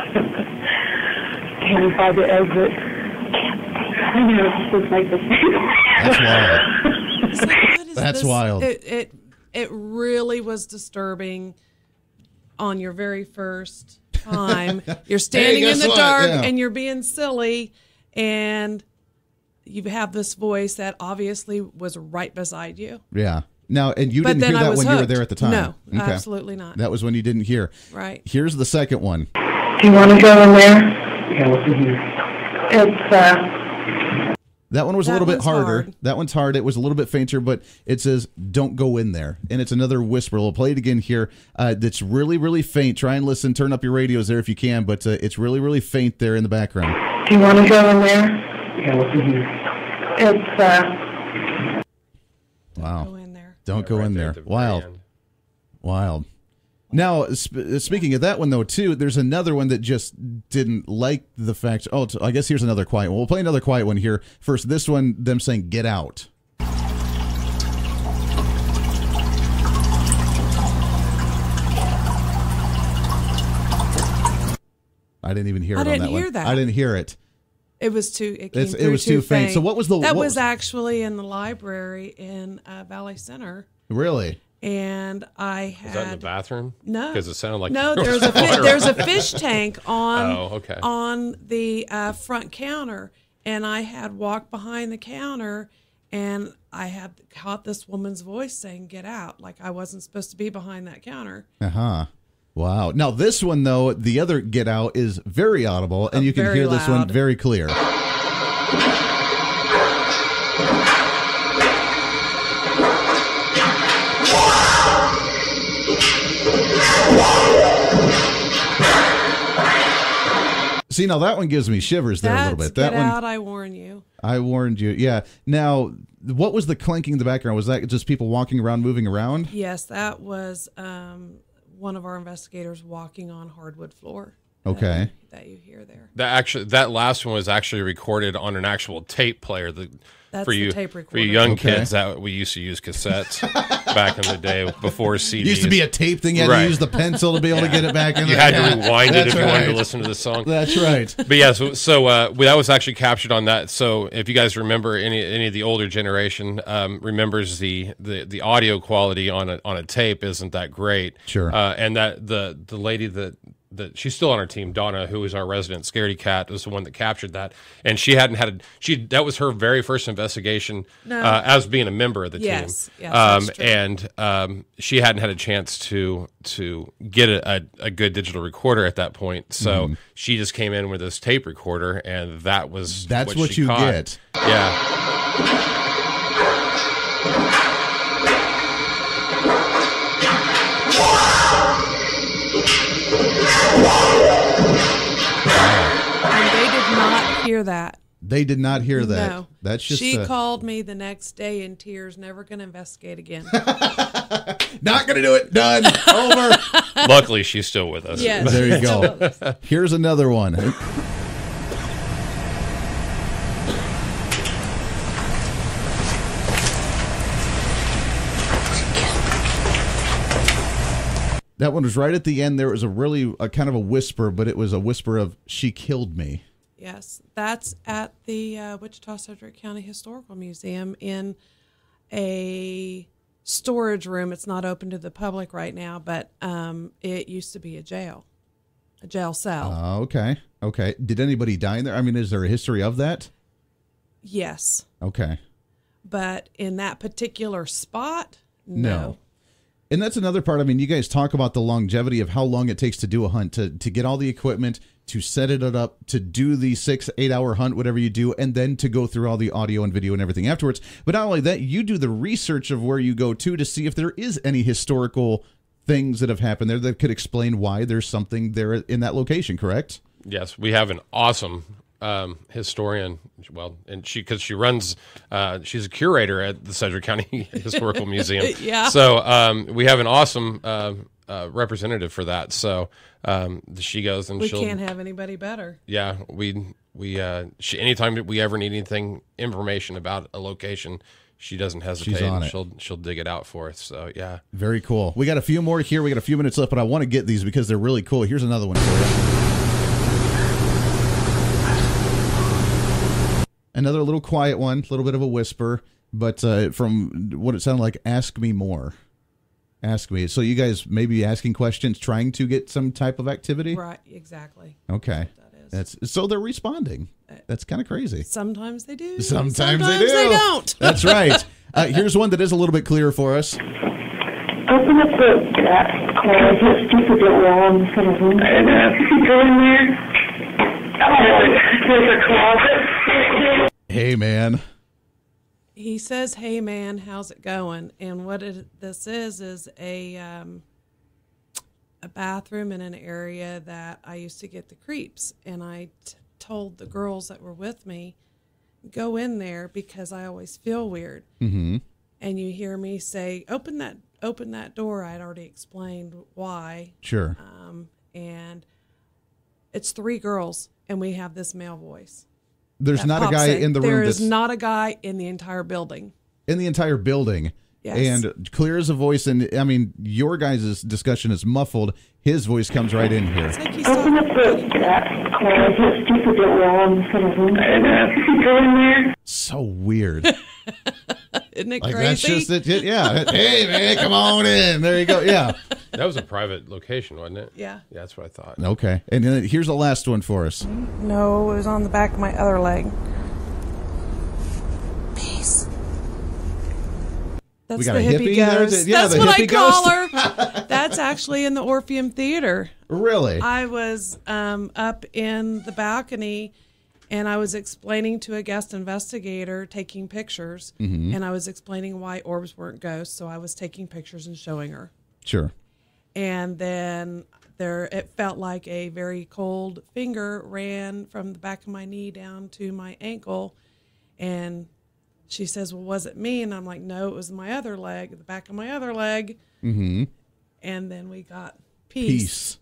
Can we find the exit? I know it's just like the That's wild. It's like, what is That's this? wild. It, it it really was disturbing on your very first time. You're standing Hey, in guess the what? dark Yeah. and you're being silly, and you have this voice that obviously was right beside you. Yeah. Now, and you But didn't then hear I that was when you were hooked. there at the time. No, absolutely not. That was when you didn't hear. Right. Here's the second one. Do you want to go in there? Yeah, what's in here? It's, uh... That one was a That little bit one's harder. hard. That one's hard. It was a little bit fainter, but it says, don't go in there. And it's another whisper. We'll play it again here. Uh, that's really, really faint. Try and listen. Turn up your radios there if you can, but uh, it's really, really faint there in the background. Do you want to go in there? Yeah, what's in here? It's, uh... Wow. Go in there. Don't go right in there there. at the very Wild. end. Wild. Now, sp- speaking of that one, though, too, there's another one that just didn't like the fact. Oh, t- I guess here's another quiet one. We'll play another quiet one here. First, this one, them saying, get out. I didn't even hear I it on didn't that hear one. that. I didn't hear it. It was too. It, came It's, it through was too too faint. So what was the? That what was actually in the library in uh, Valley Center. Really? And I had. Is that in the bathroom? No, because it sounded like no. there There's was a fi- water. there's a fish tank on Oh, okay. on the uh, front counter, and I had walked behind the counter, and I had caught this woman's voice saying, "Get out!" Like I wasn't supposed to be behind that counter. Uh huh. Wow. Now this one though, the other "Get Out" is very audible, and Oh, you can very hear this one loud. very clear. See, now that one gives me shivers there That's a little bit. That Get one, Out! I warn you. I warned you. Yeah. Now, what was the clanking in the background? Was that just people walking around, moving around? Yes, that was um, one of our investigators walking on hardwood floor. Okay. That, that you hear there. That actually, that last one was actually recorded on an actual tape player. The, That's for you, the tape for recorder. you young Okay. kids, that we used to use cassettes back in the day before C Ds. Used to be a tape thing. You had Right. to use the pencil to be able to get it back in You there. had to Yeah. rewind it That's if you wanted to right. listen to the song. That's right. But yeah, so, so uh, that was actually captured on that. So if you guys remember, any any of the older generation um, remembers the, the, the audio quality on a on a tape isn't that great. Sure. Uh, and that the the lady that. That she's still on our team, Donna, who is our resident scaredy cat, was the one that captured that, and she hadn't had a, she that was her very first investigation No. uh, as being a member of the Yes, team. yes, um, that's true. and um, she hadn't had a chance to to get a, a, a good digital recorder at that point, so Mhm. she just came in with this tape recorder, and that was That's what, what she you caught. get. Yeah. And they did not hear that. They did not hear that. No. That's just She uh, called me the next day in tears, never going to investigate again. not going to do it. Done. Over. Luckily, she's still with us. Yes. There you go. Here's another one. That one was right at the end. There was a really a kind of a whisper, but it was a whisper of "she killed me." Yes, that's at the uh, Wichita Sedgwick County Historical Museum in a storage room. It's not open to the public right now, but um, it used to be a jail, a jail cell. Uh, okay. Okay. Did anybody die in there? I mean, is there a history of that? Yes, Okay. but in that particular spot, no. And that's another part. I mean, you guys talk about the longevity of how long it takes to do a hunt, to, to get all the equipment, to set it up, to do the six, eight hour hunt, whatever you do, and then to go through all the audio and video and everything afterwards. But not only that, you do the research of where you go to to see if there is any historical things that have happened there that could explain why there's something there in that location, correct? Yes, we have an awesome um, historian. Well, and she because she runs, uh, she's a curator at the Sedgwick County Historical Museum. Yeah. So um, we have an awesome uh, uh, representative for that. So um, she goes and We she'll. can't have anybody better. Yeah, we we uh, she, anytime that we ever need anything information about a location, she doesn't hesitate. on and it. She'll she'll dig it out for us. So yeah. Very cool. We got a few more here. We got a few minutes left, but I want to get these because they're really cool. Here's another one for you. Another little quiet one, a little bit of a whisper, but uh, from what it sounded like, ask me more. Ask me. So you guys may be asking questions, trying to get some type of activity? Right, exactly. Okay. That's so they're responding. That's kind of crazy. Sometimes they do. Sometimes, Sometimes they do. they don't. That's right. Uh, here's one that is a little bit clearer for us. Open up the that closet, stupid little wall in front of room. And uh, go in there. Oh, there's a closet. Hey, man. He says, "Hey man, how's it going?" And what it, this is is a um, a bathroom in an area that I used to get the creeps, and I t- told the girls that were with me, "Go in there because I always feel weird." Mm-hmm. And you hear me say, "Open that, open that door." I'd already explained why. Sure. Um, and it's three girls, and we have this male voice. There's that not a pops guy in the room There is that's not a guy in the entire building. in the entire building. Yes. And clear as a voice. And, I mean, your guys' discussion is muffled. His voice comes right in here. Open up the uh, closet, stupid little wall instead of room. Go in there. So weird. Isn't it like, crazy? That's just it. Yeah. Hey, man, come on in. There you go. Yeah. That was a private location, wasn't it? Yeah. Yeah, that's what I thought. Okay. And then here's the last one for us. No, it was on the back of my other leg. Peace. That's We got the a hippie, hippie? There's ghost. a- yeah, That's the what I hippie call ghost. her. That's actually in the Orpheum Theater. Really? I was um, up in the balcony, and I was explaining to a guest investigator, taking pictures, Mhm. and I was explaining why orbs weren't ghosts. So I was taking pictures and showing her. Sure. And then there, it felt like a very cold finger ran from the back of my knee down to my ankle, and she says, "Well, was it me?" And I'm like, "No, it was my other leg, the back of my other leg." Mm-hmm. And then we got peace. Peace.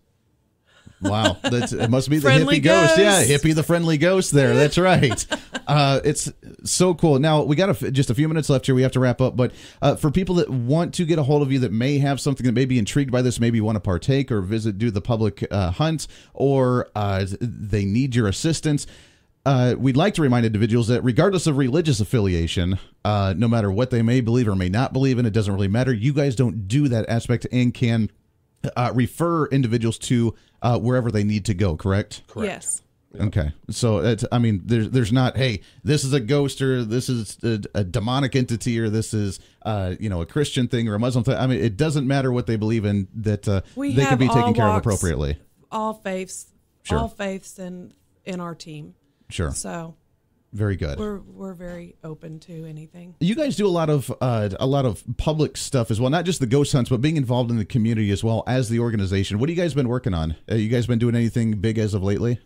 Wow, that's, it must be the Friendly hippie ghost. Yeah, ghost. hippie the friendly ghost there. That's right. Uh, it's so cool. Now, we got a, just a few minutes left here. We have to wrap up. But uh, for people that want to get a hold of you that may have something that may be intrigued by this, maybe want to partake or visit, do the public uh, hunt, or uh, they need your assistance, Uh, we'd like to remind individuals that regardless of religious affiliation, uh, no matter what they may believe or may not believe in, it doesn't really matter. You guys don't do that aspect and can uh, refer individuals to uh, wherever they need to go, correct? Correct. Yes. Okay. So, it's, I mean, there's there's not, hey, this is a ghost or this is a, a demonic entity or this is, uh, you know, a Christian thing or a Muslim thing. I mean, it doesn't matter what they believe in, that uh, We they can have be taken all care of walks, appropriately. All faiths, Sure. all faiths in in our team. Sure. So very good. We're we're very open to anything. You guys do a lot of uh, a lot of public stuff as well, not just the ghost hunts, but being involved in the community as well as the organization. What have you guys been working on? Uh, you guys been doing anything big as of lately?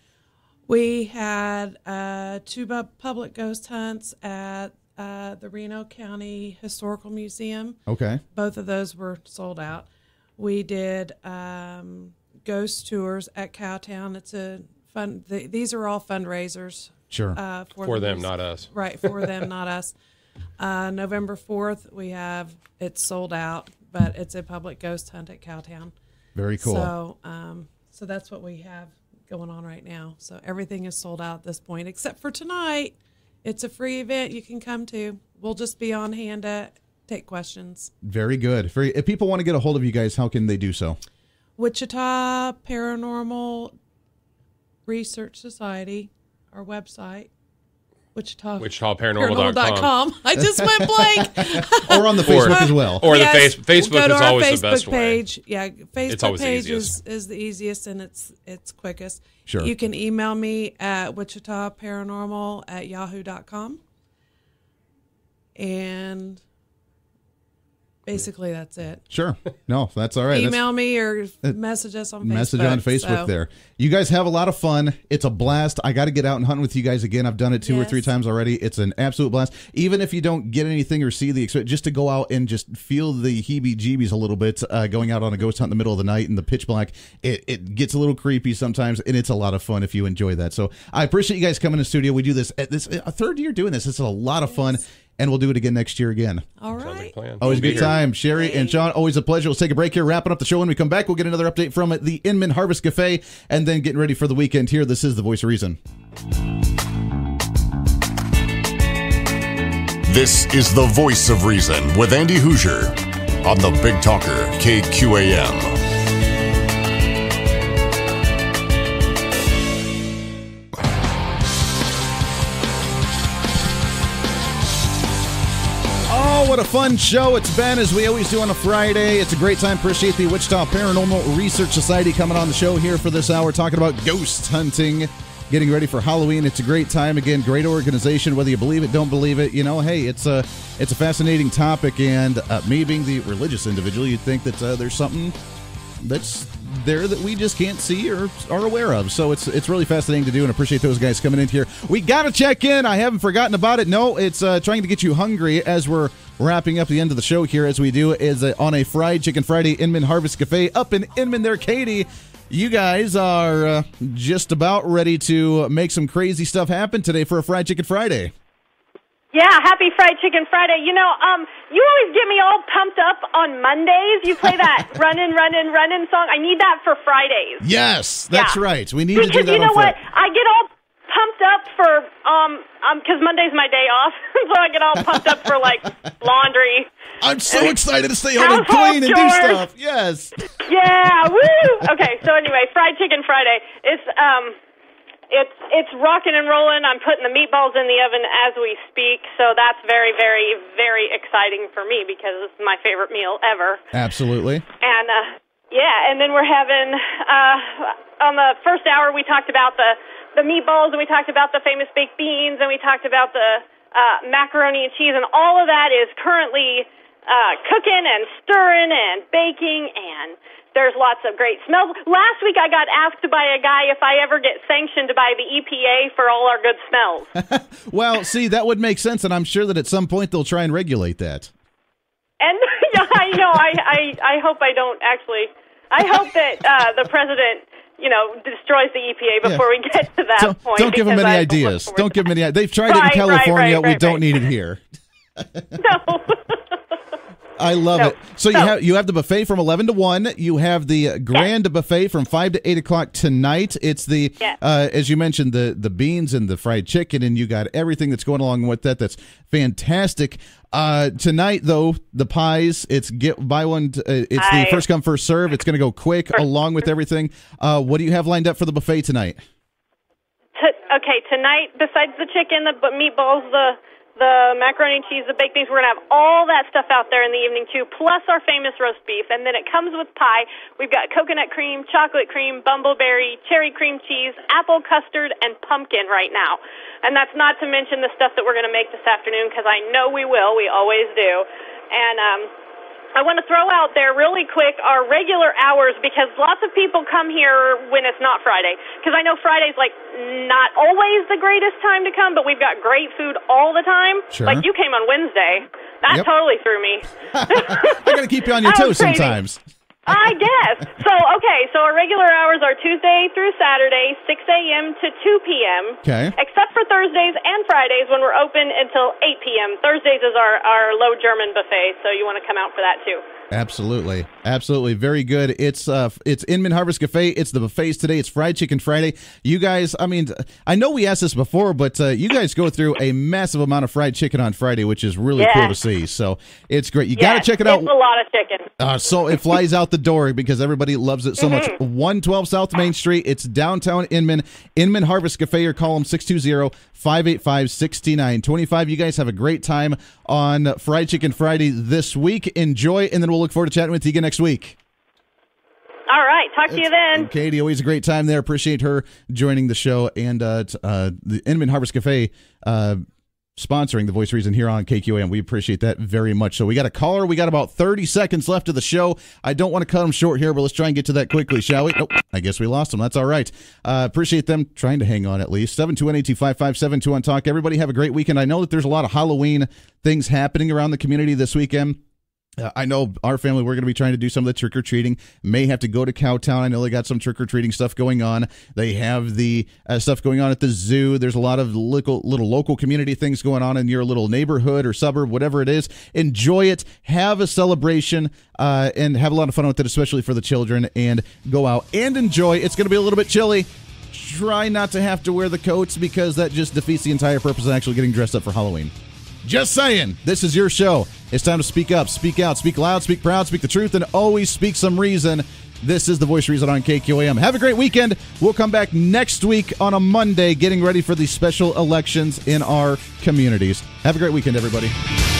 We had uh, two bu- public ghost hunts at uh, the Reno County Historical Museum. Okay. Both of those were sold out. We did um, ghost tours at Cowtown. It's a fun. Th- these are all fundraisers. Sure. Uh, for For the them, muse- not us. Right, for them, not us. Uh, November fourth, we have it's sold out, but it's a public ghost hunt at Cowtown. Very cool. So, um, so that's what we have going on right now. So everything is sold out at this point, except for tonight. It's a free event you can come to. We'll just be on hand to take questions. Very good. Very, if people want to get a hold of you guys, how can they do so? Wichita Paranormal Research Society, our website. Wichita, Wichita Paranormal dot com. I just went blank. Or on the Facebook or, as well. Or Yes, the face, Facebook go to is our always Facebook the best page. way. Yeah, Facebook It's always the page is, easiest. is the easiest and it's it's quickest. Sure. You can email me at Wichita Paranormal at yahoo dot com. And basically that's it. Sure. No, that's all right. That's- Email me or message us on Facebook. Message on Facebook so. there. You guys have a lot of fun. It's a blast. I got to get out and hunt with you guys again. I've done it two or Yes. three times already. It's an absolute blast. Even if you don't get anything or see the experience, just to go out and just feel the heebie-jeebies a little bit, uh, going out on a ghost hunt in the middle of the night in the pitch black, it, it gets a little creepy sometimes, and it's a lot of fun if you enjoy that. So I appreciate you guys coming to the studio. We do this at this a third year doing this. It's a lot of fun. And we'll do it again next year again. All right. Always a Be good here. time. Sherrie and Shaun, always a pleasure. Let's take a break here, wrapping up the show. When we come back, we'll get another update from the Inman Harvest Cafe, and then getting ready for the weekend here. This is The Voice of Reason. This is The Voice of Reason with Andy Hoosier on the Big Talker K Q A M. Oh, what a fun show it's been, as we always do on a Friday. It's a great time. Appreciate the Wichita Paranormal Research Society coming on the show here for this hour, talking about ghost hunting, getting ready for Halloween. It's a great time. Again, great organization, whether you believe it, don't believe it. You know, hey, it's a, it's a fascinating topic, and uh, me being the religious individual, you'd think that uh, there's something that's there that we just can't see or are aware of. So it's it's really fascinating to do, and appreciate those guys coming in here. We got to check in. I haven't forgotten about it. No, it's uh, trying to get you hungry as we're wrapping up the end of the show here, as we do is uh, on a Fried Chicken Friday, Inman Harvest Cafe up in Inman there, Katie. You guys are uh, just about ready to make some crazy stuff happen today for a Fried Chicken Friday. Yeah, happy Fried Chicken Friday. You know, um, you always get me all pumped up on Mondays. You play that Runnin', Runnin', Runnin' song. I need that for Fridays. Yes, that's Yeah. right. We need because to do that you know on what? Friday. I get all pumped up for, um, um, because Monday's my day off, so I get all pumped up for, like, laundry. I'm so excited to stay home and Household clean and do chores. stuff. Yes. Yeah, woo! Okay, so anyway, Fried Chicken Friday. It's, um... It's it's rocking and rolling. I'm putting the meatballs in the oven as we speak, so that's very, very, very exciting for me because it's my favorite meal ever. Absolutely. And uh, yeah, and then we're having uh, on the first hour we talked about the the meatballs and we talked about the famous baked beans and we talked about the uh, macaroni and cheese, and all of that is currently uh, cooking and stirring and baking, and there's lots of great smells. Last week I got asked by a guy if I ever get sanctioned by the E P A for all our good smells. Well, see, that would make sense, and I'm sure that at some point they'll try and regulate that. And yeah, I know. I, I, I hope I don't actually. I hope that uh, the president, you know, destroys the E P A before Yeah. we get to that Don't, point. don't give them because any I ideas. Don't give them any ideas. They've tried Right, it in right, California. right, we right, don't right. need it here. No. I love No. it. So you No. have you have the buffet from eleven to one. You have the uh, grand buffet from five to eight o'clock tonight. It's the Yes. uh, as you mentioned the the beans and the fried chicken, and you got everything that's going along with that. That's fantastic. Uh, tonight though, the pies. It's get buy one. T- uh, it's I- the first come first serve. It's going to go quick along with everything. Uh, what do you have lined up for the buffet tonight? T- okay, tonight, besides the chicken, the b- meatballs, the the macaroni and cheese, the baked beans, we're going to have all that stuff out there in the evening, too, plus our famous roast beef. And then it comes with pie. We've got coconut cream, chocolate cream, bumbleberry, cherry cream cheese, apple custard, and pumpkin right now. And that's not to mention the stuff that we're going to make this afternoon, because I know we will. We always do. And um, I want to throw out there really quick our regular hours, because lots of people come here when it's not Friday. Because I know Friday's like not always the greatest time to come, but we've got great food all the time. Sure. Like you came on Wednesday. That Yep. totally threw me. I got to keep you on your That toes was crazy. sometimes. I guess. So, okay, so our regular hours are Tuesday through Saturday, six a.m. to two p.m. Okay. Except for Thursdays and Fridays when we're open until eight p.m. Thursdays is our, our low German buffet, so you want to come out for that too. Absolutely, absolutely, very good. It's uh, it's Inman Harvest Cafe. It's the buffets today. It's Fried Chicken Friday. You guys, I mean, I know we asked this before, but uh, you guys go through a massive amount of fried chicken on Friday, which is really Yes. cool to see. So it's great. You Yes, got to check it out. It's a lot of chicken. Uh, so it flies out the door because everybody loves it so much. one twelve South Main Street. It's downtown Inman. Inman Harvest Cafe, or call them six two zero, five eight five, six nine two five. You guys have a great time on Fried Chicken Friday this week. Enjoy, and then we'll look forward to chatting with you again next week. All right, talk to you then. Katie, always a great time there. Appreciate her joining the show. And uh, t- uh, the Inman Harvest Cafe uh, sponsoring the Voice Reason here on K Q A M. We appreciate that very much. So we got a caller. We got about thirty seconds left of the show. I don't want to cut them short here, but let's try and get to that quickly, shall we? Nope, I guess we lost them. That's all right. Uh, appreciate them trying to hang on at least. seven two one, eight two five five, seven two one talk. Everybody have a great weekend. I know that there's a lot of Halloween things happening around the community this weekend. Uh, I know our family, we're going to be trying to do some of the trick-or-treating. May have to go to Cowtown. I know they got some trick-or-treating stuff going on. They have the uh, stuff going on at the zoo. There's a lot of little, little local community things going on in your little neighborhood or suburb, whatever it is. Enjoy it. Have a celebration uh, and have a lot of fun with it, especially for the children. And go out and enjoy. It's going to be a little bit chilly. Try not to have to wear the coats because that just defeats the entire purpose of actually getting dressed up for Halloween. Just saying, this is your show. It's time to speak up, speak out, speak loud, speak proud, speak the truth, and always speak some reason. This is the Voice Reason on K Q A M. Have a great weekend. We'll come back next week on a Monday, getting ready for the special elections in our communities. Have a great weekend, everybody.